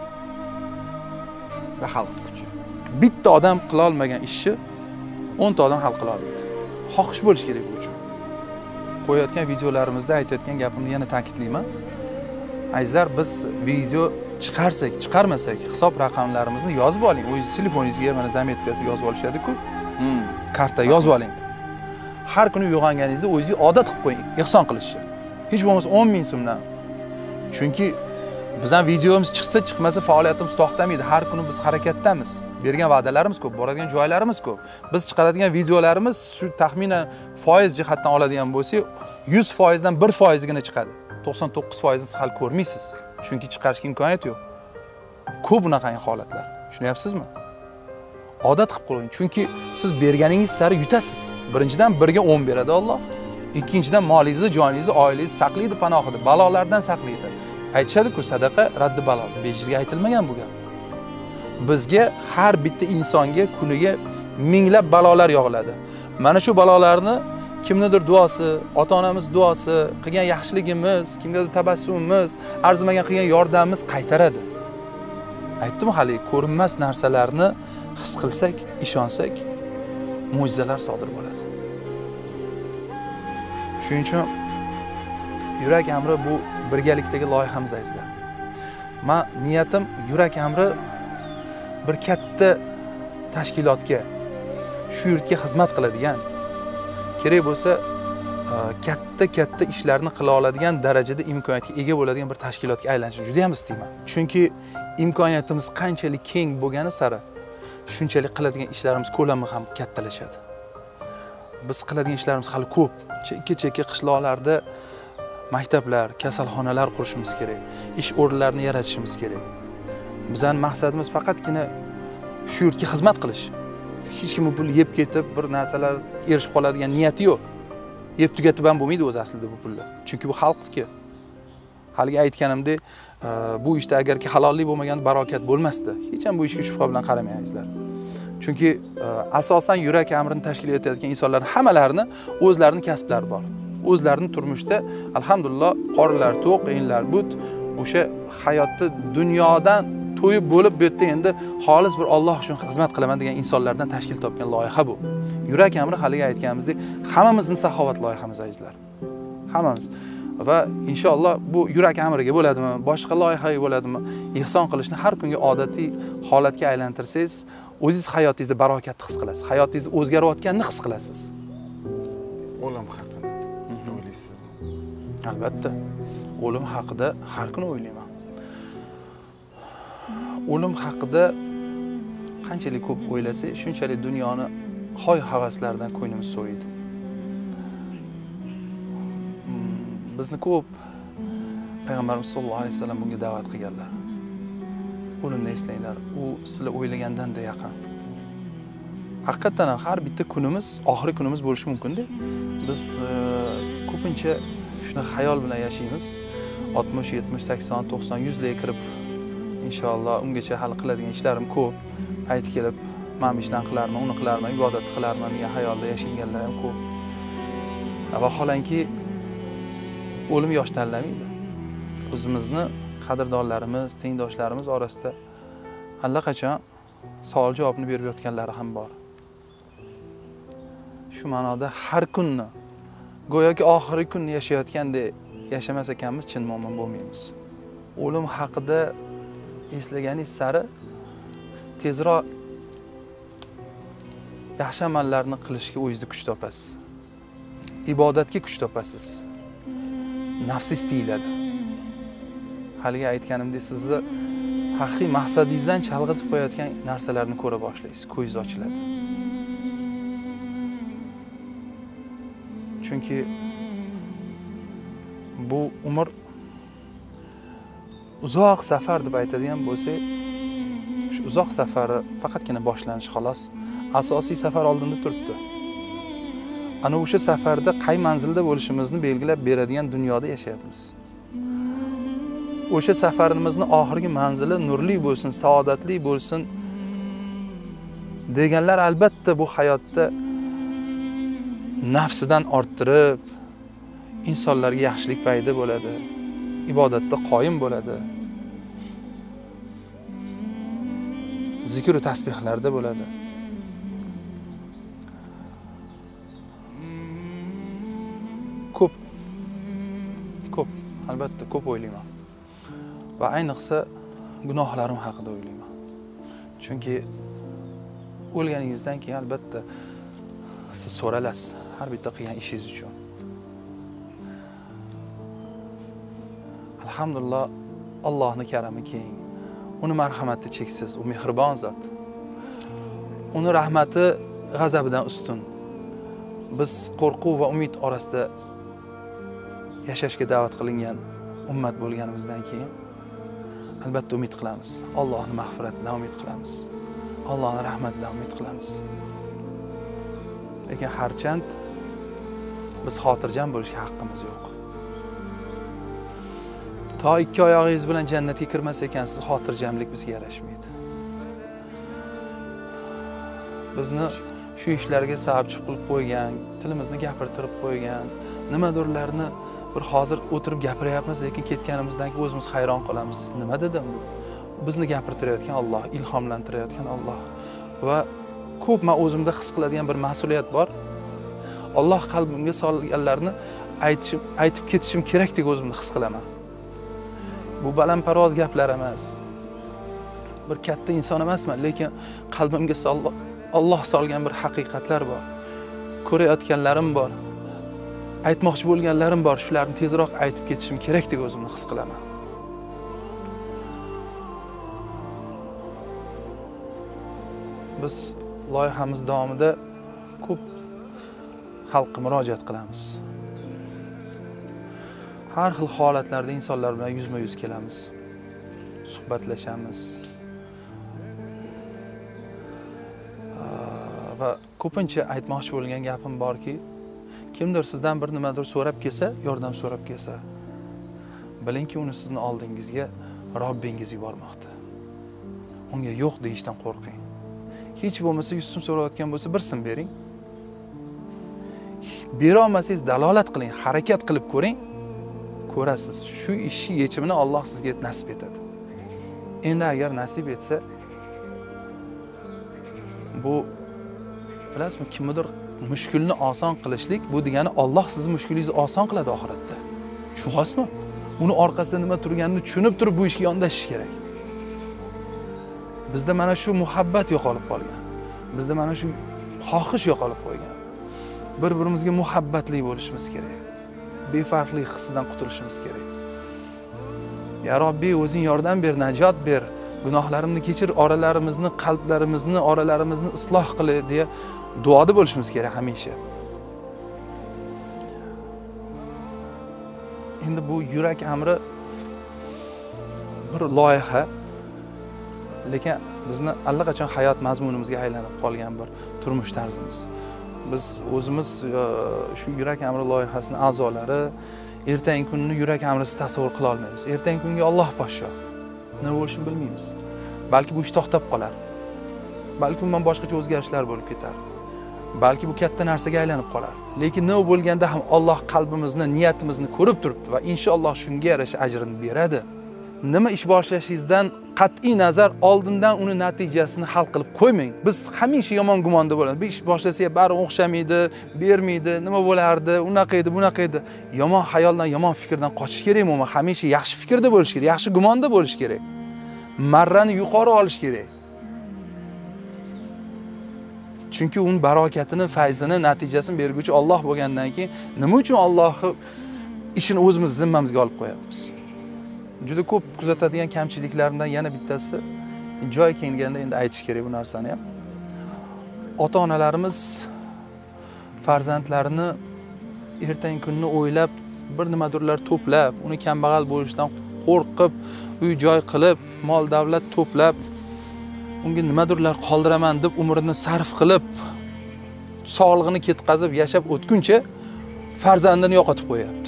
[SPEAKER 2] va xalq kuchi. Bitta odam qila olmagan ishni o'n ta odam hal qila oladi. Xohish bo'lish kerak bu uchun. Qo'yayotgan videolarimizda aytayotgan gapimni yana ta'kidlayman. Azizlar, biz video chiqarsak, chiqarmasak, hisob raqamlarimizni yozib oling. O'zingiz telefoningizga mana zametkasi yozib olishadi-ku. Hmm. Karta yozib oling. Har kuni uyg'onganingizda o'zingiz odat qilib qo'ying, ihson qilishni. Hech bo'lmasa o'n ming so'mdan. Chunki bizdan videomiz chiqsa, chiqmasa faoliyatimiz to'xtamaydi. Har kuni biz harakatdamiz. Bergan va'dalarimiz ko'p, boradigan joylarimiz ko'p. Biz chiqaradigan videolarimiz shu taxminan foiz jihatdan oladigan bo'lsak, yuz foiz dan bir foiz gina chiqadi. to'qson to'qqiz foiz ni hal ko'rmaysiz. Chunki chiqarishga imkoniyat yo'q. ko'p bunaqangi holatlar. Tushunyapsizmi? Odat qilib qo'ying. Chunki siz berganingiz sari yutasiz. Birinchidan birga o'n beradi Alloh. Ikkinchidan molingizni, joningizni, oilangizni saqlaydi, panohida, balolardan saqlaydi. Aytishadi-ku, sadaqa raddi balo. Bejizga aytilmagan bu gap. Bizga har bitta insonga kuniga minglab balolar yog'iladi. Mana shu balolarni kimnidir duosi, ota-onamiz duosi, qilgan yaxshiligimiz, kimgadir tabassumimiz, arzimagan qilgan yordamimiz qaytaradi. Aytdim hali, ko'rinmas narsalarni his qilsak, ishonsak, mo'jizalar sodir bo'ladi. Shuning uchun yurak amri bu birgalikdagi loyihamiz azizlar. Men niyatim yurak amri bir katta tashkilotga, shu yurtga xizmat qiladigan, kerak bo'lsa katta-katta ishlarni qila oladigan darajada imkoniyatga ega bo'ladigan bir tashkilotga aylanishi juda ham istayman. Chunki imkoniyatimiz qanchalik keng bo'lgani sari shunchalik qiladigan ishlarimiz ko'lami ham kattalashadi. Biz qiladigan ishlarimiz hali ko'p. Chekka-chekka qishloqlarda maktablar, kasalxonalar qurishimiz kerak. Ish o'rinlarini yaratishimiz kerak. Bizning maqsadimiz faqatgina shu yurtga xizmat qilish. Hech kim bu pulni yeb ketib, bir narsalar erishib qoladigan niyati yo'q. Yeb tugatib ham bo'lmaydi o'zi aslida bu pullar. Chunki bu xalqniki. Haliga aytganimdek, bu ishda agarki halollik bo'lmagan barokat bo'lmasdi. Hech ham bu ishga shubha bilan qaramayingizlar. Chunki asosan yurak amrini tashkil etayotgan insonlarning hammalarini o'zlarining kasblari bor. O'zlarining turmushda alhamdulillah qorlar to'q, qiyinlar but, o'sha hayotni dunyodan to'yib bo'lib bu yerda endi xolis bir Alloh uchun xizmat qilaman degan insonlardan tashkil topgan loyiha bu. Yurak amri haliga aytganimizdek, hammamizning saxovat loyihamiz azizlar. Hammamiz. Va inshaalloh bu yurak amriga bo'ladimi, boshqa loyihaga bo'ladimi, ihson qilishni har kungi odatiy holatga aylantirsangiz, o'zingiz hayotingizda barokat his qilasiz. Hayotingiz o'zgarayotganini his qilasiz.
[SPEAKER 1] O'lim haqida o'ylaysizmi?
[SPEAKER 2] Albatta. O'lim haqida har kuni o'ylayman. O'lim haqida qanchalik ko'p o'ylasak, shunchalik dunyoni hoy-havaslardan ko'nglimiz so'yidi. Bizni ko'p Payg'ambarimiz sollallohu alayhi vasallam bunga da'vat qilganlar. O'limni eslanglar, u sizlar o'ylagandan-da yaqin. Haqiqatan ham har bitta kunimiz oxirgi kunimiz bo'lishi mumkin-da. Biz ko'pincha shuni xayol bilan yashaymiz. oltmish, yetmish, sakson, to'qson, yuz ga kirib inshaalloh ungacha hal qiladigan ishlarim ko'p. Payti kelib, men ishlarni qilarman, uni qilarman, ibodat qilarman degan xayolda yashaydiganlar ham ko'p. Vaholanki o'lim yosh tanlamaydi. O'zimizni qadrdonlarimiz, tengdoshlarimiz orasida allaqachon savol javobni berib yotganlari ham bor. Shu ma'noda har kunni go'yoki oxirgi kunni yashayotgandek yashamas ekanmiz, chin mo'min bo'lmaymiz. O'lim haqida eslaganingiz sari tezroq yaxshi amallarni qilishga o'zingizni kuch topasiz. Ibodatga kuch topasiz. Nafsingiz tiyiladi. Haliga aytganimdek, sizni haqiqiy maqsadingizdan chalg'itib qo'yayotgan narsalarni ko'ra boshlaysiz, ko'zingiz ochiladi. Chunki bu umr uzoq safar deb aytadigan bo'lsak, shu uzoq safari faqatgina boshlanish xolos. Asosiy safar oldinda turibdi. Ana o'sha safarda qay manzilda bo'lishimizni belgilab beradigan dunyoda yashayapmiz. O'sha safarimizning oxirgi manzili nurli bo'lsin, saodatli bo'lsin deganlar albatta bu hayotda nafsidan orttirib, insonlarga yaxshilik paydo bo'ladi, ibodatda qoyim bo'ladi, zikr va tasbihlarda bo'ladi. Ko'p, ko'p, albatta ko'p o'ylayman. Va ayniqsa gunohlarim haqida o'ylayman. Chunki o'lganingizdan keyin albatta siz so'ralasiz har bitta qilgan ishingiz uchun. Alhamdulillah, Allohning karami keng. Uni marhamati cheksiz, u mehribon zot. Uni rahmati g'azabidan ustun. Biz qo'rquv va umid orasida yashashga da'vat qilingan ummat bo'lganimizdan keyin albatta umid qilamiz. Allohning mag'firatidan umid qilamiz. Allohning rahmatidan umid qilamiz. Lekin harchand biz xotirjam bo'lishga haqqimiz yo'q. To ikki oyog'ingiz bilan jannatga kirmas ekansiz, xotirjamlik bizga yarashmaydi. Bizni shu ishlarga sababchi qilib qo'ygan, tilimizni gapirtirib qo'ygan, nimadirlarni bir hozir o'tirib gapiryapmiz, lekin ketganimizdan keyin o'zimiz hayron qolamiz. Nima dedim? Bizni gapirtirayotgan Alloh, ilhomlantirayotgan Alloh. Va ko'p men o'zimda his qiladigan bir mas'uliyat bor. Alloh qalbimga solganlarni aytishim, aytib ketishim kerak deb o'zimni his qilaman. Bu balandparvoz gaplar emas. Bir katta inson emasman, lekin qalbimga Alloh solgan bir haqiqatlar bor. Ko'rayotganlarim bor. Aytmoqchi bo'lganlarim bor. Shularni tezroq aytib ketishim kerak deb o'zimni his qilaman. Biz loyihamiz davomida ko'p xalqqa murojaat qilamiz. Har xil holatlarda insonlar bilan yuzma-yuz kelamiz. Suhbatlashamiz. Va ko'pincha aytmoqchi bo'lgan gapim borki, kimdir sizdan bir nimadir so'rab kelsa, yordam so'rab kelsa, bilingki uni sizni oldingizga Robbingiz yubormoqda. Unga yo'q deyishdan qo'rqing. Hech bo'lmasa yuz so'm so'rayotgan bo'lsa bir so'm bering. Bera olmasangiz dalolat qiling, harakat qilib ko'ring. Ko'rasiz, shu ishni yechimini Alloh sizga nasib etadi. Endi agar nasib etsa, bu bilasizmi, kimdir mushkulni oson qilishlik, bu degani Alloh sizning mushkulingizni oson qiladi oxiratda. Tushunyapsizmi? Uni orqasida nima turganini tushunib turib bu ishga yondashish kerak. Bizda mana shu muhabbat yo'qolib qolgan. Bizda mana shu xohish yo'qolib qo'ygan. Bir-birimizga muhabbatli bo'lishimiz kerak. Befarqlik hissidan qutulishimiz kerak. Ya Robbiy, o'zing yordam ber, najot ber. Gunohlarimni kechir, oralarimizni, qalblarimizni, oralarimizni isloh qil deya duoda bo'lishimiz kerak hamisha. Endi bu yurak amri bir loyiha, lekin bizni allaqachon hayot mazmunimizga aylanib qolgan bir turmush tarzimiz. Biz o'zimiz shu yurak amri loyihasining a'zolari ertangi kunni yurak amrisiz tasavvur qila olmaymiz. Ertangi kunga Alloh poshsho. Nima bo'lishini bilmaymiz. Balki bu ish to'xtab qolar. Balki bundan boshqacha o'zgarishlar bo'lib ketar. Balki bu katta narsaga aylanib qolar. Lekin nima bo'lganda ham Alloh qalbimizni, niyatimizni ko'rib turibdi va inshaalloh shunga yarasha ajrini beradi. Nima ish boshlashingizdan qat'iy nazar oldindan uni natijasini hal qilib qo'ymang. Biz hamisha yomon gumonda bo'lamiz. Bir ish boshlasak bari o'xshamaydi, bermaydi, nima bo'lardi, unaqa edi, bunaqa edi. Yomon xayoldan, yomon fikrdan qochish kerak emas. Hamisha yaxshi fikrda bo'lish kerak, yaxshi gumonda bo'lish kerak. Marrani yuqori olish kerak. Chunki uning barokatini, fayzini, natijasini berguvchi Alloh bo'lgandan keyin nima uchun Allohni ishini o'zimiz zimmamizga olib qo'yapmiz? Juda ko'p kuzatadigan kamchiliklaridan yana bittasi, joy kelganda endi aytish kerak bu narsani ham. Ota-onalarimiz farzandlarini ertangi kunni o'ylab, bir nimadirlar to'plab, uni kambag'al bo'lishidan qo'rqib, uy-joy qilib, mol-davlat to'plab, unga nimadirlar qoldiraman deb umrini sarf qilib, sog'lig'ini ketkazib yashab o'tguncha farzandini yo'qotib qo'yapti.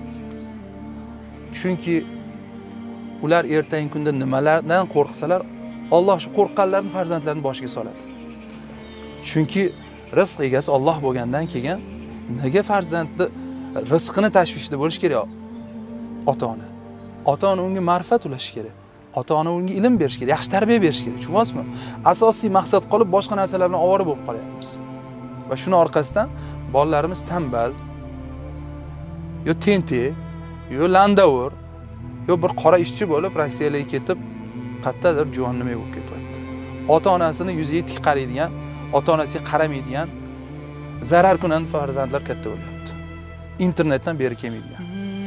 [SPEAKER 2] Chunki ular ertangi kunda nimalardan qo'rqsalar, Alloh shu qo'rqqanlarni farzandlarini boshiga soladi. Chunki rizq egasi Alloh bo'lgandan keyin nega farzandni rizqini tashvishda bo'lish kerak? Ota-ona. Ota-ona unga ma'rifat ulash kerak. Ota-ona unga ilm berish kerak, yaxshi tarbiya berish kerak. Tushunyapsizmi? Asosiy maqsad qolib boshqa narsalar bilan ovora bo'lib qolyapmiz. Va shuni orqasidan bolalarimiz tambal, yo tentek, yo landavur, yo bir qora ishchi bo'lib Rossiyaga ketib, qayerdadir juvon nima bo'lib ketyapti. Ota-onasini yuziga tik qaraydigan, ota-onasiga qaramaydigan zarar ko'rgan farzandlar katta bo'lyapti. Internetdan beri kelmaydigan.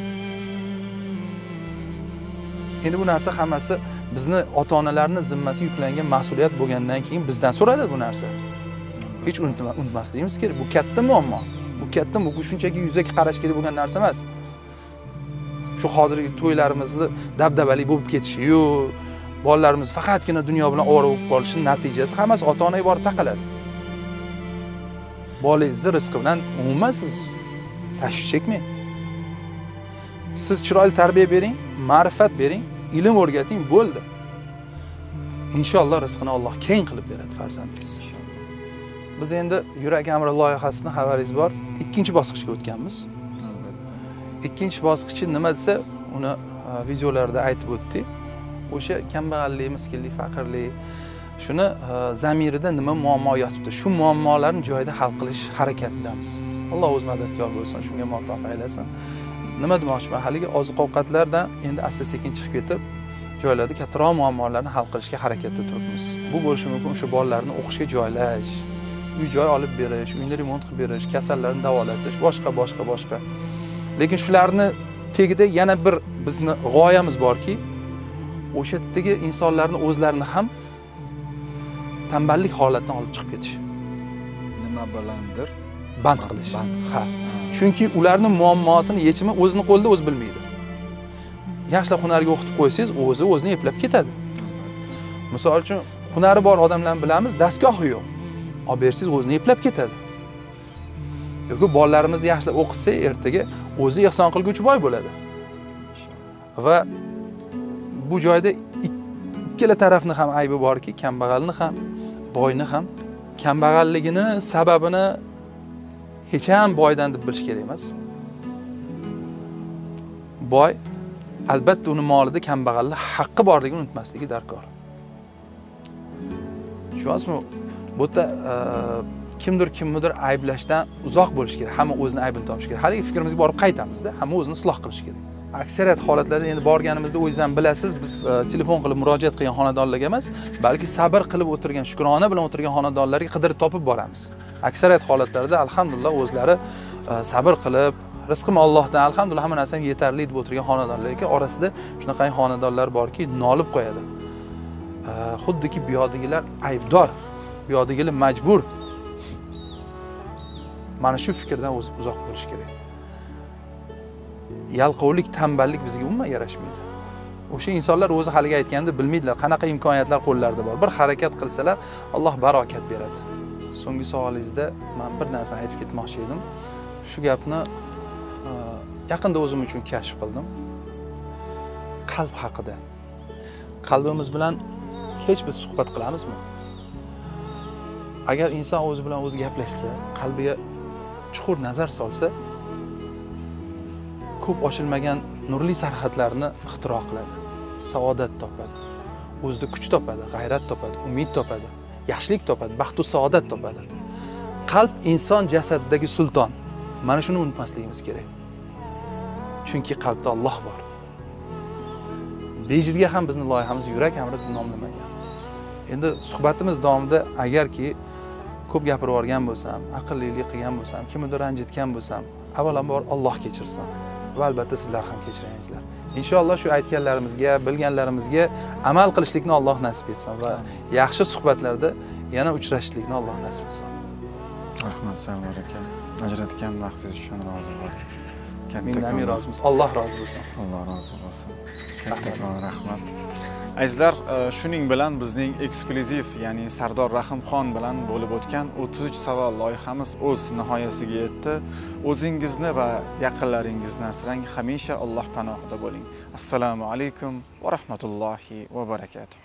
[SPEAKER 2] Endi bu narsa hammasi bizni ota-onalarning zimmasiga yuklangan mas'uliyat bo'lgandan keyin bizdan so'raladi bu narsa. Hech unutmasligimiz kerak. Bu katta muammo. Bu katta, bu shunchaki yuzaki qarash kerak bo'lgan narsa emas. Shu hozirgi to'ylarimizni dabdabali bo'lib ketishi-yu, bolalarimiz faqatgina dunyo bilan ovora bo'lib qolishining natijasi hammasi ota-ona iborib taqaladi. Bolangizni rizqi bilan umuman siz tashvish chekmang. Siz chiroyli tarbiya bering, ma'rifat bering, ilm o'rgating, bo'ldi. Inshaalloh rizqini Alloh keng qilib beradi farzandingiz. Biz endi Yurak amri loyihasining xabaringiz bor, ikkinchi bosqichga o'tganmiz. Ikkinchi bosqichi nima desa, uni videolarda aytib o'tdik. O'sha kambag'allik, miskinlik, faqirlik, shuni zamirida nima muammo yotibdi, shu muammolarni joyida hal qilish harakatidamiz. Alloh o'z madadkor bo'lsin, shunga muvaffaq aylasin. Nima demoqchiman, haligi oziq-ovqatlardan endi asta-sekin chiqib ketib, joylarda kattaroq muammolarni hal qilishga harakatda turibmiz. Bu bo'lishi mumkin o'sha bolalarni o'qishga joylash, uy-joy olib berish, uyni remont qilib berish, kasallarni davolatish, boshqa, boshqa, boshqa. Lekin shularni tagida yana bir bizni g'oyamiz borki, o'sha yerdagi insonlarni o'zlarini ham tanballik holatidan olib chiqib ketish.
[SPEAKER 1] Nima bilandir
[SPEAKER 2] band qilish. Ha. Chunki ularning muammosini yechimi o'zining qo'lida o'zi bilmaydi. Yaxshilab hunarga o'qitib qo'ysangiz, o'zi o'zini eplab ketadi. Misol uchun, hunari bor odamlarni bilamiz, dastgohi yo'q. Olib bersangiz o'zini eplab ketadi. Yo'q, bolalarimiz yaxshilab o'qisa, ertaga o'zi ehson qilguvchi boy bo'ladi. Va bu joyda ikkala tarafni ham aybi borki, kambag'alni ham, boyni ham. Kambag'alligini sababini hech ham boydan deb bilish kerak emas. Boy albatta uni molida kambag'allik haqqi borligini unutmasligi darkor. Tushunasizmi? Bu yerda kimdir kimnidir ayblashdan uzoq bo'lish kerak. Hamma o'zining aybini topish kerak. Haligi fikrimizga borib qaytamiz-da, hamma o'zini isloh qilish kerak. Aksariyat holatlarda endi borganimizda o'zingiz ham bilasiz, biz telefon qilib murojaat qilgan xonadonlarga emas, balki sabr qilib o'tirgan, shukrona bilan o'tirgan xonadonlarga qidirib topib boramiz. Aksariyat holatlarda alhamdulillah o'zlari sabr qilib, rizqim Allohdan, alhamdulillah hamma narsam yetarli deb o'tirgan xonadonlar, lekin orasida shunaqa xonadonlar borki, nolib qo'yadi. Xuddiki bu yoqdagilar aybdor, bu yoqdagilar majbur. Mana shu fikrdan o'zi uzoq bo'lish kerak. Yalqovlik, tanballik bizga umuman yarashmaydi. O'sha insonlar o'zi haliga aytganda bilmaydilar, qanaqa imkoniyatlar qo'llarida bor. Bir harakat qilsalar, Alloh barokat beradi. So'nggi savolingizda men bir narsani aytib ketmoqchi edim. Shu gapni yaqinda o'zim uchun kashf qildim. Qalb haqida. Qalbimiz bilan hech biz suhbat qilamizmi? Agar inson o'zi bilan o'zi gaplashsa, qalbiga chuqur nazar solsa, ko'p ochilmagan nurli sarhadlarni ixtiro qiladi. Saodat topadi. O'zida kuch topadi, g'ayrat topadi, umid topadi, yaxshilik topadi, baxt va saodat topadi. Qalb inson jasadidagi sulton. Mana shuni unutmasligimiz kerak. Chunki qalbda Alloh bor. Bejizga ham bizning loyihamiz Yurak amri deb nomlanmagan. Endi suhbatimiz davomida agarki ko'p gapirib yuborgan bo'lsam, aqllilik qilgan bo'lsam, kimnidir ranjitgan bo'lsam, avvalambor Alloh kechirsin va albatta sizlar ham kechiringizlar. Inshaalloh shu aytganlarimizga, bilganlarimizga amal qilishlikni Alloh nasib etsin va yaxshi suhbatlarda yana uchrashishlikni Alloh nasib etsin.
[SPEAKER 1] Rahmat Sarvar aka. Ajratgan vaqtingiz uchun rozi bo'ling.
[SPEAKER 2] Mendan rozimiz. Alloh rozi bo'lsin.
[SPEAKER 1] Alloh rozi bo'lsin. Kattakon rahmat. Azizlar, shuning bilan bizning eksklyuziv, ya'ni Sardor Rahimxon bilan bo'lib o'tgan o'ttiz uch savol loyihamiz o'z nihoyasiga yetdi. O'zingizni va yaqinlaringizni asrang, hamisha Alloh panohida bo'ling. Assalomu alaykum va rahmatullohi va barakatuh.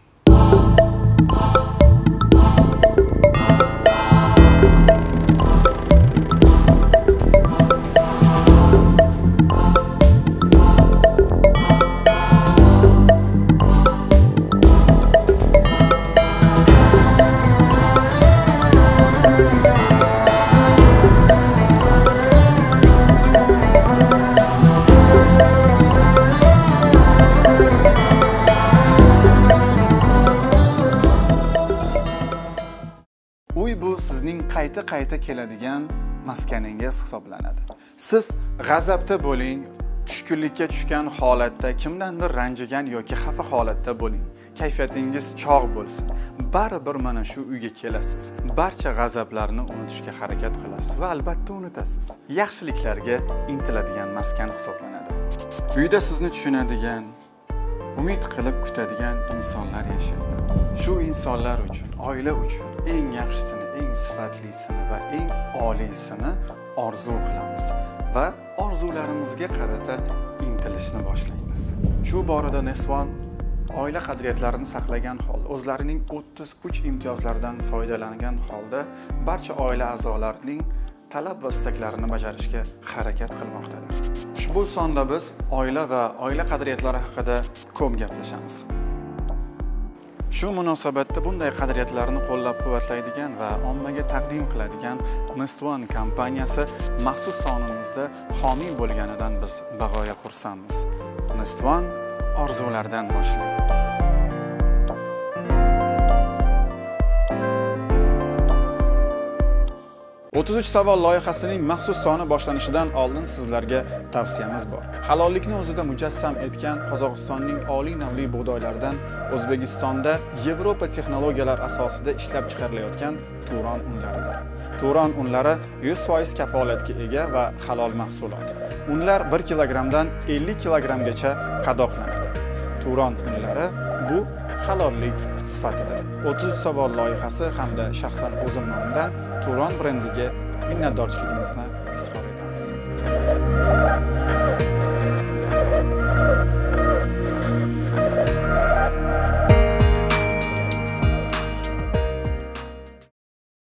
[SPEAKER 1] qayta-qayta keladigan maskaningiz hisoblanadi. Siz g'azabda bo'ling, tushkunlikka tushgan holatda, kimdandir ranjigan yoki xafa holatda bo'ling. Kayfiyatingiz chog' bo'lsin. Baribir mana shu uyga kelasiz. Barcha g'azablarni unutishga harakat qilasiz va albatta unutasiz. Yaxshiliklarga intiladigan maskan hisoblanadi. Uyda sizni tushunadigan, umid qilib kutadigan insonlar yashaydi. Shu insonlar uchun, oila uchun eng yaxshisini, eng sifatlisini va eng oliysini orzu qilamiz va orzularimizga qarata intilishni boshlaymiz. Shu borada Nestwan oila qadriyatlarini saqlagan holda, o'zlarining o'ttiz uch imtiyozlaridan foydalangan holda barcha oila a'zolarining talab va istaklarini bajarishga harakat qilmoqdalar. Ushbu sonda biz oila va oila qadriyatlari haqida ko'p gaplashamiz. Shu munosabatda bunday qadriyatlarni qo'llab-quvvatlaydigan va ommaga taqdim qiladigan Nestwan kompaniyasi maxsus sonimizda homiy bo'lganidan biz bag'oya xursandmiz. Nestwan orzulardan boshlaydi. o'ttiz uch savol loyihasining maxsus soni boshlanishidan oldin sizlarga tavsiyamiz bor. Halollikni o'zida mujassam etgan Qozog'istonning oliy navli bug'doylaridan O'zbekistonda Yevropa texnologiyalar asosida ishlab chiqarilayotgan Turon unlaridir. Turon unlari yuz foiz kafolatga ega va halol mahsulot. Unlar bir kilogrammdan ellik kilogrammgacha qadoqlanadi. Turon unlari bu halollik sifatidir. o'ttiz uch savol loyihasi hamda shaxsan o'zim nomidan Turon brendiga minnatdorchiligimizni izhor etamiz.